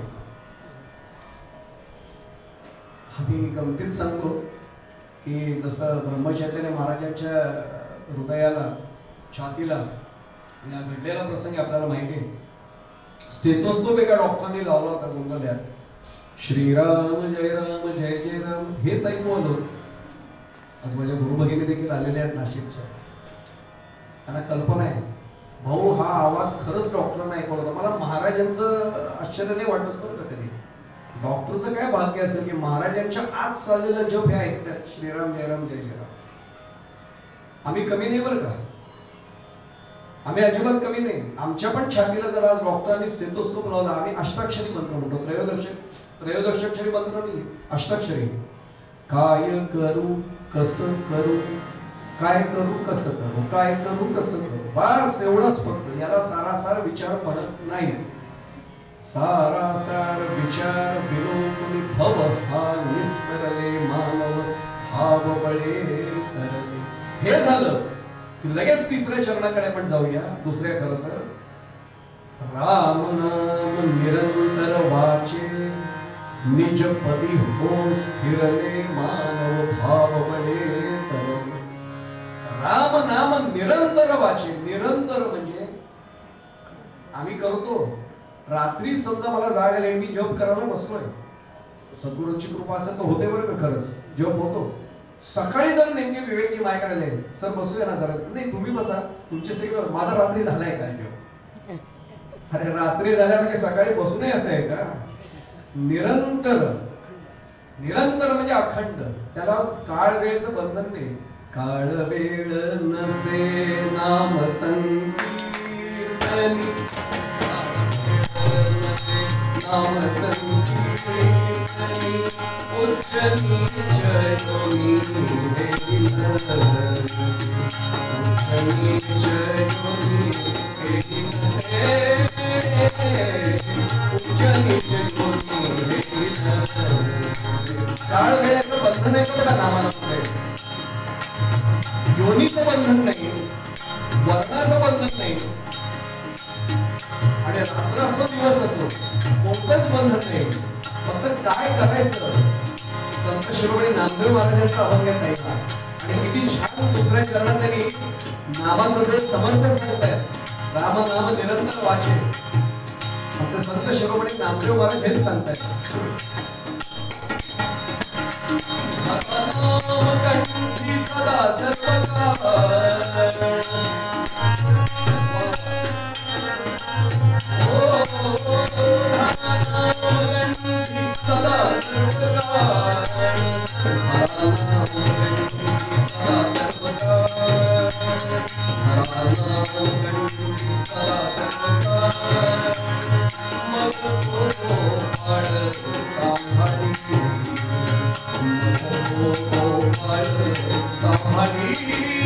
आम्ही गमतीत सांगतो की जसं ब्रह्मचैतन्य महाराजांच्या हृदयाला, छातीला या घडलेला प्रसंग आपल्याला माहिती आहे. स्टेथोस्कोप एका डॉक्टरने लावला होता गोंधळ्यात. श्रीराम जय राम जय जय राम हेच ऐकू आलं. आज माझ्या गुरुभगिनी देखील आलेल्या आहेत नाशिकच्या. त्यांना कल्पना आहे, भाऊ हा आवाज खरंच डॉक्टरांना ऐकवला होता. मला महाराजांचं आश्चर्य नाही वाटत बरं का कधी. डॉक्टरचं काय भाग्य असेल की महाराजांच्या आत चाललेलं जप हे ऐकतात, श्रीराम जयराम जय जयराम. आम्ही कमी नाही बरं का, आम्ही अजिबात कमी नाही. आमच्या पण छातीला जर आज डॉक्टरांनी स्टेथोस्कोप लावला, आम्ही अष्टाक्षरी मंत्र म्हणतो. त्रयोदश त्रयोदशाक्षरी मंत्र नाही, अष्टाक्षरी. काय करू कसं करू, काय करू कसं करू, काय करू कसं करू, बस एवढंच फक्त. याला सारासार विचार म्हणत नाही. सारासार विचार विलोकुनी भव हा निस्तरले मानव भाव बळे तरले. हे झालं की लगेच तिसऱ्या चरणाकडे आपण जाऊया. दुसऱ्या खरं तर राम नाम निरंतर वाचे निज पदी हो स्थिरले मानव भाव बळे तरले. राम नाम निरंतर वाचे. निरंतर म्हणजे आम्ही करतो. रात्री समजा मला जाग आली मी जप करायला बसलोय, सद्गुरूंची कृपा असेल तर होते बरं का, खरंच जप होतो. सकाळी जर नेमके विवेकजी माझ्याकडे आले, सर बसूया ना जरा, नाही तुम्ही बसा तुमचे सगळे, माझा रात्री झालाय काय जप. अरे रात्री झाल्या म्हणजे सकाळी बसू नये असं आहे का. निरंतर, निरंतर म्हणजे अखंड. त्याला काळ वेळेचं बंधन नाही. काळ वेळ नसे नाम संकीर्तनी, नाम संकीर्तनी उच्च नीच योनी हे नसे, उच्च नीच योनी हे नसे, उच्च नीच योनी हे नसे. काळ वेळेचं बंधन आहे का बघा नामाला. योनीचं बंधन नाही, वर्णाचं बंधन नाही, आणि रात्र असो दिवस असो कोणतंच बंधन नाही. फक्त काय करायचं. संत शिरोमणी नामदेव महाराजांचा अभंग आहे आणि किती छान दुसऱ्या चरणात त्यांनी नामाचं जे समर्थ सांगतायत, राम नाम निरंतर वाचे. आमचे संत शिरोमणी नामदेव महाराज हेच सांगतायत. कंठी सदा सर्वकाळ सदा सर्वकाळ सदा सर्वकाळ मग गोपाळ सांभाळी, गोपाळ सांभाळी,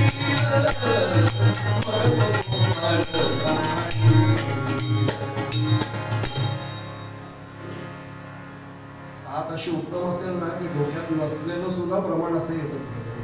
गोपाळ सांभाळी. सात अशी उत्तम असेल ना की डोक्यात नसलेलं सुद्धा प्रमाण असं येतं कुठेतरी.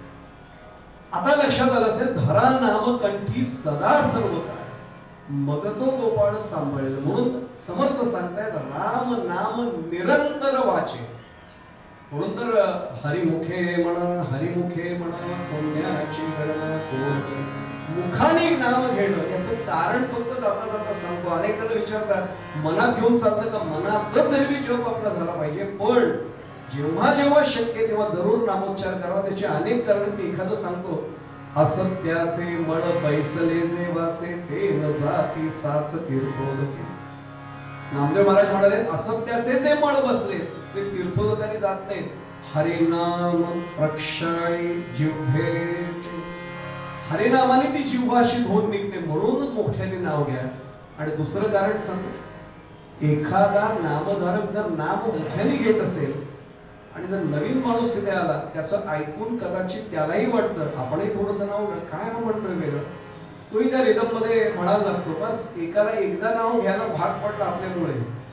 आता लक्षात आलं असेल, धरा नाम कंठी सदा सर्व काळ मग तो गोपाळ सांभाळेल. म्हणून समर्थ सांगतायत राम नाम निरंतर वाचे. म्हणून तर हरिमुखे म्हणा, हरिमुखे म्हणा पुण्याची गणना कोण करे. मुखाने नाम घेणं याचं कारण फक्त जाता जाता सांगतो. अनेक जण विचारतात मनात घेऊन चालतं का. मनातच एरवी जप आपला झाला पाहिजे, पण जेव्हा जेव्हा शक्य तेव्हा जरूर नामोच्चार करावा. त्याचे अनेक कारण मी एखादं सांगतो. असत्याचे मळ बैसले जे वाचे ते न जाती साच तीर्थोदके. नामदेव महाराज म्हणाले असत्याचे जे मळ बसले ते तीर्थोदकाने जात नाहीत. हरिनाम प्रक्षाळी जिव्हे, हरिनामाने ती जिव्हा अशी धुवून निघते. म्हणून मोठ्याने नाव घ्या. आणि दुसरं कारण सांगतो, एखादा नामधारक जर नाम मोठ्याने घेत असेल आणि जर नवीन माणूस तिथे आला, त्याचं ऐकून कदाचित त्यालाही वाटतं आपणही थोडंसं नाव काय नाव म्हणतोय वेगळं, तोही त्या रिदम मध्ये म्हणायला लागतो. बस एकाला एकदा नाव घ्यायला भाग पडला आपल्यामुळे.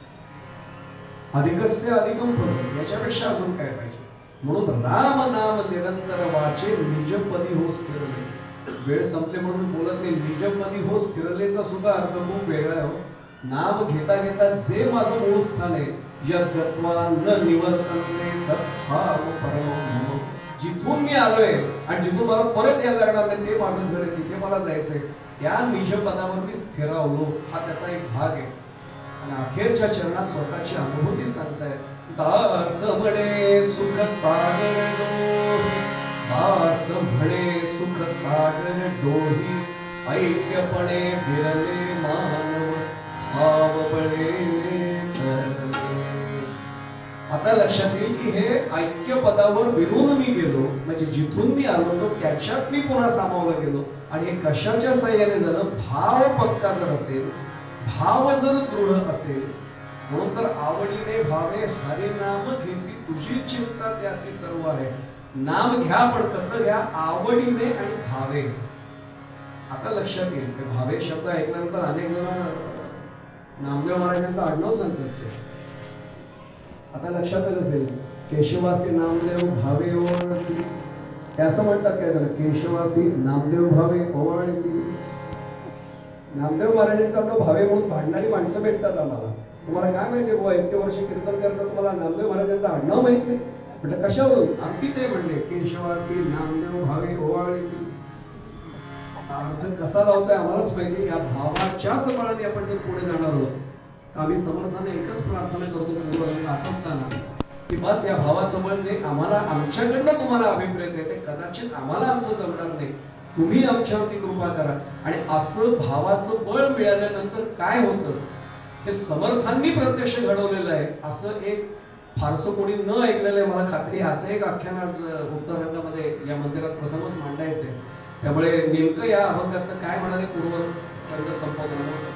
अधिकस्य अधिकम फल, याच्यापेक्षा अजून काय पाहिजे. म्हणून राम नाम निरंतर वाचे निजपदी हो स्थिरले. वेळ संपले म्हणून बोलत नाही. निजपदी हो स्थिरलेचा सुद्धा अर्थ खूप वेगळा आहे. नाम घेता घेता जे माझं मूळ स्थान आहे, यद्गत्वा न निवर्तन्ते तत्भाव परमो. जिथून मी आलोय आणि जिथून मला परत यायला लागणार नाही ते माझं घर आहे, तिथे मला जायचंय. त्या निजपदावर मी स्थिरावलो, हा त्याचा एक भाग आहे. आणि अखेरच्या चरणात स्वतःची अनुभूती सांगताय. दास म्हणे सुख सागर डोही, दास म्हणे सुख सागर डोही, ऐक्यपणे विरले मानव भाव बळे तरले. आता लक्षात येईल की हे ऐक्य पदावर विरून मी गेलो, म्हणजे जिथून मी आलो होतो त्याच्यात मी पुन्हा सामावलं गेलो. आणि हे कशाच्या साह्याने झालं? भाव पक्का जर असेल, भाव जर दृढ असेल, म्हणून तर आवडीने भावे हरिनाम घेसी तुझी चिंता त्यासी सर्व आहे. नाम घ्या, पण कसं घ्या? आवडीने आणि भावे. आता लक्षात येईल, भावे शब्द ऐकल्यानंतर अनेक जण नामदेव महाराजांचं आडनाव सांगतात. ते आता लक्षात आलं असेल, केशवासी नामदेव भावे ओवाळती, असं म्हणतात काय जण, केशवासी नामदेव भावे ओवाळती. नामदेव महाराजांचा आडनाव भावे म्हणून भांडणारी माणसं भेटतात आम्हाला. तुम्हाला काय माहिती बुवा, इतके वर्ष कीर्तन करता तुम्हाला नामदेव महाराजांचा आडनाव माहित नाही? म्हटलं कशावरून? अगदी ते म्हणले, केशवासी नामदेव भावे ओवाळती. अर्थ कसा लावताय आम्हालाच माहिती. या भावाच्याच बळाने आपण जर पुढे जाणार आहोत, तर आम्ही समर्थाने एकच प्रार्थना करतो पूर्वरंग आटोपताना, की बस या भावासमोर जे आम्हाला आमच्याकडनं तुम्हाला अभिप्रेत आहे ते कदाचित आम्हाला आमचं जमणार नाही, तुम्ही आमच्यावरती कृपा करा. आणि असं भावाचं बळ मिळाल्यानंतर काय होतं हे समर्थांनी प्रत्यक्ष घडवलेलं आहे. असं एक फारसं कोणी न ऐकलेलं आहे मला खात्री. असं एक आख्यान आज उत्तरांगामध्ये या मंदिरात प्रथमच मांडायचंय. त्यामुळे नेमकं या अभंगात काय म्हणाले पूर्वरंग संपवताना,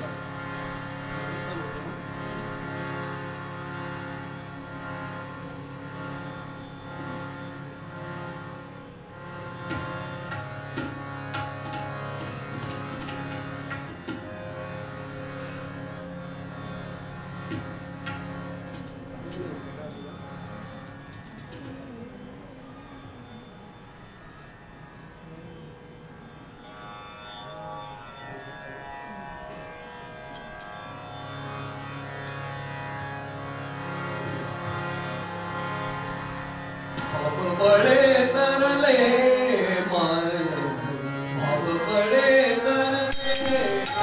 भाव बळे तरले मान, भाव बळे तरले.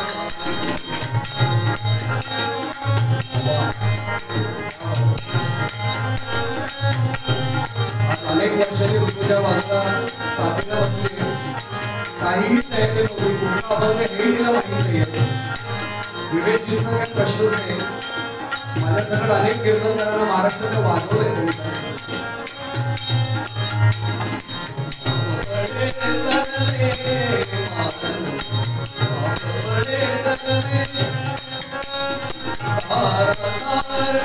अनेक वर्षांनी ऋतूच्या बाजूला साथीला बसली, काहीही तयारी नव्हती, कुठला अभंग हेही तिला माहित नाही. विवेकजींचा काही प्रश्नच नाही. माझ्यासकट अनेक कीर्तनकारांना महाराष्ट्रात वाजवलंय. सार सार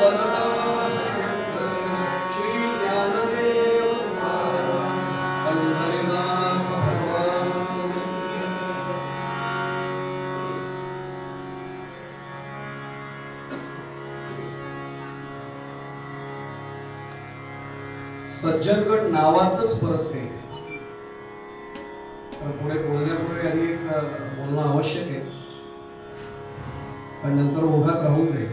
सज्जनगड नावातच परस काही आहे. पुढे बोलण्यापूर्वी आधी एक बोलणं आवश्यक आहे, कारण नंतर ओघात राहून जाईल.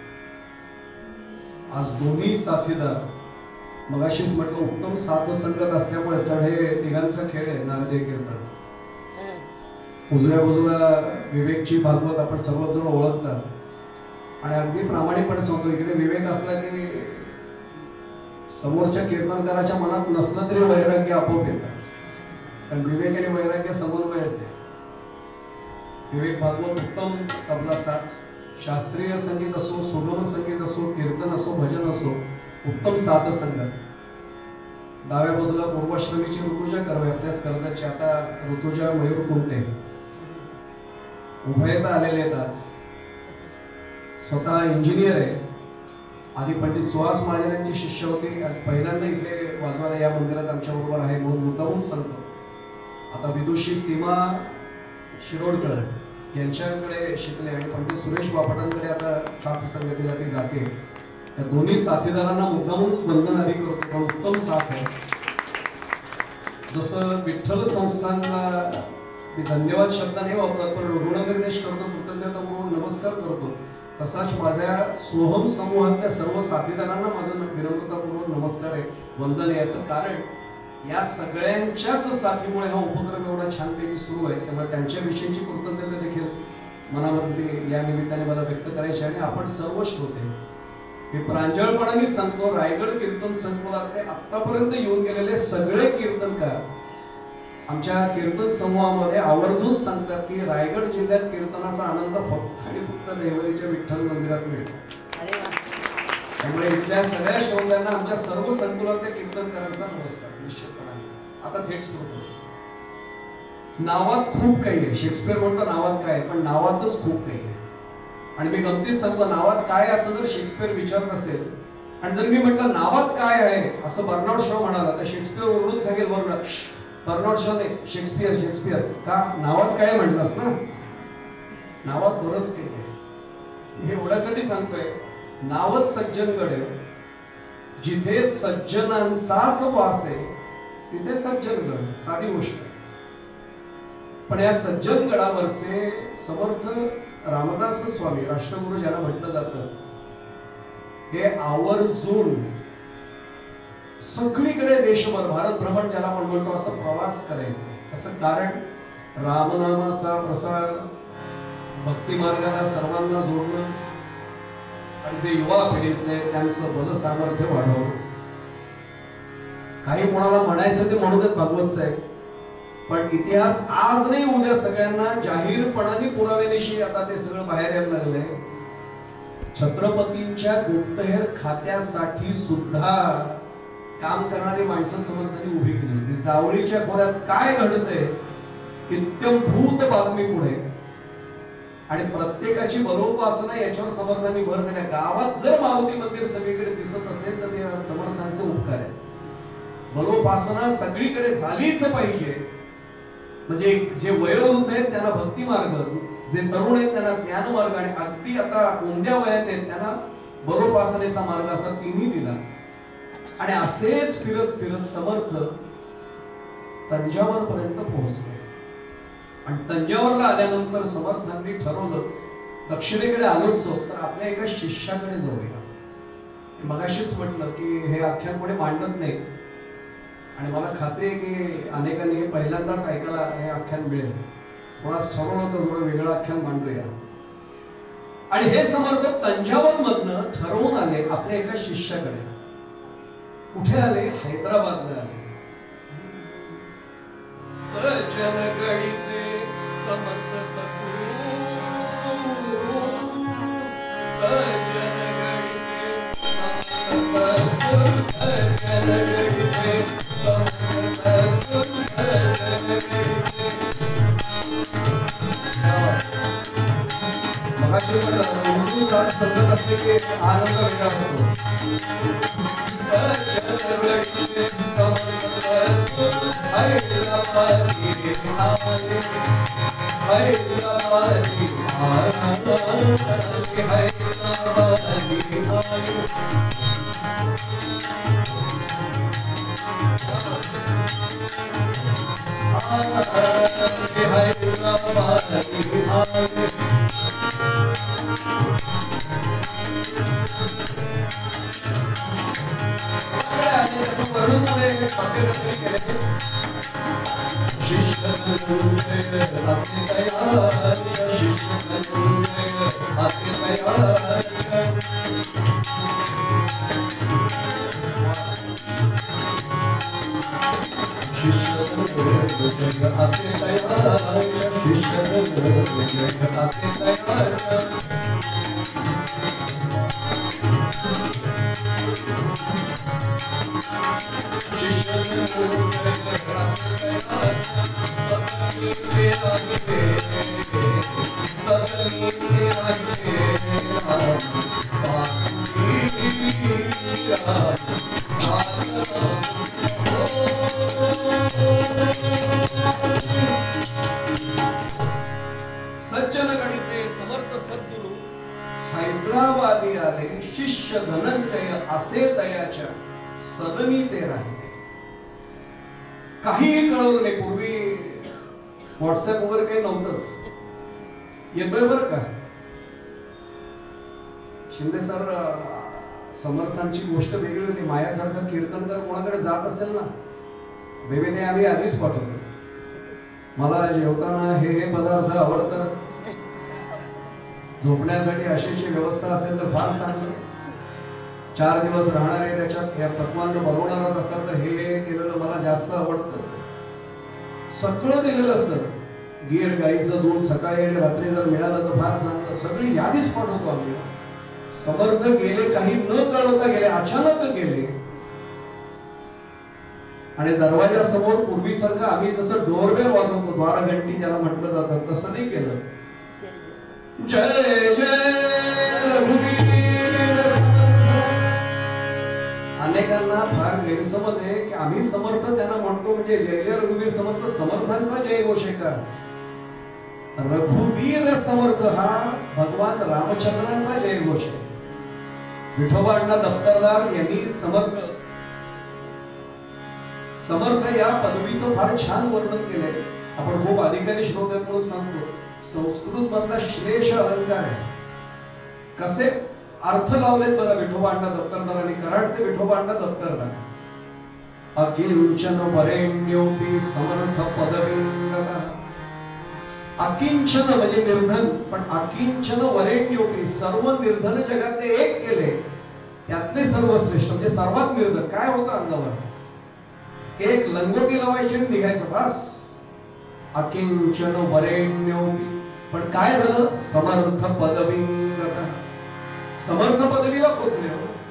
आज दोन्ही साथीदार, मगाशीच म्हटलं उत्तम साथ संगत असल्यामुळेच, कारण हे तिघांचा खेळ आहे नारदे कीर्तन. उजव्या बाजूला विवेकची भागवत आपण सर्वजण ओळखतात, आणि अगदी प्रामाणिकपणे सांगतो, इकडे विवेक असला की समोरच्या कीर्तनकाराच्या मनात नसलं तरी वैराग्य आपोआप येतं, कारण विवेक आणि वैराग्य समन्वयच आहे. विवेक भागवत उत्तम तबला साथ, शास्त्रीय संगीत असो, सुगम संगीत असो, कीर्तन असो, भजन असो, उत्तम साथ संगत. डाव्या बाजूला पूर्वाश्रमीची ऋतुजा कर्वे, आपल्याच कर्जाची, आता ऋतुजा मयूर कुंटे उभयता आलेले आहेत. आज स्वतः इंजिनियर आहे. आधी पंडित सुहास महाजनांची शिष्य होती. आज पहिल्यांदा इथे वाजवायला या मंदिरात आमच्या बरोबर आहे म्हणून मुद्दामून सांगतो. आता विदुषी सीमा शिरोडकर यांच्याकडे शिकले आणि पंडित सुरेश बापटांकडे आता साथ संगतीला ती जाते. या दोन्ही साथीदारांना मुद्दामून वंदन आधी करतो, कारण उत्तम साथ आहे. जसं विठ्ठल संस्थांना मी धन्यवाद शब्दाने वापरत, पण ऋणनिर्देश करतो, कृतज्ञतापूर्वक नमस्कार करतो, तसाच माझ्या सोहम समूहातल्या सर्व साथीदारांना माझा विनम्रतापूर्वक नमस्कार आहे, वंदन आहे. याचं कारण या सगळ्यांच्याच साथीमुळे हा उपक्रम एवढा छानपैकी सुरू आहे. त्यामुळे त्यांच्याविषयीची कृतज्ञता देखील मनामध्ये या निमित्ताने मला व्यक्त करायची. आणि आपण सर्व श्रोते, मी प्रांजळपणाने सांगतो, रायगड कीर्तन संकुलातले आतापर्यंत येऊन गेलेले सगळे कीर्तनकार आमच्या कीर्तन समूहामध्ये आवर्जून सांगतात की रायगड जिल्ह्यात कीर्तनाचा आनंद फक्त आणि फक्त देवरीच्या विठ्ठल मंदिरात मिळतो. त्यामुळे इथल्या सगळ्या श्रोत्यांना आमच्या सर्व संकुलातल्या कीर्तनकारांचा नमस्कार निश्चितपणे. आता थेट सुरू करू. नावात खूप काही आहे. शेक्सपियर म्हणतो नावात काय, पण नावातच खूप काही आहे. आणि मी गमतीत सांगतो, नावात काय असं जर शेक्सपियर विचारत असेल, आणि जर मी म्हटलं नावात काय आहे असं बर्नार्ड शॉ म्हणाला, तर शेक्सपियर ओरडून सांगेल, बर्नार्ड बर्नार्ड शॉ नाही, शेक्सपियर शेक्सपियर का नावात काय म्हणलास ना. नावात बरंच काही आहे. मी एवढ्यासाठी सांगतोय, नावच सज्जनगड आहे. जिथे सज्जनांचाच वास आहे तिथे सज्जनगड, साधी गोष्ट आहे. पण या सज्जनगडावरचे समर्थ रामदास स्वामी, राष्ट्रगुरु ज्यांना म्हटलं जातं, हे आवर्जून सगळीकडे देशभर, भारत भ्रमण ज्याला आपण म्हणतो, असं प्रवास करायचं. याचं कारण रामनामाचा प्रसार, भक्ती मार्गाला सर्वांना जोडणं, आणि जे युवा पिढीतले त्यांचं बल सामर्थ्य वाढवणं. काही कोणाला म्हणायचं ते म्हणू देत भागवत साहेब, पण इतिहास आज नाही उद्या सगळ्यांना जाहीरपणाने पुराव्यानिशी आता ते सगळं बाहेर यायला लागलंय. छत्रपतींच्या गुप्तहेर खात्यासाठी सुद्धा काम करणारी माणसं समर्थांनी उभी केली होती. जावळीच्या खोऱ्यात काय घडतंय इत्यंभूत बातमी पुढे, आणि प्रत्येकाची बलोपासना याच्यावर समर्थांनी भर दिल्या. गावात जर मारुती मंदिर सगळीकडे दिसत असेल तर ते समर्थांचे उपकार आहेत. बलोपासना सगळीकडे झालीच पाहिजे. म्हणजे जे वयोवृद्ध आहेत त्यांना भक्ती मार्ग, जे तरुण आहेत त्यांना ज्ञान मार्ग, आणि अगदी आता उंद्या वयात आहेत त्यांना बलोपासनेचा मार्ग, असा तिन्ही दिला. आणि असेच फिरत फिरत समर्थ तंजावर पर्यंत पोहोचले. आणि तंजावरला आल्यानंतर समर्थांनी ठरवलं, दक्षिणेकडे आलोच तर आपल्या एका शिष्याकडे जाऊया. मगाशीच म्हटलं की हे आख्यान कोणी मांडत नाही, आणि मला खात्री आहे की अनेकांनी हे पहिल्यांदाच ऐकायला हे आख्यान मिळेल. थोडाच ठरवलं होतं थोडं वेगळं आख्यान मांडूया. आणि हे समर्थ तंजावर मधनं ठरवून आले आपल्या एका शिष्याकडे. कुठे आले? हैदराबादला आले. सज्जनगडीचे समर्थ सद्गुरू, सज्जनगडीचे समर्थ सद्गुरू, सज्जनगडीचे समर्थ सद्गुरू, सज्जनगडीचे. मगाशी म्हटलं उजवी साथ संगत असते की आनंद वेगळा असतो. सज्जनगडीचे समर्थ सद्गुरू हैदराबादी आले, हैदराबादी आले, हैदराबादी आले. हैदराबादी आले. शिष्य असे तयार, शिष्य असे तयार. शिष्य असे तयार, शिष्य असे तयार. सज्जनगडीचे समर्थ सद्गुरू हैदराबादी आले, शिष्य धनंजय असे तयाच्या सदनी ते राहिले. काहीही कळवलं नाही. पूर्वी व्हॉट्सअप वगैरे काही नव्हतंच. येतोय बरं का शिंदे सर. समर्थांची गोष्ट वेगळी होती. माझ्यासारखा कीर्तनकार कोणाकडे जात असेल ना, बेबीने आम्ही आधीच पाठवलं, मला जेवताना हे हे पदार्थ आवडतात, झोपण्यासाठी अशीची व्यवस्था असेल तर फार चांगलं, चार दिवस राहणार आहे त्याच्यात या पक्वान्न बनवणारच असाल तर हे हे केलेलं मला जास्त आवडतं. सगळं दिलेलं असतं. गीर गाईचं दूध सकाळी आणि रात्री जर मिळालं तर फार चांगलं. सगळी यादीच पाठवतो आम्ही. समर्थ गेले, काही न कळवता गेले, अचानक गेले. आणि दरवाजा समोर पूर्वीसारखं आम्ही जसं डोरबेल वाजवतो, द्वारघंटी ज्याला म्हटलं जातं, तसं नाही केलं. जय जय रघुवीर समर्थ. अनेकांना फार गैरसमज आहे की आम्ही समर्थ त्यांना म्हणतो म्हणजे जय जय रघुवीर समर्थ समर्थांचा जय घोष आहे का? रघुवीर समर्थ हा भगवान रामचंद्रांचा जय घोष आहे. विठोबा अण्णा दप्तरदार यांनी समर्थ समर्थ या पदवीचं फार छान वर्णन केलंय. आपण खूप अधिकारी श्रोते म्हणून सांगतो, संस्कृत मधला श्लेष अलंकार आहे. कसे अर्थ लावलेत बघा विठोबा अण्णा दप्तरदारांनी. कराडचे विठोबा अण्णा दप्तरदार. अकिंचन वरेण्योपी समर्थ पदविंगता. अकिंचन म्हणजे निर्धन, पण अकिंचन वरेण्योपी सर्व निर्धन जगातले एक केले, त्यातले सर्वश्रेष्ठ म्हणजे सर्वात निर्धन. काय होतं अंगावर? एक लंगोटी लावायची आणि निघायचं बस. अकिंचन वरेण्योपी. पण काय झालं? समर्थ पदविंगता. समर्थ पदवीला पोचले.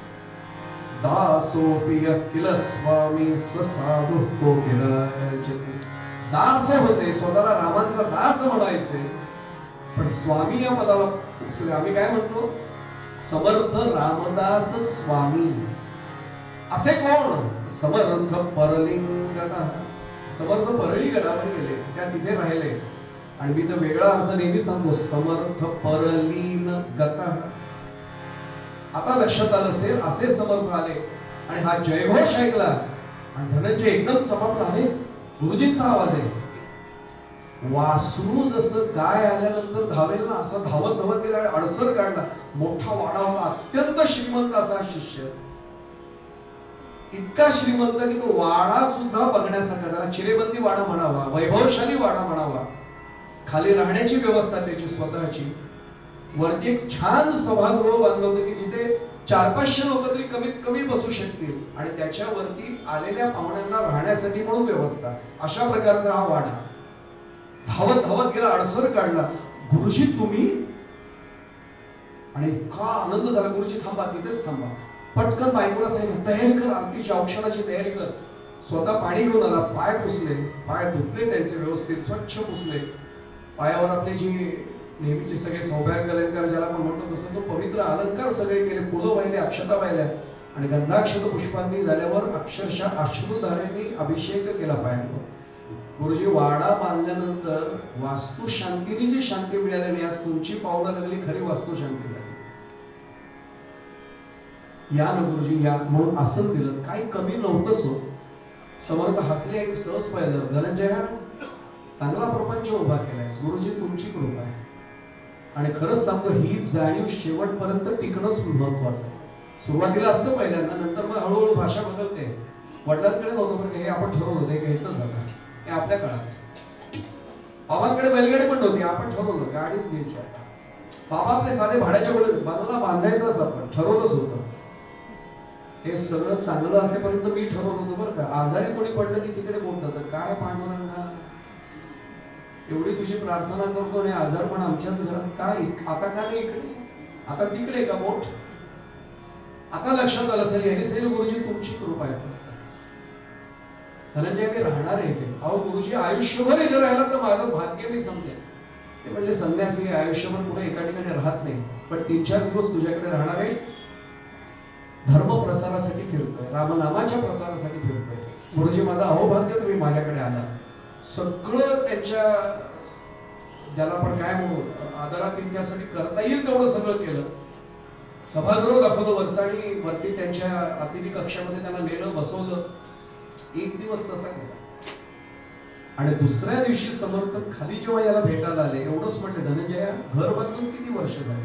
दासोपी किल स्वामी स्वसाधु कोकिराजते. दास होते, स्वतःला रामांचा दास म्हणायचे, पण स्वामी या पदाला पोचले. आम्ही काय म्हणतो? समर्थ रामदास स्वामी. असे कोण? समर्थ परलिंगता. समर्थ परळी गडावर गेले, त्या तिथे राहिले. आणि मी तर वेगळा अर्थ नेहमी सांगतो, समर्थ परलीन गता. आता लक्षात आलं असेल, असे समर्थ आले आणि हा जयघोष ऐकला आणि धनंजय एकदम चमकला. अरे गुरुजींचा आवाज आहे. वासरू जसं गाय आल्यानंतर धावेल ना, असं धावत धावत गेला आणि अडसर काढला. मोठा वाडा होता, अत्यंत श्रीमंत असा शिष्य. इतका श्रीमंत की तो वाडा सुद्धा बघण्यासारखा, जरा चिरेबंदी वाडा म्हणावा, वैभवशाली वाडा म्हणावा. खाली राहण्याची व्यवस्था त्याची स्वतःची. वरती एक छान सभागृह बांधलं होतं की जिथे चार पाचशे लोक तरी कमीत कमी बसू शकतील, आणि त्याच्यावरती आलेल्या पाहुण्यांना राहण्यासाठी म्हणून व्यवस्था. अशा प्रकारचा हा वाडा. धावत धावत गेला, अडसर काढला. गुरुजी तुम्ही? आणि इतका आनंद झाला. गुरुजी थांबा, तिथेच थांबा. पटकन बायकोला सांगितलं, तयारी कर, आरतीच्या औक्षणाची तयारी कर. स्वतः पाणी घेऊन आला, पाय पुसले, पाय धुतले त्यांचे व्यवस्थित, स्वच्छ पुसले. पायावर आपली जी नेहमीचे सगळे सौभाग्य अलंकार ज्याला आपण म्हणतो तसं तो पवित्र अलंकार सगळे केले, फुलं वाहिले, अक्षता वाहिल्या आणि गंधाक्षत पुष्पांनी झाल्यावर अक्षरशः अश्रुधारेंनी अभिषेक केला पायांवर. गुरुजी वाडा बांधल्यानंतर वास्तू शांतीने जी शांती मिळालेली, आज तुमची पावलं लागली, खरी वास्तू शांती झाली. या ना गुरुजी या म्हणून आसन दिलं, काही कमी नव्हतंच हो. समर्थ हसले आणि सहज पाहिलं, धनंजय चांगला प्रपंच उभा केलाय, गुरुजी तुमची कृपा आहे. आणि खरंच सांगतो ही जाणीव शेवटपर्यंत टिकणंच महत्वाचं आहे. सुरुवातीला असतं पहिल्यांदा, नंतर मग हळूहळू भाषा बदलते. वडिलांकडे नव्हतं पण हे आपण ठरवलं होतं घ्यायचं झालं, हे आपल्या काळात. बाबांकडे बैलगाडी पण नव्हती, आपण ठरवलं गाडीच घ्यायची. आता बाबा आपले साधे भाड्याच्या बोलले, बंगला बांधायचाच आपण ठरवलंच होतं. हे सगळं चांगलं असेपर्यंत मी ठरवलं होतं बरं का. आजारी कोणी पडलं की तिकडे बोलतात, काय पांडुरंगा एवढी तुझी प्रार्थना करतो आणि आजार पण आमच्याच घरात, काय आता का नाही इकडे, आता तिकडे का बोट. आता लक्षात आलं असेल यांनी सैल गुरुजी तुमची कृपा आहे. धनंजय मी राहणार आहे इथे. अहो गुरुजी आयुष्यभर इथे राहिला तर माझं भाग्य मी समजेल. ते म्हणले संन्यासी आयुष्यभर कुठे एका ठिकाणी राहत नाही, पण तीन चार दिवस तुझ्याकडे राहणार आहे. धर्म प्रसारासाठी फिरतोय, रामनामाच्या प्रसारासाठी फिरतोय. गुरुजी माझा अहोभाग्य तुम्ही माझ्याकडे आला. सगळं त्यांच्या ज्याला आपण काय म्हणू आदरातिथ्यासाठी करता येईल तेवढं सगळं केलं. सभागृह दाखवलं वरचा आणि वरती त्यांच्या अतिथी कक्षामध्ये त्यांना नेलं, बसवलं. एक दिवस तसा गेला आणि दुसऱ्या दिवशी समर्थ खाली जेव्हा याला भेटायला आले, एवढंच म्हणले, धनंजय घर बांधून किती वर्ष झाले.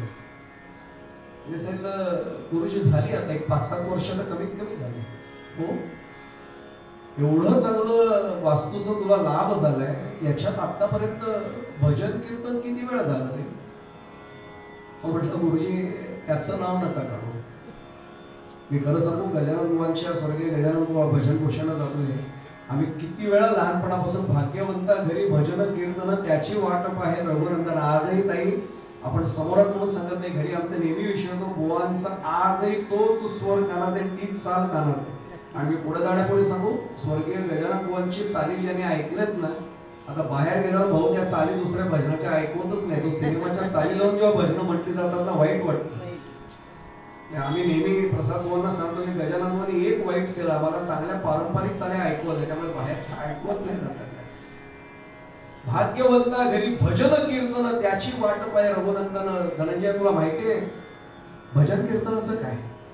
गुरुजी झाली आता एक पाच सात वर्ष तर कमीत कमी झाली. हो एवढं चांगलं वास्तूचं तुला लाभ झालाय, याच्यात आतापर्यंत भजन कीर्तन किती वेळा झालं रे. तो म्हटलं गुरुजी त्याचं नाव नका काढू. मी खरं सांगू गजानन बुवांच्या स्वर्गीय गजानन बुवा भजन घोषणा जातोय. आम्ही किती वेळा लहानपणापासून भाग्यवंता घरी भजन कीर्तन त्याची वाटप आहे रघुनंदन. आजही ताई आपण समोरात म्हणून सांगत नाही, घरी आमचा नेहमी विषय होतो बुवांचा, आजही तोच स्वर कानात आहे, तीच चाल कानात आहे. आणि मी पुढे जाण्यापूर्वी सांगू स्वर्गीय गजानन बुवांची चाली ज्याने ऐकल्यात ना, आता बाहेर गेल्यावर भाऊ त्या चाली दुसऱ्या भजनाच्या ऐकवतच नाही. तो सिनेमाच्या चाली लावून जेव्हा भजनं म्हटली जातात ना वाईट वाटतं. आम्ही नेहमी प्रसाद बुवांना सांगतो की गजानन बुवांनी एक वाईट केलं, आम्हाला चांगल्या पारंपरिक चाली ऐकवलं, त्यामुळे बाहेरच्या ऐकवत नाही जातात. भाग्यवंता घरी भजन कीर्तन त्याची वाटप आहे रघुनंदन. धनंजय तुला माहितीये भजन कीर्तनाचं काय.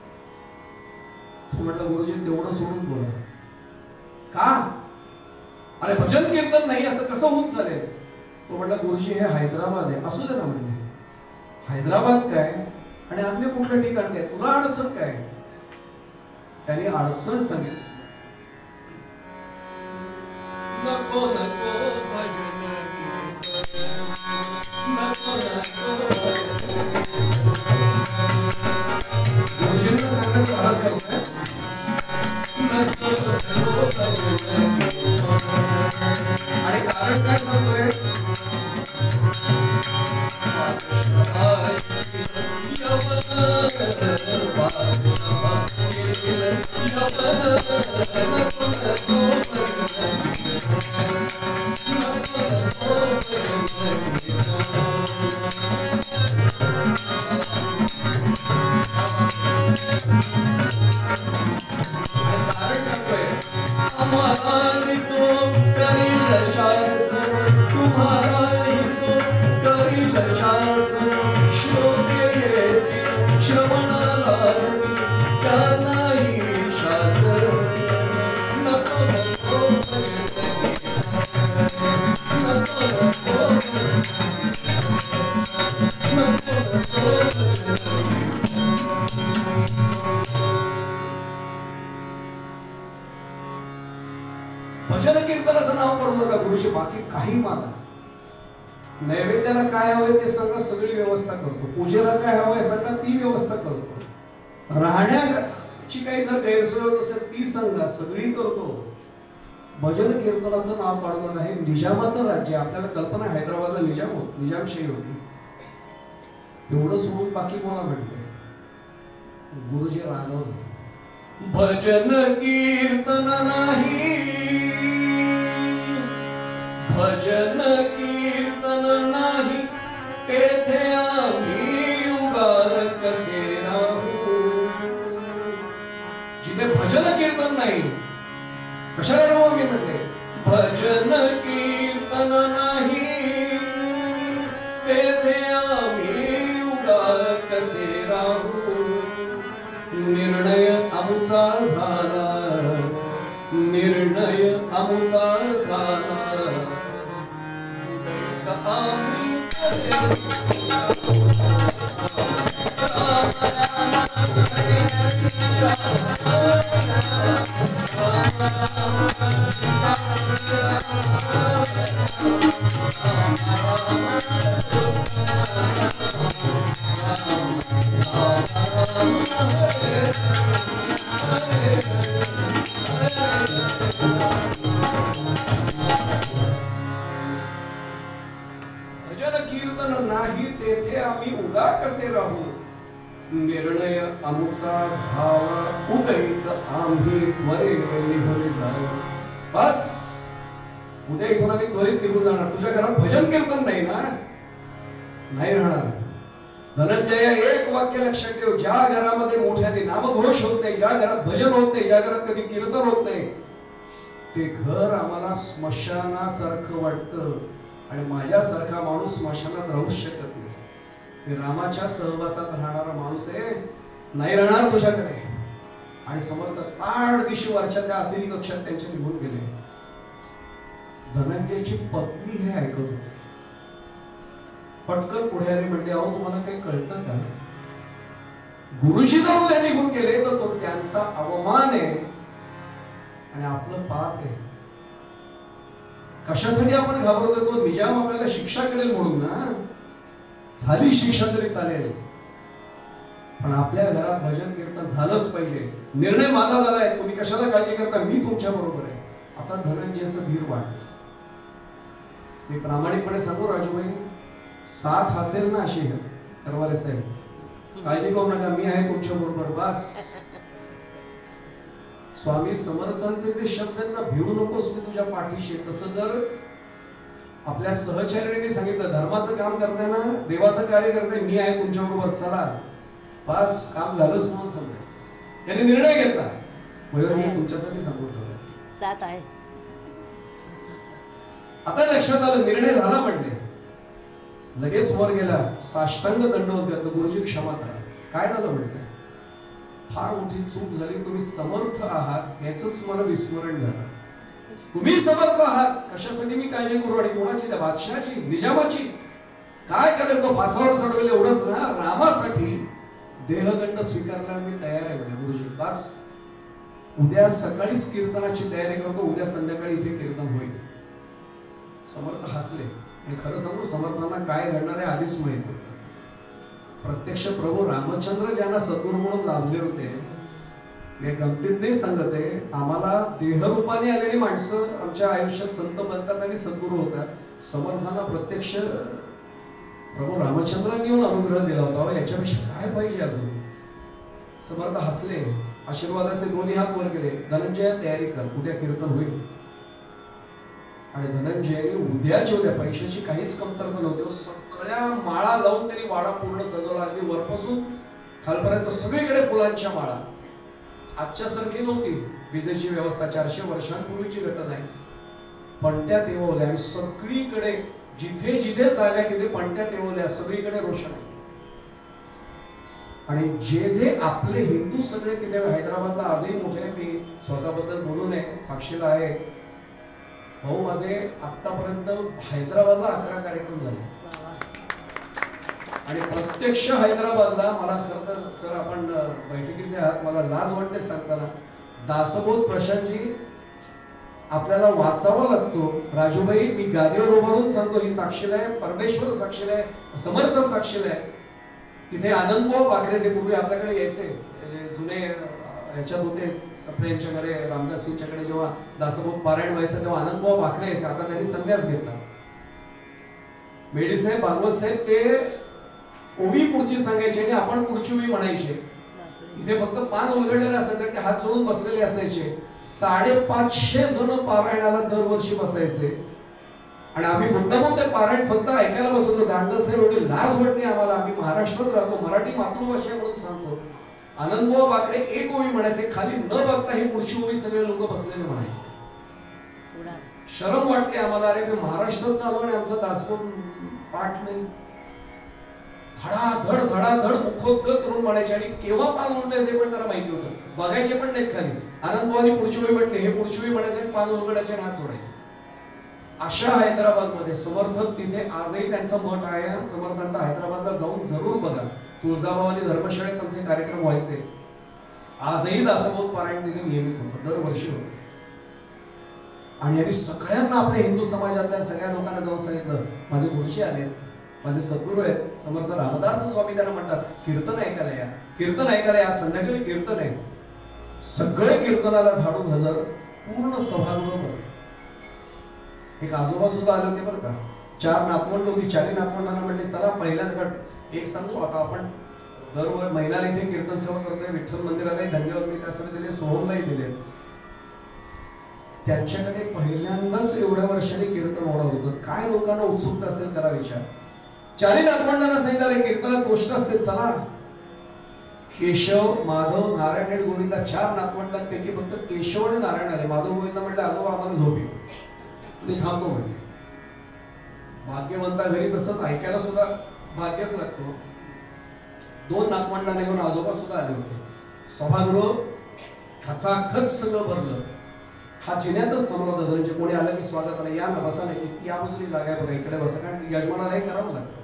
तू म्हटलं गुरुजी तेवढं सोडून बोला का, अरे भजन कीर्तन नाही असं कसं होऊन चालेल. तो म्हटलं गुरुजी हे हैदराबाद आहे. असू दे ना म्हणजे हैदराबाद काय आणि अन्य कुठलं ठिकाण काय, तुला अडचण काय. त्याने अडचण सांगितली, नको नको भजन नको गुरुजींना सांगायचं आवाज करतोय, नको नको भजन. आणि कारण काय सांगतोय, भजन कीर्तनाचं नाव पडू नका गुरुजी, बाकी काही मागा. नैवेद्याला काय हवंय ते सांगा, सगळी व्यवस्था करतो. पूजेला काय हवंय सांगा, ती व्यवस्था करतो. राहण्याची काही जर गैरसोय होत असेल ती सांगा, सगळी करतो. भजन कीर्तनाचं नाव काढू नका. हे निजामाचं राज्य. आपल्याला कल्पना हैदराबादला निजाम होत निजामशाही होती, तेवढं सोडून बाकी बोला म्हणते. गुरुजी रागवले, भजन कीर्तन नाही, भजन कीर्तन नाही ते कसे राहू. जिथे भजन कीर्तन नाही कशाला राहू मी म्हणले. भजन कीर्तन नाही तेथे आम्ही उगा कसे राहू. निर्णय आमचा झाला, निर्णय आमचा झाला, आम्ही भजन कीर्तन नाही तेथे आम्ही उगा कसे राहू. निर्णय आमचा झाला उदयिक आम्ही त्वरे निघून जाऊ. बस उद्या इथून आम्ही त्वरित निघून जाणार. तुझ्या घरात भजन कीर्तन नाही ना, नाही राहणार. धनंजय एक वाक्य लक्षात ठेव. ज्या घरामध्ये मोठ्याने नामघोष होत नाही, ज्या घरात भजन होत नाही, ज्या घरात कधी कीर्तन होत नाही, ते घर आम्हाला स्मशानासारखं वाटतं. आणि माझ्यासारखा माणूस स्मशानात राहू शकत नाही. मी रामाच्या सहवासात राहणारा माणूस आहे, नाही राहणार तुझ्याकडे. आणि समर्थ ताड दिशी वर्षा त्या अतिथी कक्षात त्यांच्या निघून गेले. धनंजयची पत्नी हे ऐकत होती. पटकन पुढे आली, म्हणते अहो तुम्हाला काही कळतं का, गुरुजी जर उद्या निघून गेले तर तो त्यांचा अवमान आहे आणि आपलं पाप आहे. कशासाठी आपण घाबरतो. तो निजाम आपल्याला शिक्षा करेल म्हणून ना. झाली शिक्षा तरी चालेल, पण आपल्या घरात भजन कीर्तन झालंच पाहिजे. निर्णय माझा झालाय, तुम्ही कशाला काळजी करता, मी तुमच्या बरोबर आहे. आता धनंजयचं धीर वाढ. मी प्रामाणिकपणे सांगू राजूभाई, साथ असेल ना अशी करवाले साहेब, काळजी करू नका, मी आहे तुमच्या बरोबर. बस स्वामी समर्थांचे जे शब्द आहेत ना, भिवू नकोस मी तुझ्या पाठीशी. तसं जर आपल्या सहचारिणीने सांगितलं धर्माचं काम करताय ना, देवाचं कार्य करताय, मी आहे तुमच्या बरोबर, चला, बस काम झालंच म्हणून समजायचं. यांनी निर्णय घेतला. मयूरजी तुमच्यासाठी सांगून ठेवलं साथ आहे. आता लक्षात आलं निर्णय झाला म्हणले. लगेच वर गेला, साष्टांग दंडवत घातलं, गुरुजी क्षमा करा. काय झालं म्हणले, फार मोठी चूक झाली, तुम्ही समर्थ आहात याच मला विस्मरण झालं. तुम्ही समर्थ आहात कशासाठी मी काळजी करू. आणि कोणाची, त्या बादशहाची, निजामाची. काय करेल तो फासावर चढवेल एवढंच ना, रामासाठी देहदंड स्वीकारला मी तयार आहे म्हणजे गुरुजी. बस उद्या सकाळीच कीर्तनाची तयारी करतो, उद्या संध्याकाळी इथे कीर्तन होईल. समर्थ हसले. आणि खरं सांगू, समर्थांना काय घडणार आहे आधीच माहित होतं. प्रत्यक्ष प्रभू रामचंद्र ज्यांना सद्गुरू म्हणून लाभले होते, मी गमतीत नाही सांगत आहे, आम्हाला देहरूपाने आलेली माणसं आमच्या आयुष्यात संत बनतात आणि सद्गुरू होतात. समर्थांना प्रत्यक्ष प्रभू रामचंद्रांनी येऊन अनुग्रह दिला होता. याच्यापेक्षा काय पाहिजे अजून. समर्थ हसले, आशीर्वादाचे दोन्ही हात वर केले. धनंजय तयारी कर, उद्या कीर्तन होईल. आणि धनंजयने उद्याच्या उद्या, पैशाची काहीच कमतरता नव्हती, सगळ्या माळा लावून त्यांनी वाडा पूर्ण सजवला. अगदी वरपासून खालपर्यंत सगळीकडे फुलांच्या माळा. आजच्या सारखी नव्हती विजेची व्यवस्था, चारशे वर्षांपूर्वीची घटना आहे. पणत्या तेवल्या आणि सगळीकडे जिथे जिथे जागा आहे तिथे पणत्या तेवल्या, सगळीकडे रोषण आहे. आणि जे जे आपले हिंदू सगळे तिथे हैदराबादला आजही मोठे, मी स्वतःबद्दल बोलू नये, साक्षीला आहे भाऊ माझे, आतापर्यंत हैदराबादला अकरा कार्यक्रम झाले. आणि प्रत्यक्ष हैदराबादला मला खरं तर सर आपण बैठकीचे आहात, मला लाज वाटते सांगताना, दासबोध प्रशांतजी आपल्याला वाचावा लागतो. राजूभाई मी गादीवर उभारून सांगतो, ही साक्षीला आहे, परमेश्वर साक्षीला आहे, समर्थ साक्षीला आहे. तिथे आनंदभाऊ बाकरेचे पूर्वी आपल्याकडे यायचे, जुने याच्यात होते, सप्रे यांच्याकडे, रामदास सिंगच्याकडे जेव्हा दासबोध पारायण व्हायचं तेव्हा आनंदभाऊ बाकरे यायचे. आता त्यांनी संन्यास घेतला. मेडी साहेब, भागवत साहेब ते ओवी पुढची सांगायचे आणि आपण पुढची ओवी म्हणायचे. इथे फक्त पान उलगडलेले असायचे, ते हात जोडून बसलेले असायचे. साडेपाचशे जण पारायणाला दरवर्षी बसायचे. आणि आम्ही मुद्दामून ते पारायण फक्त ऐकायला बसवतो. दांडल साहेब एवढी लाज वाटणे आम्हाला. आम्ही महाराष्ट्रात राहतो, मराठी मातृभाषा म्हणून सांगतो. आनंदभाऊ बाकरे एक ओळी म्हणायचे, खाली न बघता ही पुढची ओळी सगळे लोक बसलेले म्हणायचे. शरम वाटते आम्हाला. अरे मी महाराष्ट्रात आलो आणि आमचा दासबोध पाठ नाही. धडाधड धडाधड मुखोद्गत करून म्हणायचे आणि केव्हा पान उलटायचे पण त्याला माहिती होतं. बघायचे पण नाहीत खाली. आनंदभाऊनी पुढची वेळी म्हटले, हे पुढची वेळी म्हणायचे, पान उलगडायचे आणि हात जोडायचे. अशा हैदराबाद मध्ये समर्थक तिथे आजही त्यांचा मठ आहे. समर्थांचा हैदराबादला जाऊन जरूर बघा. तुळजाभवानी धर्मशाळेत आमचे कार्यक्रम व्हायचे. आजही दासबोध पारायण तिथे नियमित होतं, दरवर्षी होतं. आणि यांनी सगळ्यांना, आपल्या हिंदू समाजातल्या सगळ्या लोकांना जाऊन सांगितलं, माझे गुरुजी आलेत, माझे सद्गुरू आहेत समर्थ रामदास स्वामी, त्यांना म्हणतात कीर्तन ऐकायला या, कीर्तन ऐकायला या, संध्याकाळी कीर्तन आहे. सगळे कीर्तनाला झाडून हजर, पूर्ण सभागृह भरलं. एक आजोबा सुद्धा आले होते बरं का. चार नातवंड होती. चारही नातवंडांना म्हणले, चला पहिल्यांदा एक सांगू, आता आपण दरवर महिन्याला इथे कीर्तन सेवा करतोय, विठ्ठल मंदिरालाही धन्यवाद मी त्यासाठी दिले, सोहमलाही दिले. त्यांच्याकडे पहिल्यांदाच एवढ्या वर्षांनी कीर्तन होणार होतं. काय लोकांना उत्सुकता असेल करा विचार. चारही नातवंडांना सांगितलं, कीर्तनात गोष्ट असते, चला. केशव, माधव, नारायण आणि गोविंदा, चार नातवंडांपैकी फक्त केशव आणि नारायण आले. माधव गोविंदा म्हटले, आजोबा आम्हाला झोप येईल, तुम्ही थांबतो म्हटले. भाग्यवंता घरी तसंच ऐकायला सुद्धा भाग्यच लागतो. दोन नातवंडांना घेऊन आजोबा सुद्धा आले होते. सभागृह खचाखच सगळं भरलं. हा जिन्यातच थांबला होता धनंजय. कोणी आलं की स्वागत आलं, या ना बसा नाही, या बाजूनी जागा आहे बघा, इकडे बसा, कारण यजमानालाही करावं लागतं.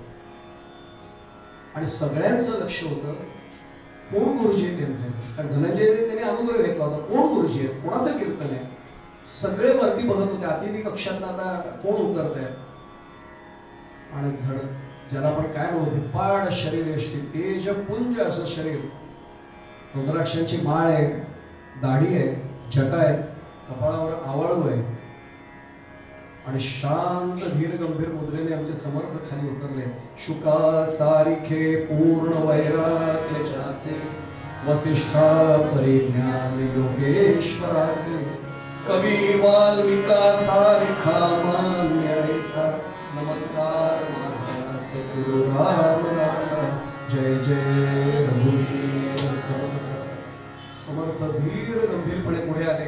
आणि सगळ्यांचं लक्ष होतं कोण गुरुजी आहे त्यांचे. कारण धनंजय त्यांनी अनुग्रह घेतला होता, कोण गुरुजी आहेत, कोणाचं कीर्तन आहे. सगळे वरती बघत होते, अतिथी कक्षात आता कोण उतरत आहे. आणि धड ज्याला आपण काय म्हणू, धिप्पाड शरीर असते, तेजपुंज असं शरीर, रुद्राक्षांची माळ आहे, दाढी आहे, जटा आहेत, कपाळावर आवाळू आहे. आणि शांत धीर गंभीर मुद्रेने आमचे समर्थ खाली उतरले. शुका सारिखे पूर्ण वैराग्याचे, वसिष्ठा परिज्ञान योगेश्वराचे, कवी वाल्मिका सारिखा मान्य ऐसा, नमस्कार माझा सद्गुरु रामदासा, जय जय रघुवीर समर्थ. समर्थ धीर गंभीरपणे पुढे आले.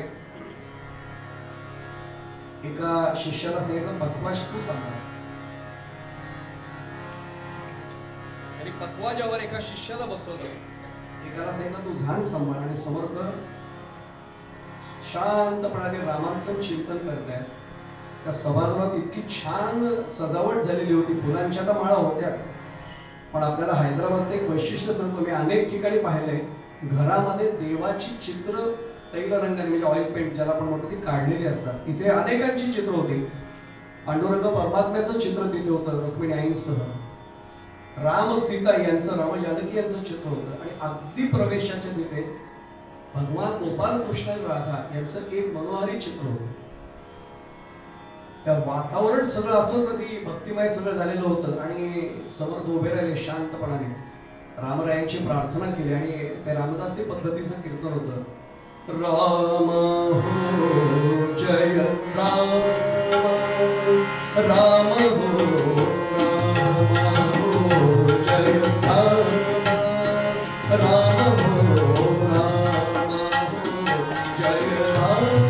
एका शिष्याला सांगितलं, पखवाज तू सांगा. त्यांनी पखवाजावर एका शिष्याला बसवलं. एकाला सांगितलं तू झान सांभाळ. आणि समर्थ शांतपणाने रामांचं चिंतन करतायत. त्या सभागृहात इतकी छान सजावट झालेली होती, फुलांच्या तर माळा होत्याच, पण आपल्याला हैदराबादचं एक वैशिष्ट्य सांगतो. मी अनेक ठिकाणी पाहिलंय, घरामध्ये देवाची चित्र तैल रंगाने, म्हणजे ऑइल पेंट ज्याला आपण म्हणतो, ती काढलेली असतात. इथे अनेकांची चित्र होती. पांडुरंग परमात्म्याचं चित्र तिथे होतं, रुक्मिणी आईंसह. राम सीता यांचं, राम जानकी यांचं चित्र होतं. आणि अगदी प्रवेशाच्या तिथे भगवान गोपाल कृष्ण राधा यांचं एक मनोहारी चित्र होतं. त्या वातावरण सगळं असंच अगदी भक्तिमय सगळं झालेलं होतं. आणि समर्थ उभे राहिले शांतपणाने, रामरायांची प्रार्थना केली. आणि त्या रामदासी पद्धतीचं कीर्तन होतं. राम हो जय राम, राम हो राम हो जय राम, राम हो राम हो जय राम.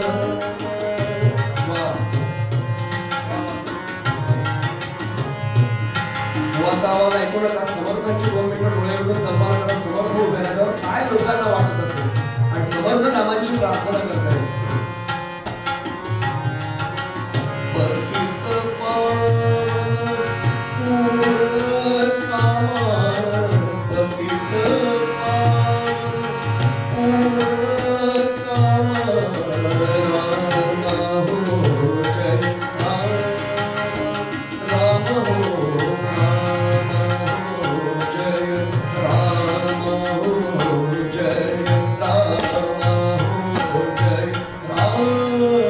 देवाचा आवाज ऐकू नका. समर्थांची दोन मिनिटं डोळ्यावरून कल्पना करा. समर्थ उभे राहिल्यावर काय लोकांना वाटत असेल. आणि समर्थ नामांची प्रार्थना करताय. पतित पावन पूर्ण कामा, पतित पावन पूर्ण कामा, राम हो जय राम, राम हो राम हो जय राम हो जय राम हो जय राम.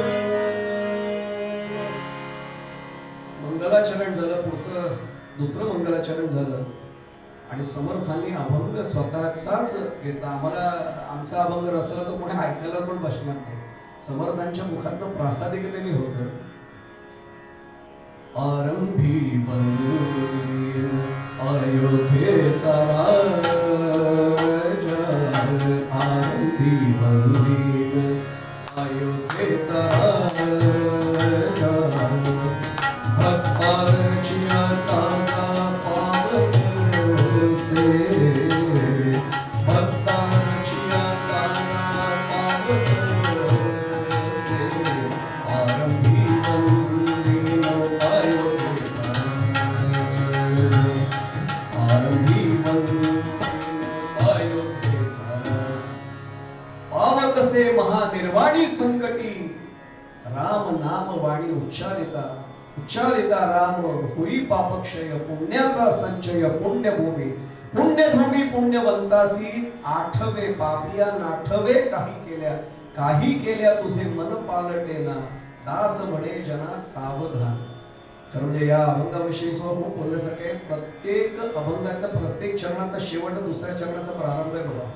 मंगलाचरण झालं. पुढचं दुसरं मंगलाचरण झालं. आणि समर्थांनी अभंग स्वतःचाच घेतला. आम्हाला आमचा अभंग रचला तो कोणी ऐकायला पण बसणार नाही. समर्थांच्या मुखातनं प्रासादिकतेने होतं. आरंभी वंदीन अयोध्येचा राजा, आरंभी वंदीन अयोध्येचा राजा, भक्ताची काजा पावत से, भक्ताची काजा पावत से, आरंभी वंदीन अयोध्येचा, आरंभी वंदीन अयोध्येचा, पावत से महानिर्वाणी संकटी, राम नाम वाणी उच्चारिता, उच्चारिता राम होई पापक्षय, पुण्याचा संचय पुण्यभूमी, पुण्यभूमी पुण्यवंतासी, आठवे पापिया नाठवे काही केल्या, काही केल्या तुझे मन पालटेना, दास म्हणे जना सावधान. तर म्हणजे या अभंगाविषयी खूप बोलण्यासारखे आहे. प्रत्येक अभंगातल्या प्रत्येक चरणाचा शेवट दुसऱ्या चरणाचा प्रारंभ आहे बघा.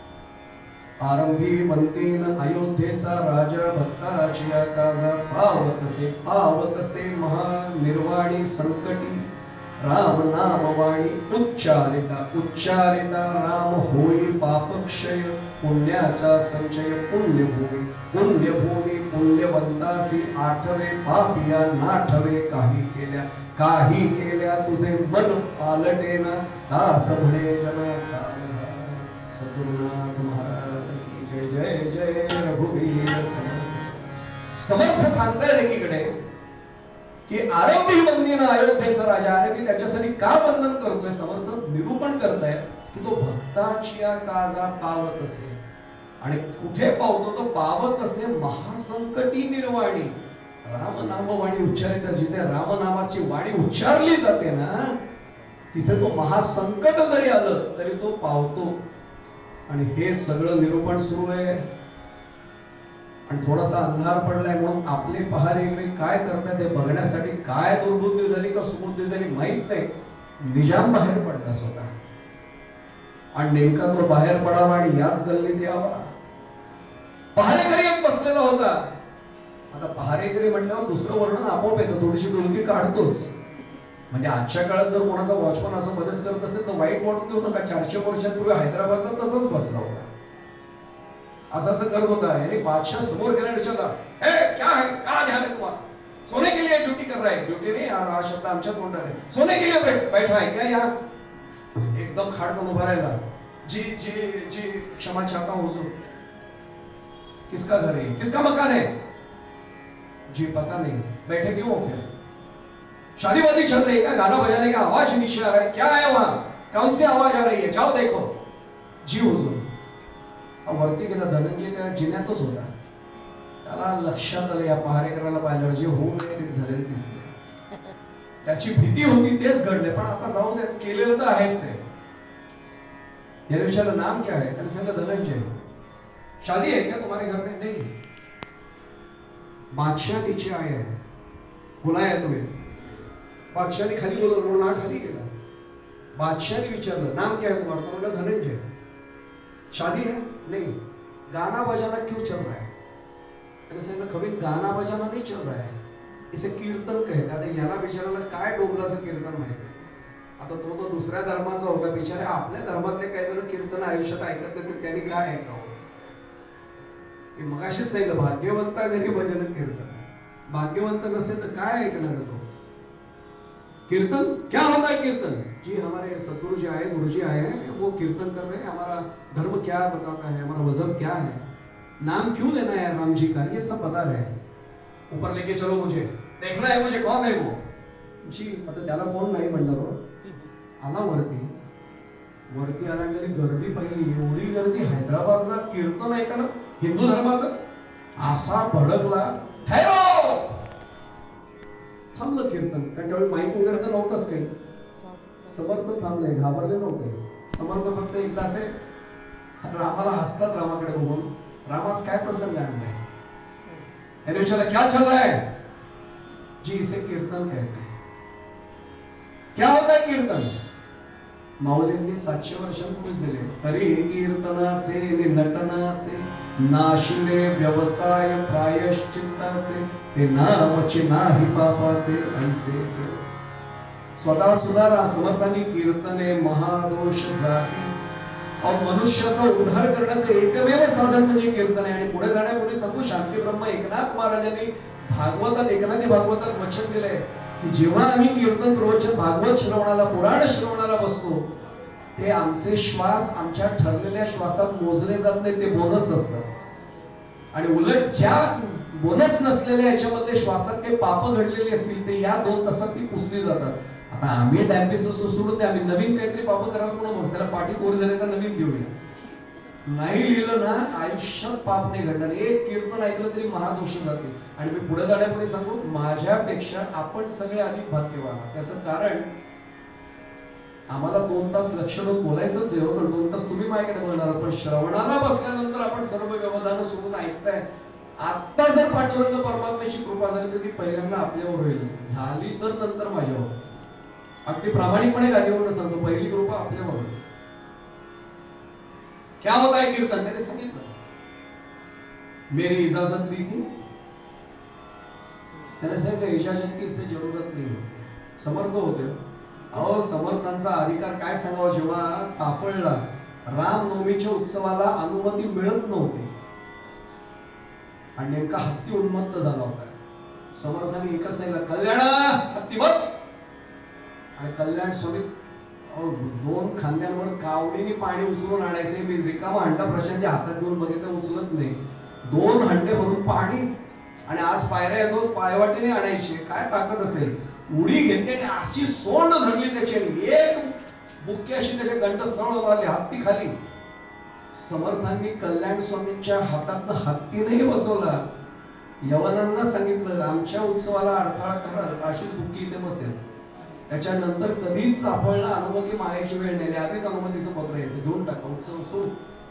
आरंभी वंदीन अयोध्येचा राजा, भक्ताची काजा पावतसे, पावतसे महानिर्वाणी संकटी, राम नाम वाणी उच्चारिता, उच्चारिता राम होई पापक्षय, पुण्याचा संचय पुण्यभूमी, पुण्यभूमी पुण्यवंतासी, आठवे पापिया नाठवे काही केल्या, काही केल्या तुझे मन पालटेना, दास म्हणे जना सावधान. सद्गुरुनाथ महाराज की जय. जय जय रघुवीर समर्थ. समर्थ सांगताय एकीकडे की आरंभी वंदीन अयोध्येचा राजा. अरे मी त्याच्यासाठी का वंदन करतोय, समर्थ निरूपण करताय की तो भक्ताची काजा पावत असे. आणि कुठे पावतो तो? पावत असे महासंकटी निर्वाणी, रामनाम वाणी उच्चारिता. जिथे रामनामाची वाणी उच्चारली जाते ना तिथे तो महासंकट जरी आलं तरी तो पावतो. आणि हे सगळं निरूपण सुरू आहे. आणि थोडासा अंधार पडलाय म्हणून आपले पहारेकरी काय करतात हे बघण्यासाठी काय दुर्बुद्धी झाली का सुबुद्धी झाली माहित नाही, निजाम बाहेर पडला स्वतः. आणि नेमका तो बाहेर पडावा आणि याच गल्लीत यावा. पहारेकरी एक बसलेला होता. आता पहारेकरी म्हटल्यावर दुसरं वर्णन आपोआप येतं, थोडीशी डुलकी काढतोच. म्हणजे आजच्या काळात जर कोणाचा वॉचमन असं मध्येच करत असेल तर वाईट वाटून घेऊ नका. चारशे वर्षांपूर्वी हैदराबादला तसंच बसला होता. असं असं करत होता. यानी बादशाह समोर गेला आणि विचारला, ए क्या है, का ध्यान है तुम्हारा? सोने के लिए ड्यूटी कर रहा है. ड्यूटी नहीं, हा शब्द आमच्या तोंडात आहे. सोने के लिए बैठ बैठा है क्या यहाँ? एकदम खाडकन उभा राहिला. जी जी जी क्षमा चाहता हूँ हुजूर. किसका घर है, किसका मकान है? जी पता नहीं. बैठे क्यों हो फिर? शादी वादी चल रही है क्या? गाना बजाने का आवाज नीचे आ रहा है, क्या है वहां? कौन सी आवाज आ रही है? जाओ देखो. जी हुजूर. वरती गेला. धनंजय त्या जिन्यातच होता. त्याला लक्षात आलं या पहारेकराला पाहिलं जे होऊ नये ते झालेलं दिसले. त्याची भीती होती तेच घडले. पण आता जाऊ दे, केलेलं तर आहेच आहे. याने विचारलं नाम क्या है? त्याने सांगितलं धनंजय. शादी है क्या तुम्हारे घर में? नहीं. बादशाह नीचे आए हैं, बुलाया तुम्हें. बादशाह ने खाली बोला म्हणून हा खाली गेला. बादशाह ने विचारलं नाम क्या है तुम्हारा? तो बोला धनंजय. शादी है? नहीं. गाना बजाना क्यों चल रहा है? मैंने सांगितलं कभी गाना बजाना नहीं चल रहा है, इसे कीर्तन कहते. आता याला बिचाराला काय डोंगराचं कीर्तन माहिती आहे. आता तो तो दुसऱ्या धर्माचा होता बिचारे. आपल्या धर्मातले काही जण कीर्तन आयुष्यात ऐकत नाही तर त्यांनी काय ऐकावं? मगाशीच सांगितलं भाग्यवंता घरी भजन कीर्तन. भाग्यवंत नसेल तर काय ऐकणार तो? कीर्तन क्या होता है? कीर्तन जी हमारे सतगुरु जी आए, गुरु जी आए हैं, वो कीर्तन कर रहे हैं. हमारा धर्म क्या बताता है, हमारा मजहब क्या है, नाम क्यों लेना है राम जी का, ये सब बता रहे हैं. ऊपर लेके चलो, मुझे देखना है, मुझे कौन है वो. जी आता त्याला कोण नाही म्हणणार हो. आला वरती. वरती आला आणि गर्दी पाहिली. एवढी गर्दी. हैदराबादला कीर्तन ऐकणं हिंदू धर्माचं. असा भडकला. ठहरो. थांबलं कीर्तन. कारण त्यावेळी माईक वगैरे तर नव्हतंच काही. समर्थ थांबले, घाबरले नव्हते. समर्थ फक्त एकदा असे रामाला हसतात रामाकडे बघून. रामास काय प्रसंग आणलाय? याने विचारलं क्या चल रहा है? जी इसे कीर्तन कहते हैं. क्या होता है कीर्तन? माऊलींनी सातशे वर्षांपूर्वीच दिले. हरी कीर्तनाचे नि नटनाचे नाशिले व्यवसाय प्रायश्चित्ताचे ते नावाचे नाही पापाचे ऐसे केले. स्वतः सुद्धा समर्थांनी कीर्तने महादोष जाती और मनुष्याचा उद्धार करण्याचं एकमेव साधन म्हणजे कीर्तन आहे. आणि पुढे जाण्यापूर्वी सांगू, शांती ब्रह्म एकनाथ महाराजांनी भागवतात एकनाथी भागवतात वचन दिलंय की जेव्हा आम्ही कीर्तन प्रवचन भागवत श्रवणाला पुराण श्रवणाला बसतो ते आमचे श्वास आमच्या ठरलेल्या श्वासात मोजले जात नाही, ते बोनस असतात. आणि उलट ज्या बोनस नसलेल्या याच्यामध्ये श्वासात काही पाप घडलेली असतील ते या दोन तासात ती पुसली जातात. आता आम्ही डायबिटीस सोडून द्या, आम्ही नवीन काहीतरी पाप करायला कोण म्हणतो, त्याला पाठी कोरी झाली तर नवीन घेऊया. नाही लिहिलं ना आयुष्यात पाप नाही घडणार. एक कीर्तन ऐकलं तरी महादोष जाते. आणि मी पुढे जाण्यापुढे सांगू, माझ्यापेक्षा आपण सगळे अधिक भाग्यवान. त्याचं कारण आम्हाला दोन तास लक्ष देऊन बोलायचंच आहे, पण दोन तास तुम्ही माझ्याकडे बोलणार, पण श्रवणाला बसल्यानंतर आपण सर्व व्यवधान सोडून ऐकताय. आता जर पांडुरंग परमात्म्याची कृपा झाली तर ती पहिल्यांदा आपल्यावर होईल, झाली तर नंतर माझ्यावर. अगदी प्रामाणिकपणे गादीवरून सांगतो, पहिली कृपा आपल्यावर होईल. क्या होता है कीर्तन, त्याने सांगितलं. मेरी इजाजत दी थी, त्याने सांगितलं इजाजत की इससे जरूरत नहीं होती. समर्थ होते. अहो समर्थांचा अधिकार काय सांगावं, जेव्हा सापडला रामनवमीच्या उत्सवाला अनुमती मिळत नव्हती आणि नेमका हत्ती उन्मत्त झाला होता. समर्थांनी एकच सांगितलं, कल्याण हत्ती बघ. आणि कल्याण स्वामी दोन खांद्यांवर कावडीने पाणी उचलून आणायचे. मी रिकामा हंडा प्रशांतच्या हातात घेऊन बघितलं, उचलत नाही. दोन हंडे भरून पाणी आणि आज पायऱ्या येतो पायवाटेने आणायचे. काय ताकद असेल. उडी घेतली आणि अशी सोंड धरली त्याची, एक बुक्की अशी त्याच्या गंडस्थळावर मारली, हत्ती खाली. समर्थांनी कल्याण स्वामींच्या हातात हत्ती नाही बसवला, यवनांना सांगितलं आमच्या उत्सवाला अडथळा कराल अशीच बुक्की इथे बसेल. त्याच्यानंतर कधीच सापडला अनुमती मागायची वेळ नेली, आधीच अनुमतीचं पत्र यायचं, घेऊन टाका उत्सव सुरू.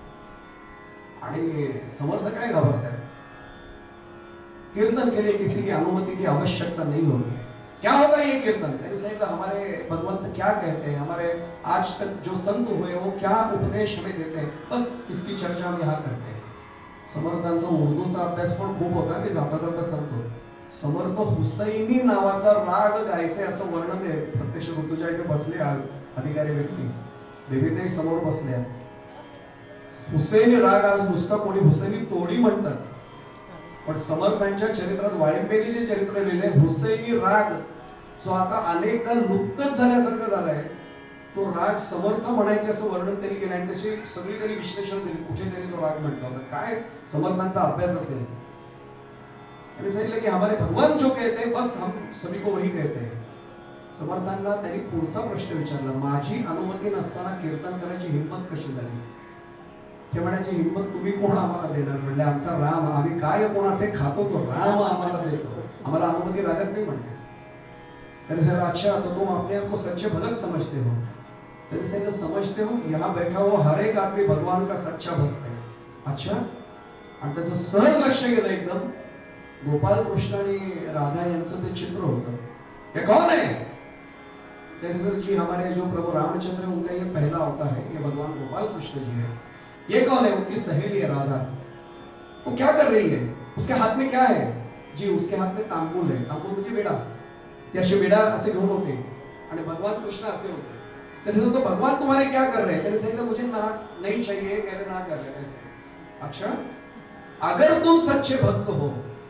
आणि समर्थ काय घाबरतात, कीर्तन के लिए किसी की अनुमति की आवश्यकता नहीं होती है. क्या होता है ये कीर्तन, मैंने सांगितलं हमारे भगवंत क्या कहते हैं, हमारे आज तक जो संत हुए वो क्या उपदेश हमें देते हैं, बस इसकी चर्चा हम यहाँ करते हैं. समर्थांचा उर्दूचा अभ्यास पण खूप होता, मी जाता जाता सांगतो. समर्थ हुसैनी नावाचा राग गायचे असं वर्णन आहे. प्रत्यक्ष ऋतुजा इथे बसले अधिकारी व्यक्ती, बेबीताई समोर बसल्या. हुसैनी राग आज नुसता कोणी हुसैनी तोडी म्हणतात, पण समर्थांच्या चरित्रात वाळिंबेनी जे चरित्र लिहिले हुसैनी राग, जो आता अनेकदा लुप्तच झाल्यासारखं झालाय, तो राग समर्थ म्हणायचे असं वर्णन त्यांनी केलं. आणि त्याची सगळी त्यांनी विश्लेषण दिली, कुठे त्यांनी तो राग म्हटला होता, काय समर्थांचा अभ्यास असेल. त्यांनी सांगितलं की हमारे भगवान जो कहते हैं बस हम सभी को वही कहते हैं. समर्थांना त्यांनी पुढचा प्रश्न विचारला, माझी अनुमती नसताना कीर्तन करायची हिंमत कशी झाली. ते म्हणायचे हिंमत तुम्ही कोण आम्हाला देणार. म्हणले आमचा राम, आम्ही काय कोणाचे खातो तो राम आम्हाला देतो, आम्हाला अनुमती लागत नाही म्हणले. तरी सर अच्छा तो तुम अपने आप को सच्चे भगत समझते हो. तरी सर समझते हो, यहाँ बैठा हो हर एक आदमी भगवान का सच्चा भक्त है. अच्छा. आणि त्याचं सहज लक्ष गेलं एकदम. गोपाल कृष्ण आणि राधा यांचं ते चित्र होतं. ये कौन है. तरी सर जी हमारे जो प्रभु रामचंद्र उनका ये पहला अवतार है, ये भगवान गोपाल कृष्ण जी है. ये कौन है, उनकी सहेली है राधा. वो क्या कर रही है, उसके हाथ में क्या है. जी उसके हाथ में तांबूल है. तांबूल म्हणजे बेडा. ते असे बेडा असे घेऊन होते आणि भगवान कृष्ण असे होते. त्याने तो भगवान तुम्हारे क्या कर रहे हैं. त्याने सांगितलं मुझे ना नहीं चाहिए, कहले ना कर रहे ऐसे. अच्छा. अगर तुम सच्चे भक्त हो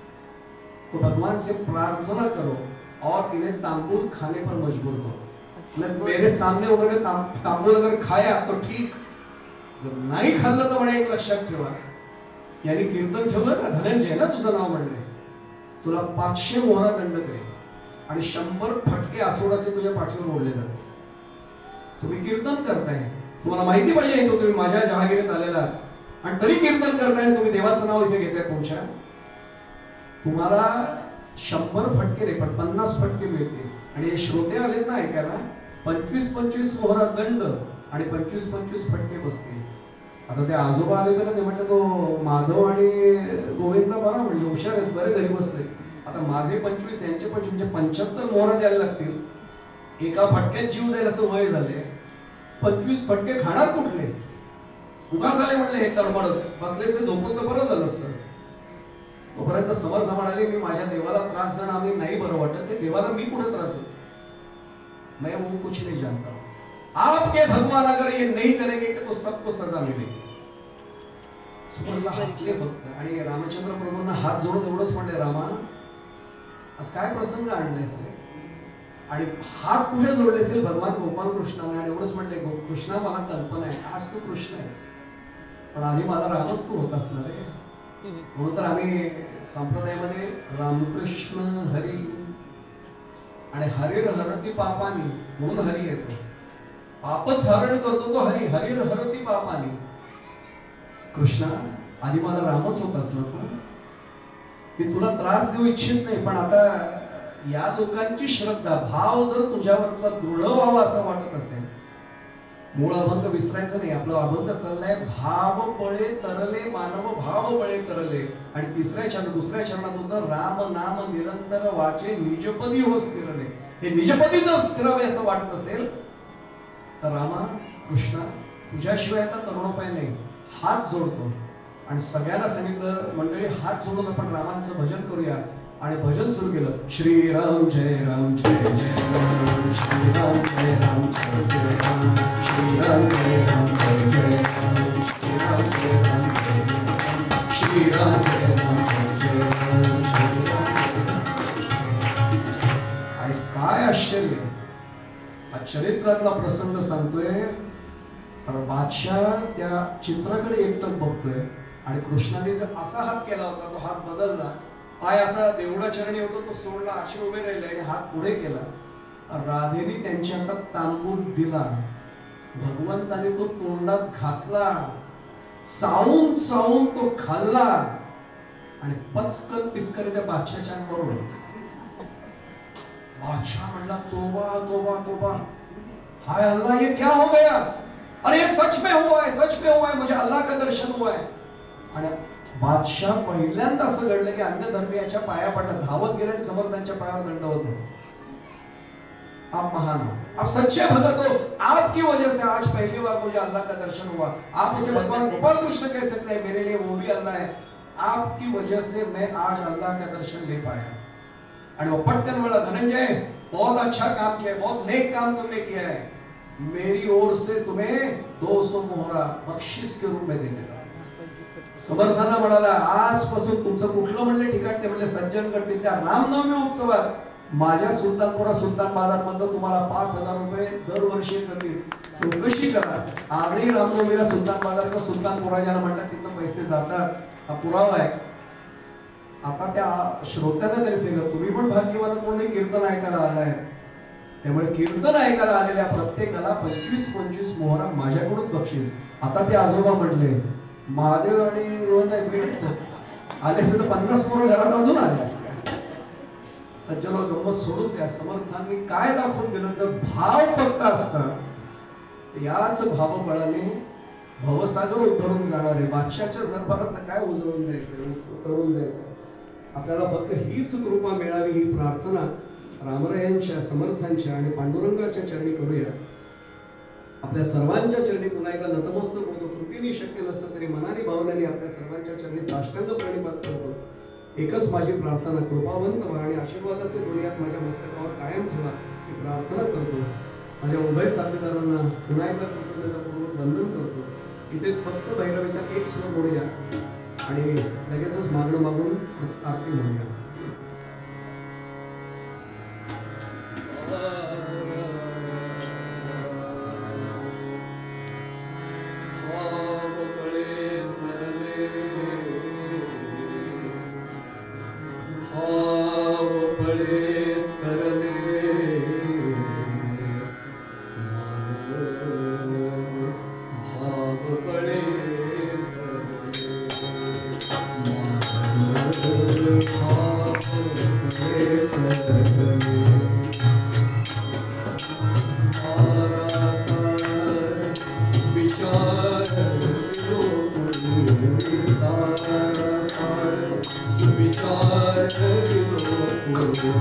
तो भगवान से प्रार्थना करो और इन्हें तांबूल खाने पर मजबूर करो. मेरे सामने उन्होंने तांबूल अगर खाया तो ठीक, जर नाही खाल्लं तर म्हणे एक लक्षात ठेवा, याने कीर्तन ठेवलं ना, धनंजय ना तुझं नाव म्हणले, तुला पाचशे मोहरा दंड करेल आणि शंभर फटके आसोडाचे तुझ्या पाठीवर ओढले जाते. तुम्ही कीर्तन करताय, तुम्हाला माहिती पाहिजे तो तुम्ही माझ्या जहागिरीत आलेला आणि तरी कीर्तन करताय, तुम्ही देवाचं नाव इथे घेताय तुमच्या, तुम्हाला शंभर फटके रे पण पन्नास फटके मिळतील. आणि हे श्रोते आलेत ना ऐकायला, पंचवीस पंचवीस मोहरा दंड आणि पंचवीस पंचवीस फटके बसतील. आता ते आजोबा आले तर ते म्हणले तो माधव आणि गोविंदा बरा म्हणले हुशार आहेत, बरे घरी बसले. आता माझे पंचवीस यांचे पंचवीस म्हणजे पंच्याहत्तर मोहरा द्यायला लागतील. एका फटक्यात जीव जाईल असं वय झाले. पंचवीस फटके खाणार कुठले? उगाच आले म्हणले हे तडमडत बसले ते झोपून तर बरं झालं असतं. तोपर्यंत समर्थ म्हणाले मी माझ्या देवाला त्रास देणं आम्ही नाही बरं वाटत, ते देवाला मी कुठे त्रास देऊ? मैं वो कुछ नहीं जानता हूं. आपके भगवान अगर ये नहीं करेंगे कि तो सबको सजा मिलेगी. समर्थला हसले फक्त आणि रामचंद्र प्रभूंना हात जोडून एवढंच म्हणले, रामा आज काय प्रसंग आणलेस रे? आणि हात कुठे जोडले असेल भगवान गोपाल कृष्णाने आणि एवढंच म्हणले, कृष्णा मला कल्पना आहे आज तू कृष्ण आहेस, पण आधी मला रामच तू होत असणार आहे. म्हणून तर आम्ही संप्रदायामध्ये रामकृष्ण हरी आणि हरिर हरती पापानी म्हणून हरी येतो. पापच हरण करतो तो हरी, हरिर हरती पापानी. कृष्णा आधी मला रामच होत असला तू, मी तुला त्रास देऊ इच्छित नाही, पण आता या लोकांची श्रद्धा भाव जर तुझ्यावरचा दृढ व्हावा असं वाटत असेल, मूळ अभंग विसरायचं नाही. आपलं अभंग चाललाय भाव बळे तरले मानव भाव बळे तरले, आणि तिसऱ्या चरण दुसऱ्या चरणात होतं राम नाम निरंतर वाचे निजपदी हो स्थिरले. हे निजपदी जर स्थिरावे असं वाटत असेल तर रामा कृष्णा तुझ्याशिवाय आता तरुणोपाय नाही. हात जोडतो आणि सगळ्यांना सांगितलं मंडळी हात जोडून आपण रामांचं भजन करूया. आणि भजन सुरू केलं, श्रीराम जय राम जय जय राम, श्रीराम जय राम जय जय राम, श्रीराम जय राम जय जय राम, श्रीराम जय राम जय जय राम, श्रीराम जय राम जय जय राम, श्रीराम जय राम. आणि काय आश्चर्य, हा चरित्रातला प्रसंग सांगतोय. बादशाह त्या चित्राकडे एकटक बघतोय आणि कृष्णाने जर असा हात केला होता तो हात बदलला, पाय असा देवडा चरणी होतो तो सोडला, असे उभे राहिले आणि हात पुढे केला. राधेने त्यांच्या हातात तांबूल दिला, भगवंताने तो तोंडात घातला, चावून चावून तो खाल्ला आणि पचकन पिस्करे त्या बादशाच्या अंगावर उडवला. बादशाह म्हणला तोबा तोबा तोबा, हाय अल्लाह ये क्या हो गया? अरे ये सच में हुआ है, सच में हुआ है, मुझे अल्लाह का दर्शन हुआ है. आणि बादशाह पहिल्यांदा असं घडलं की अन्य धर्मीयाच्या पाया पडला, धावत गेले आणि समर्थांच्या पायावर दंडवत होते. आप महान हो, आप सच्चे भगत हो, आपकी वजह से आज पहली बार मुझे अल्लाह का दर्शन हुआ. आप उसे भगवान गोपाल कृष्ण कह सकते हैं, मेरे लिए वो भी अल्लाह है. आपकी वजह से मैं आज अल्लाह का दर्शन ले पाया. आणि वो पटकन बोला, धनंजय बहुत अच्छा काम किया है, बहुत नेक काम तुमने किया है, मेरी ओर से तुम्हें दो सौ मोहरा बख्शिश के रूप में दे देता. समर्थांना म्हणाला आजपासून तुमचं कुठलं म्हणले ठिकाण? ते म्हणले सज्जनगड. तिथल्या रामनवमी उत्सवात माझ्या सुलतानपुरा सुलतान बाजारमधून तुम्हाला पाच हजार रुपये दरवर्षी जातील. चौकशी करा. आजही रामनवमीला सुलतान बाजार किंवा सुलतानपुरा ज्याला म्हणतात तिथं पैसे जातात, हा पुरावा आहे. आता त्या श्रोत्यांना तरी सांगितलं, तुम्ही पण भाग्यवान कोणी कीर्तन ऐकायला आलाय, त्यामुळे कीर्तन ऐकायला आलेल्या प्रत्येकाला पंचवीस पंचवीस मोहरा माझ्याकडून बक्षीस. आता ते आजोबा म्हटले महादेव आणि आले असते तर पन्नास मोहर घरात अजून आले असते. सज्जनो गंमत सोडून द्या. समर्थांनी काय दाखवून दिलं? जर भाव पक्का असता याच भावबळाने भवसागर उतरून जाणार आहे. बादशाच्या दरबारात काय उजळून जायचं, उतरून जायचं. आपल्याला फक्त हीच कृपा मिळावी ही प्रार्थना रामरायांच्या समर्थांच्या आणि पांडुरंगाच्या चरणी करूया. आपल्या सर्वांच्या चरणी पुन्हा एकदा नतमस्तक होतो. कृतीने शक्य नसतं तरी मनाने भावनाने आपल्या सर्वांच्या चरणी साष्टांग प्रणिपात करतो. एकच माझी प्रार्थना, कृपावंत व्हा आणि आशीर्वादाचे दुनियात माझ्या मस्तकावर कायम ठेवा ही प्रार्थना करतो. माझ्या उभय साथीदारांना पुन्हा एकदा कृतज्ञतापूर्वक वंदन करतो. इथेच फक्त भैरवीचा एक स्वर म्हणूया आणि लगेचच मागणं मागून आरती म्हणूया.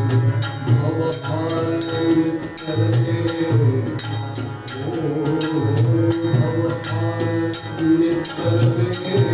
Oh निस्तर